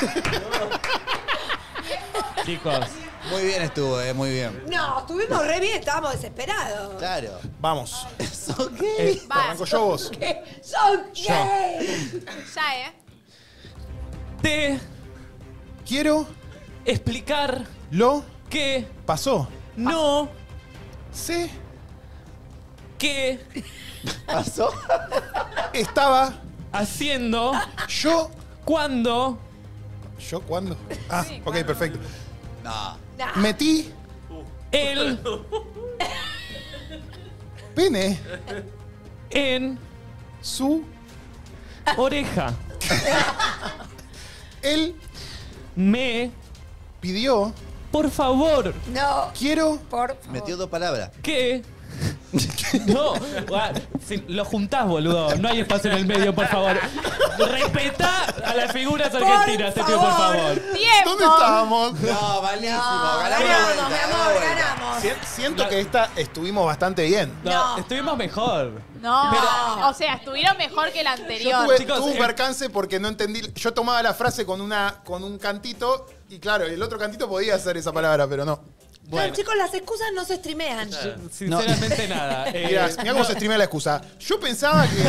chicos, Muy bien estuvo, eh, muy bien. No, estuvimos re bien, estábamos desesperados. Claro. Vamos. ¿Son gay? eh, Va, Arranco yo vos. ¿Qué? Son gay. ya, ¿eh? te Quiero explicar lo que pasó. no Se que ¿Pasó? estaba haciendo yo. cuando ¿Yo cuándo? Ah, ok, perfecto. No. Metí el pene en su. oreja Él me pidió. por favor No, Quiero por favor. Metió dos palabras. que No, gua- si lo juntás, boludo. No hay espacio en el medio, por favor. Respetá a las figuras argentinas, te pido, por favor. ¡Tiempo! ¿Dónde estábamos? No, malísimo. No, ganamos ganamos, vuelta, mi ganamos amor, vuelta. ganamos. Si- Siento que esta estuvimos bastante bien. No, No. Estuvimos mejor. No, Pero- o sea, estuvieron mejor que la Yo anterior. tuve, Chicos, tuve un eh, percance porque no entendí. Yo tomaba la frase con, una, con un cantito y claro, el otro cantito podía hacer esa palabra, pero no. Bueno, Claro, chicos, las excusas no se streamean. sinceramente nada. Eh, Mirá, mirá cómo se streamea la excusa. Yo pensaba que.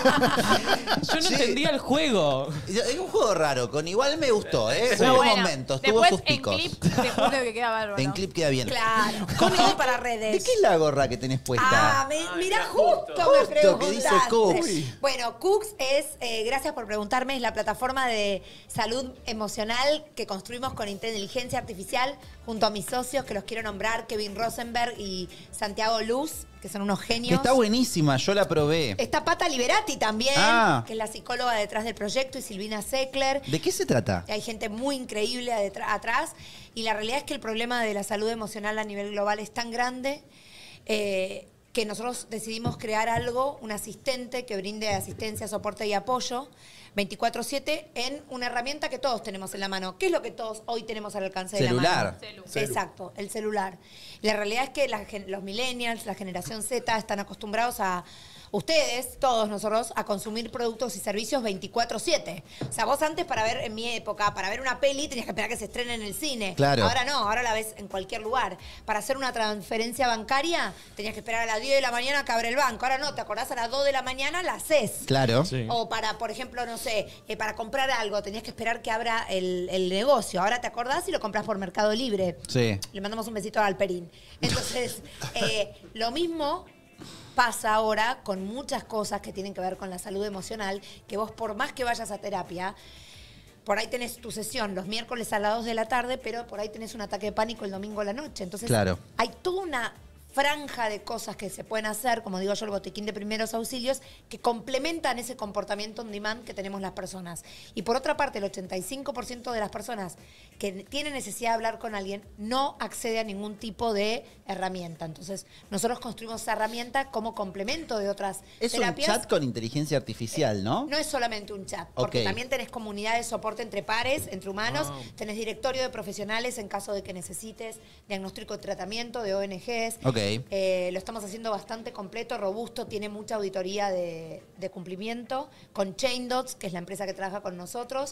yo no Sí. entendía el juego. Es un juego raro, con igual me gustó, ¿eh? Pero Hubo bueno, momentos, tuvo después sus en picos. clip te juro que queda bárbaro. En clip queda bien. Claro. Contenido para ¿De redes. qué es la gorra que tenés puesta? Ah, me, Ay, mira, mira, justo, justo. me Justo, preguntaste. que dice Cooks. Bueno, Cooks es, eh, gracias por preguntarme, es la plataforma de salud emocional que construimos con inteligencia artificial junto a mis socios, que los quiero nombrar, Kevin Rosenberg y Santiago Luz, que son unos Que genios. está buenísima, yo la probé. Está Pata Liberati también, Ah. que es la psicóloga detrás del proyecto, y Silvina Seckler. ¿De qué se trata? Hay gente muy increíble adetra- atrás y la realidad es que el problema de la salud emocional a nivel global es tan grande eh, que nosotros decidimos crear algo, un asistente que brinde asistencia, soporte y apoyo veinticuatro siete en una herramienta que todos tenemos en la mano. ¿Qué es lo que todos hoy tenemos al alcance de la Celular. mano? Celu. Exacto, el celular. Y la realidad es que la gen- los millennials, la generación Z, están acostumbrados a, ustedes, todos nosotros, a consumir productos y servicios veinticuatro siete. O sea, vos antes para ver, en mi época, para ver una peli tenías que esperar que se estrene en el cine. Claro. Ahora no, ahora la ves en cualquier lugar. Para hacer una transferencia bancaria tenías que esperar a las diez de la mañana que abre el banco. Ahora no, te acordás a las dos de la mañana, la haces. Claro. Sí. O para, por ejemplo, no sé, eh, para comprar algo tenías que esperar que abra el, el negocio. Ahora te acordás y lo compras por Mercado Libre. Sí. Le mandamos un besito al Alperín. Entonces, eh, lo mismo pasa ahora con muchas cosas que tienen que ver con la salud emocional, que vos por más que vayas a terapia, por ahí tenés tu sesión los miércoles a las dos de la tarde, pero por ahí tenés un ataque de pánico el domingo a la noche. Entonces, Claro. hay toda una franja de cosas que se pueden hacer, como digo yo, el botiquín de primeros auxilios, que complementan ese comportamiento on demand que tenemos las personas. Y por otra parte, el ochenta y cinco por ciento de las personas que tienen necesidad de hablar con alguien no accede a ningún tipo de herramienta. Entonces, nosotros construimos esa herramienta como complemento de otras Es un terapias. chat con inteligencia artificial, ¿no? No es solamente un chat, porque Ok. también tenés comunidad de soporte entre pares, entre humanos, Ah. tenés directorio de profesionales en caso de que necesites, diagnóstico de tratamiento, de O N Ges. Ok. Eh, lo estamos haciendo bastante completo, robusto, tiene mucha auditoría de, de cumplimiento, con Chain Dots, que es la empresa que trabaja con nosotros,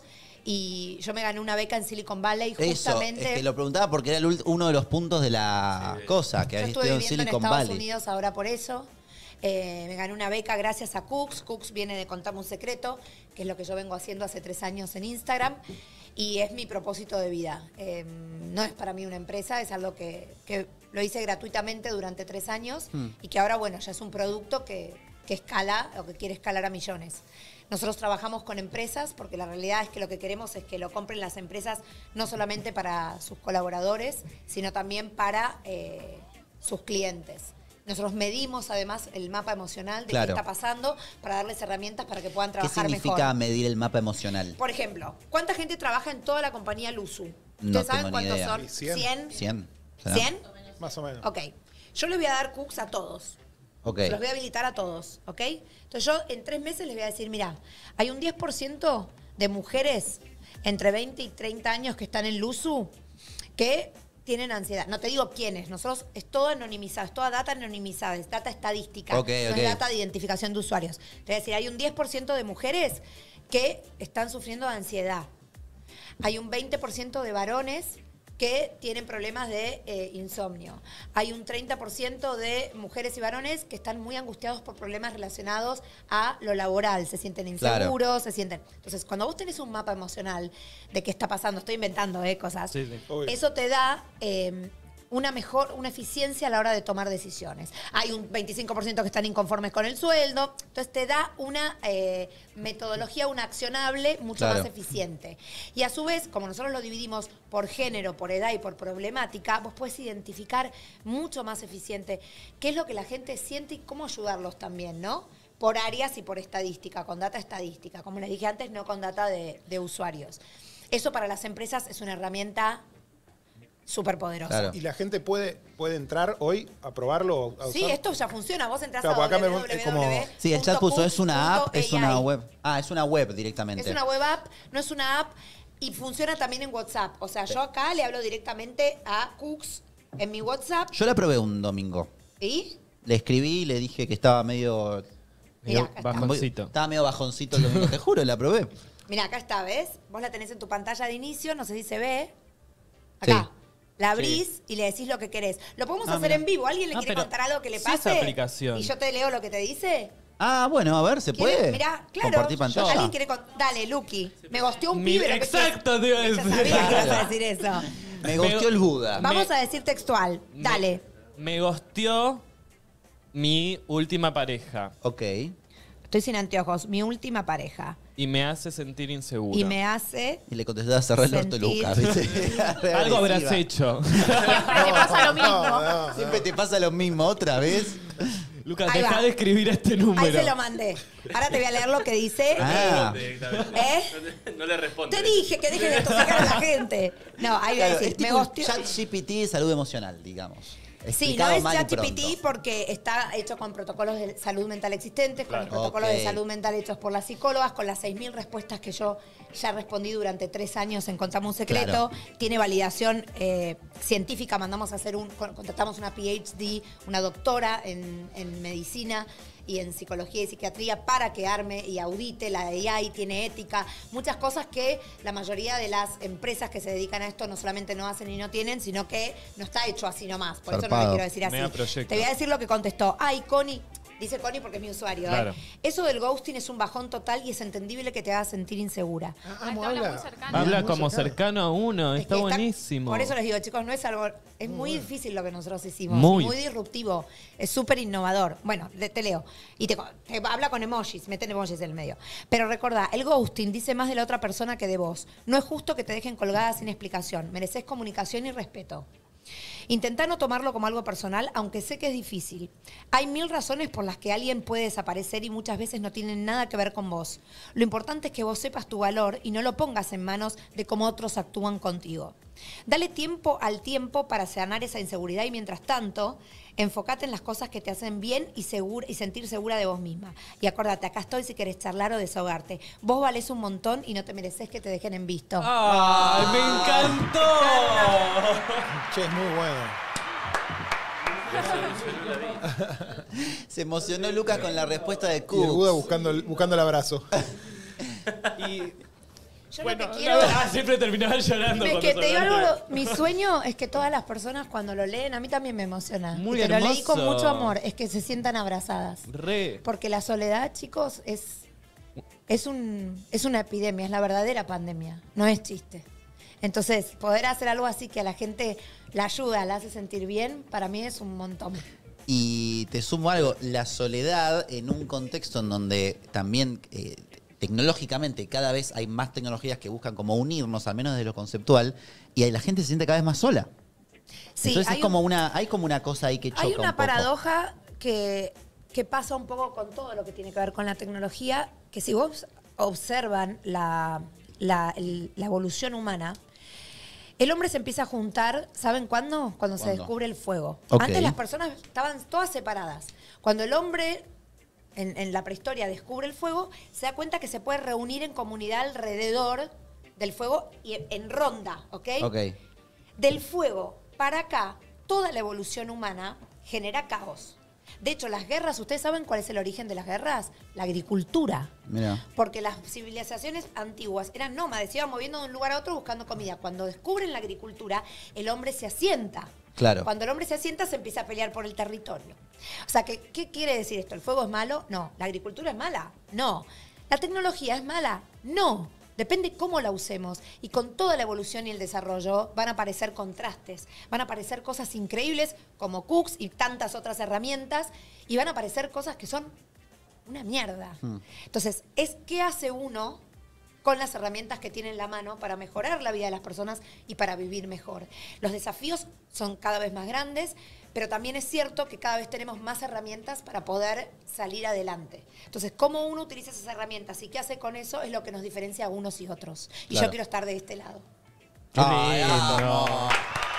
y yo me gané una beca en Silicon Valley Eso, justamente. es que lo preguntaba porque era el ult- uno de los puntos de la cosa, que Yo había estuve estudiado en viviendo en Silicon Estados Valley. Unidos ahora por eso. Eh, me gané una beca gracias a Cooks. Cooks viene de Contarme un Secreto, que es lo que yo vengo haciendo hace tres años en Instagram. Y es mi propósito de vida. Eh, no es para mí una empresa, es algo que, que lo hice gratuitamente durante tres años Hmm. y que ahora, bueno, ya es un producto que, que escala o que quiere escalar a millones. Nosotros trabajamos con empresas porque la realidad es que lo que queremos es que lo compren las empresas no solamente para sus colaboradores, sino también para eh, sus clientes. Nosotros medimos además el mapa emocional de Claro. qué está pasando para darles herramientas para que puedan ¿Qué trabajar significa mejor. medir el mapa emocional? Por ejemplo, ¿cuánta gente trabaja en toda la compañía Luzu? No ¿Ustedes saben tengo ni cuántos idea. son? Cien. ¿Cien? ¿Cien? ¿Será? ¿Cien? Más o menos. Ok. Yo les voy a dar cooks a todos. Ok. Se los voy a habilitar a todos, ¿ok? Entonces yo en tres meses les voy a decir, mira, hay un diez por ciento de mujeres entre veinte y treinta años que están en Luzu que tienen ansiedad. No te digo quiénes, nosotros es todo anonimizado, es toda data anonimizada, es data estadística, Ok, no ok. es data de identificación de usuarios. Te voy a decir, hay un diez por ciento de mujeres que están sufriendo de ansiedad. Hay un veinte por ciento de varones que tienen problemas de eh, insomnio. Hay un treinta por ciento de mujeres y varones que están muy angustiados por problemas relacionados a lo laboral. Se sienten inseguros, Claro. se sienten... Entonces, cuando vos tenés un mapa emocional de qué está pasando, estoy inventando eh, cosas, Sí, sí. Obvio. eso te da... eh, una mejor, una eficiencia a la hora de tomar decisiones. Hay un veinticinco por ciento que están inconformes con el sueldo, entonces te da una eh, metodología, una accionable mucho Claro. más eficiente. Y a su vez, como nosotros lo dividimos por género, por edad y por problemática, vos puedes identificar mucho más eficiente qué es lo que la gente siente y cómo ayudarlos también, ¿no? Por áreas y por estadística, con data estadística, como les dije antes, no con data de, de usuarios. Eso para las empresas es una herramienta súper poderoso. Claro. Y la gente puede, puede entrar hoy a probarlo. A Sí, usar? esto ya funciona. Vos entras Claro, a acá me- www. como- Sí, el chat puso, es una app, es una A I. web. Ah, es una web directamente. Es una web app, no es una app y funciona también en WhatsApp. O sea, yo acá le hablo directamente a Cooks en mi WhatsApp. Yo la probé un domingo. ¿Y? Le escribí y le dije que estaba medio... Mirá, medio acá está. Bajoncito. Estaba medio bajoncito el domingo, te juro, la probé. Mira, acá está, ¿ves? Vos la tenés en tu pantalla de inicio, no sé si se ve. Acá. Sí. La abrís y le decís lo que querés. Lo podemos Ah, hacer mira. en vivo. ¿Alguien le Ah, quiere pero contar algo que le sí, pase? esa aplicación. Y yo te leo lo que te dice. Ah, bueno, a ver, ¿se ¿Quiere? puede? Mirá, claro. Compartir pantalla. ¿Alguien quiere con- Dale, Lucky. Me gosteó un Mi- pibe. lo que- exacto, te iba a Yo decir. sabía que ibas a decir eso. Me gosteó el Buda. Vamos a decir textual. Dale. Me gosteó mi última pareja. Ok. Estoy sin anteojos. Mi última pareja. Y me hace sentir inseguro. Y me hace... Y le contesté a cerrar el orto, Sentir- Lucas, ¿viste? Algo habrás hecho. Siempre te pasa lo mismo. Siempre te pasa lo mismo, otra vez. Lucas, Ahí deja va. de escribir este Ahí número. se lo mandé. Ahora te voy a leer lo que dice. Ah. Directamente. ¿Eh? No, te- no le responde. Te dije que dejes de tocar a la gente. No, ahí voy a Claro, decir. es Me tipo gosteó. chat G P T de salud emocional, digamos. Sí, no Explicado es mal y ChatGPT pronto. porque está hecho con protocolos de salud mental existentes, con Claro. los protocolos Ok. de salud mental hechos por las psicólogas, con las seis mil respuestas que yo ya respondí durante tres años en Contame un Secreto. Claro. Tiene validación eh, científica, mandamos a hacer un, con- contratamos una P H D, una doctora en, en medicina y en psicología y psiquiatría para que arme y audite la A I, tiene ética, muchas cosas que la mayoría de las empresas que se dedican a esto no solamente no hacen y no tienen, sino que no está hecho así nomás. Por eso no le Zarpado. quiero decir así. Mega proyecto. Te voy a decir lo que contestó. Ay, Connie. Dice Connie porque es mi usuario. ¿eh? Claro. Eso del ghosting es un bajón total y es entendible que te haga sentir insegura. Ah, te habla muy cercano. Habla Muy como cercano. cercano a uno, Es está que buenísimo. Por eso les digo, chicos, no es algo. Es muy difícil lo que nosotros hicimos. Muy. Muy, disruptivo. Es súper innovador. Bueno, le- te leo. Y te, te habla con emojis, meten emojis en el medio. Pero recordá, el ghosting dice más de la otra persona que de vos. No es justo que te dejen colgada sin explicación. Mereces comunicación y respeto. Intentá no tomarlo como algo personal, aunque sé que es difícil. Hay mil razones por las que alguien puede desaparecer y muchas veces no tienen nada que ver con vos. Lo importante es que vos sepas tu valor y no lo pongas en manos de cómo otros actúan contigo. Dale tiempo al tiempo para sanar esa inseguridad y mientras tanto, enfócate en las cosas que te hacen bien y, segura, y sentir segura de vos misma. Y acordate, acá estoy si querés charlar o desahogarte. Vos valés un montón y no te mereces que te dejen en visto. ¡Ay, me encantó! Che, es muy bueno. Se emocionó Lucas con la respuesta de Y el Cooks. Buda buscando el, buscando el abrazo. Y Yo bueno, lo que quiero... ah, siempre terminaba llorando. Es cuando que se te digo hablaba. algo, mi sueño es que todas las personas cuando lo leen, a mí también me emociona. Muy y te lo leí con hermoso. mucho amor, es que se sientan abrazadas. Re. Porque la soledad, chicos, es, es, un, es una epidemia, es la verdadera pandemia, no es chiste. Entonces, poder hacer algo así que a la gente la ayuda, la hace sentir bien, para mí es un montón. Y te sumo algo, la soledad en un contexto en donde también eh, tecnológicamente cada vez hay más tecnologías que buscan como unirnos, al menos desde lo conceptual, y ahí la gente se siente cada vez más sola. Sí, Entonces hay es como un- una, hay como una cosa ahí que choca Hay un una poco. paradoja que, que pasa un poco con todo lo que tiene que ver con la tecnología, que si vos observan la, la, el- la evolución humana, el hombre se empieza a juntar, ¿saben cuándo? Cuando se ¿Cuándo? descubre el fuego. Ok. Antes las personas estaban todas separadas. Cuando el hombre, en, en la prehistoria, descubre el fuego, se da cuenta que se puede reunir en comunidad alrededor del fuego y en, en ronda, ¿ok? Ok. Del fuego para acá, toda la evolución humana genera caos. De hecho, las guerras, ¿ustedes saben cuál es el origen de las guerras? La agricultura. Mira. Porque las civilizaciones antiguas eran nómades, se iban moviendo de un lugar a otro buscando comida. Cuando descubren la agricultura, el hombre se asienta. Claro. Cuando el hombre se asienta, se empieza a pelear por el territorio. O sea, que, ¿qué quiere decir esto? ¿El fuego es malo? No. ¿La agricultura es mala? No. ¿La tecnología es mala? No. Depende cómo la usemos. Y con toda la evolución y el desarrollo van a aparecer contrastes. Van a aparecer cosas increíbles como Cooks y tantas otras herramientas. Y van a aparecer cosas que son una mierda. Hmm. Entonces, es qué hace uno con las herramientas que tiene en la mano para mejorar la vida de las personas y para vivir mejor. Los desafíos son cada vez más grandes, pero también es cierto que cada vez tenemos más herramientas para poder salir adelante. Entonces, cómo uno utiliza esas herramientas y qué hace con eso es lo que nos diferencia a unos y otros. Y Claro. yo quiero estar de este lado. Qué Ay, lindo. amo.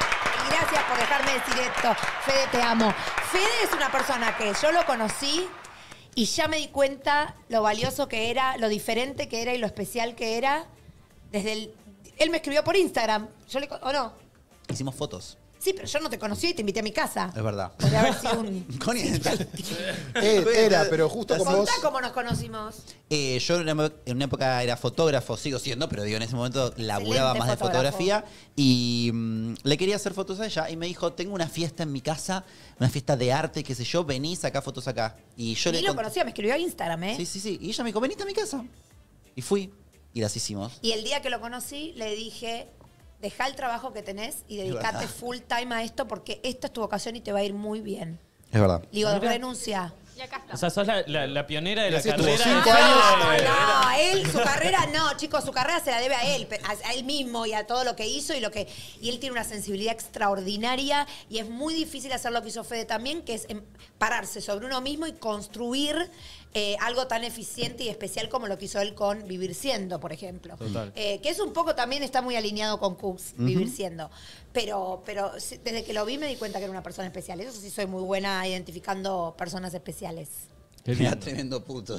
gracias por dejarme decir esto. Fede, te amo. Fede es una persona que yo lo conocí y ya me di cuenta lo valioso que era, lo diferente que era y lo especial que era. Desde el... Él me escribió por Instagram. Yo le... ¿O no? Hicimos fotos. Sí, pero yo no te conocí y te invité a mi casa. Es verdad. Podría haber sido un... Connie, Eh, era, pero justo como vos... Contá cómo nos conocimos. Eh, yo en una, en una época era fotógrafo, sigo siendo, pero digo, en ese momento laburaba Excelente más de fotógrafo. fotografía y mm, le quería hacer fotos a ella y me dijo, tengo una fiesta en mi casa, una fiesta de arte, qué sé yo, vení, sacá fotos acá. Y yo Ni le lo cont- conocía, me escribió a Instagram, ¿eh? Sí, sí, sí. Y ella me dijo, venite a mi casa. Y fui y las hicimos. Y el día que lo conocí, le dije, dejá el trabajo que tenés y dedicate verdad. full time a esto porque esta es tu vocación y te va a ir muy bien. Es verdad. Le digo, Mira. renuncia. Y acá está. O sea, sos la, la- la pionera de Y la así estuvo carrera. cinco de- años. No, no, él, su carrera, no, chicos, su carrera se la debe a él, pe- a, a él mismo y a todo lo que hizo y lo que. Y él tiene una sensibilidad extraordinaria y es muy difícil hacer lo que hizo Fede también, que es em, pararse sobre uno mismo y construir eh, algo tan eficiente y especial como lo que hizo él con Vivir Siendo, por ejemplo. Total. Eh, que es un poco también está muy alineado con Cooks, Vivir Siendo. Pero, pero sí, desde que lo vi me di cuenta que era una persona especial. Eso sí soy muy buena identificando personas especiales. Qué Mira, lindo. tremendo puto.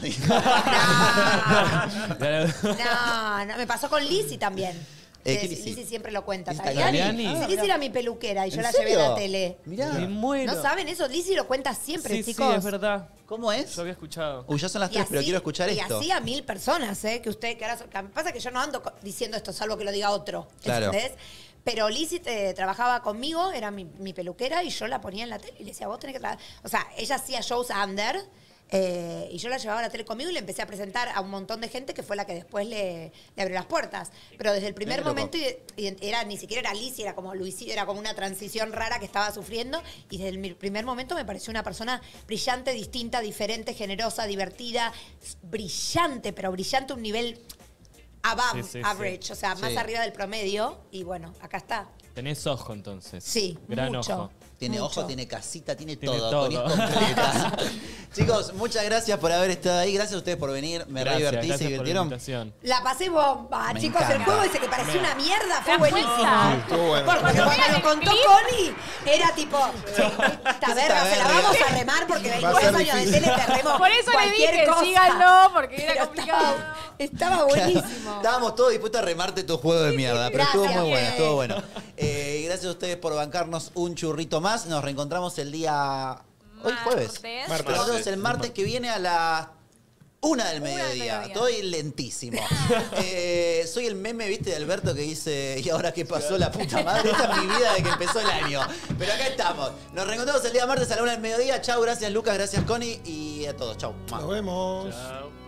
No, no, me pasó con Lizzy también. Eh, Que ¿qué Lizzy? Lizzy? siempre lo cuenta. ¿Lizzy Tagliani. Tagliani? Sí, Lizzy era mi peluquera y yo ¿En la llevé a serio? la tele. Mirá. Me muero. ¿No saben eso? Lizzy lo cuenta siempre, Sí, sí, chicos. es verdad. ¿Cómo es? Yo había escuchado. Uy, ya son las Y tres, pero así- quiero escuchar y esto. así a mil personas, ¿eh? Que usted, que ahora, que pasa que yo no ando co- diciendo esto, salvo que lo diga otro. Claro. ¿Entendés? Pero Lizzy eh, trabajaba conmigo, era mi, mi peluquera y yo la ponía en la tele y le decía, vos tenés que trabajar. O sea, ella hacía shows under eh, y yo la llevaba a la tele conmigo y le empecé a presentar a un montón de gente que fue la que después le, le abrió las puertas. Pero desde el primer Mirá, loco. momento, y- y era ni siquiera era Lizzy, era como Luisito, era como una transición rara que estaba sufriendo y desde el mi- primer momento me pareció una persona brillante, distinta, diferente, generosa, divertida, brillante, pero brillante a un nivel above Sí, sí, average, sí. o sea, más Sí. arriba del promedio. Y bueno, acá está. Tenés ojo entonces. Sí, Gran mucho. ojo. Tiene Mucho. ojo, tiene casita, tiene, Tiene todo. todo. Connie es completa. Chicos, muchas gracias por haber estado ahí. Gracias a ustedes por venir. Me re Gracias, divertí, se gracias por la divirtieron. invitación. La pasé bomba, Me chicos. El encanta. juego ese que parecía Me- una mierda ¿Te fue das buenísimo. cuenta? Estuvo bueno. Porque Cuando cuando vean lo el contó clip- Connie, era tipo, esta verga, se la verga? vamos a remar porque Va a veinticuatro ser años de difícil. tele te remo Por eso le cualquier dije, cosa. síganlo, porque era Pero complicado. Estaba, estaba buenísimo. Estábamos todos dispuestos a remarte tu juego de mierda, pero estuvo Gracias, muy bueno, Fede. estuvo bueno. Eh, gracias a ustedes por bancarnos un churrito más. Nos reencontramos el día... Hoy jueves. Martes. Martes. Nos vemos el martes que viene a las una del Una del mediodía. mediodía. Estoy lentísimo. Eh, soy el meme, viste, de Alberto que dice, ¿y ahora qué pasó la puta madre? Esta es mi vida de que empezó el año. Pero acá estamos. Nos reencontramos el día martes a la una del mediodía. Chau, gracias Lucas, gracias Connie y a todos. Chau. Nos vemos. Chao.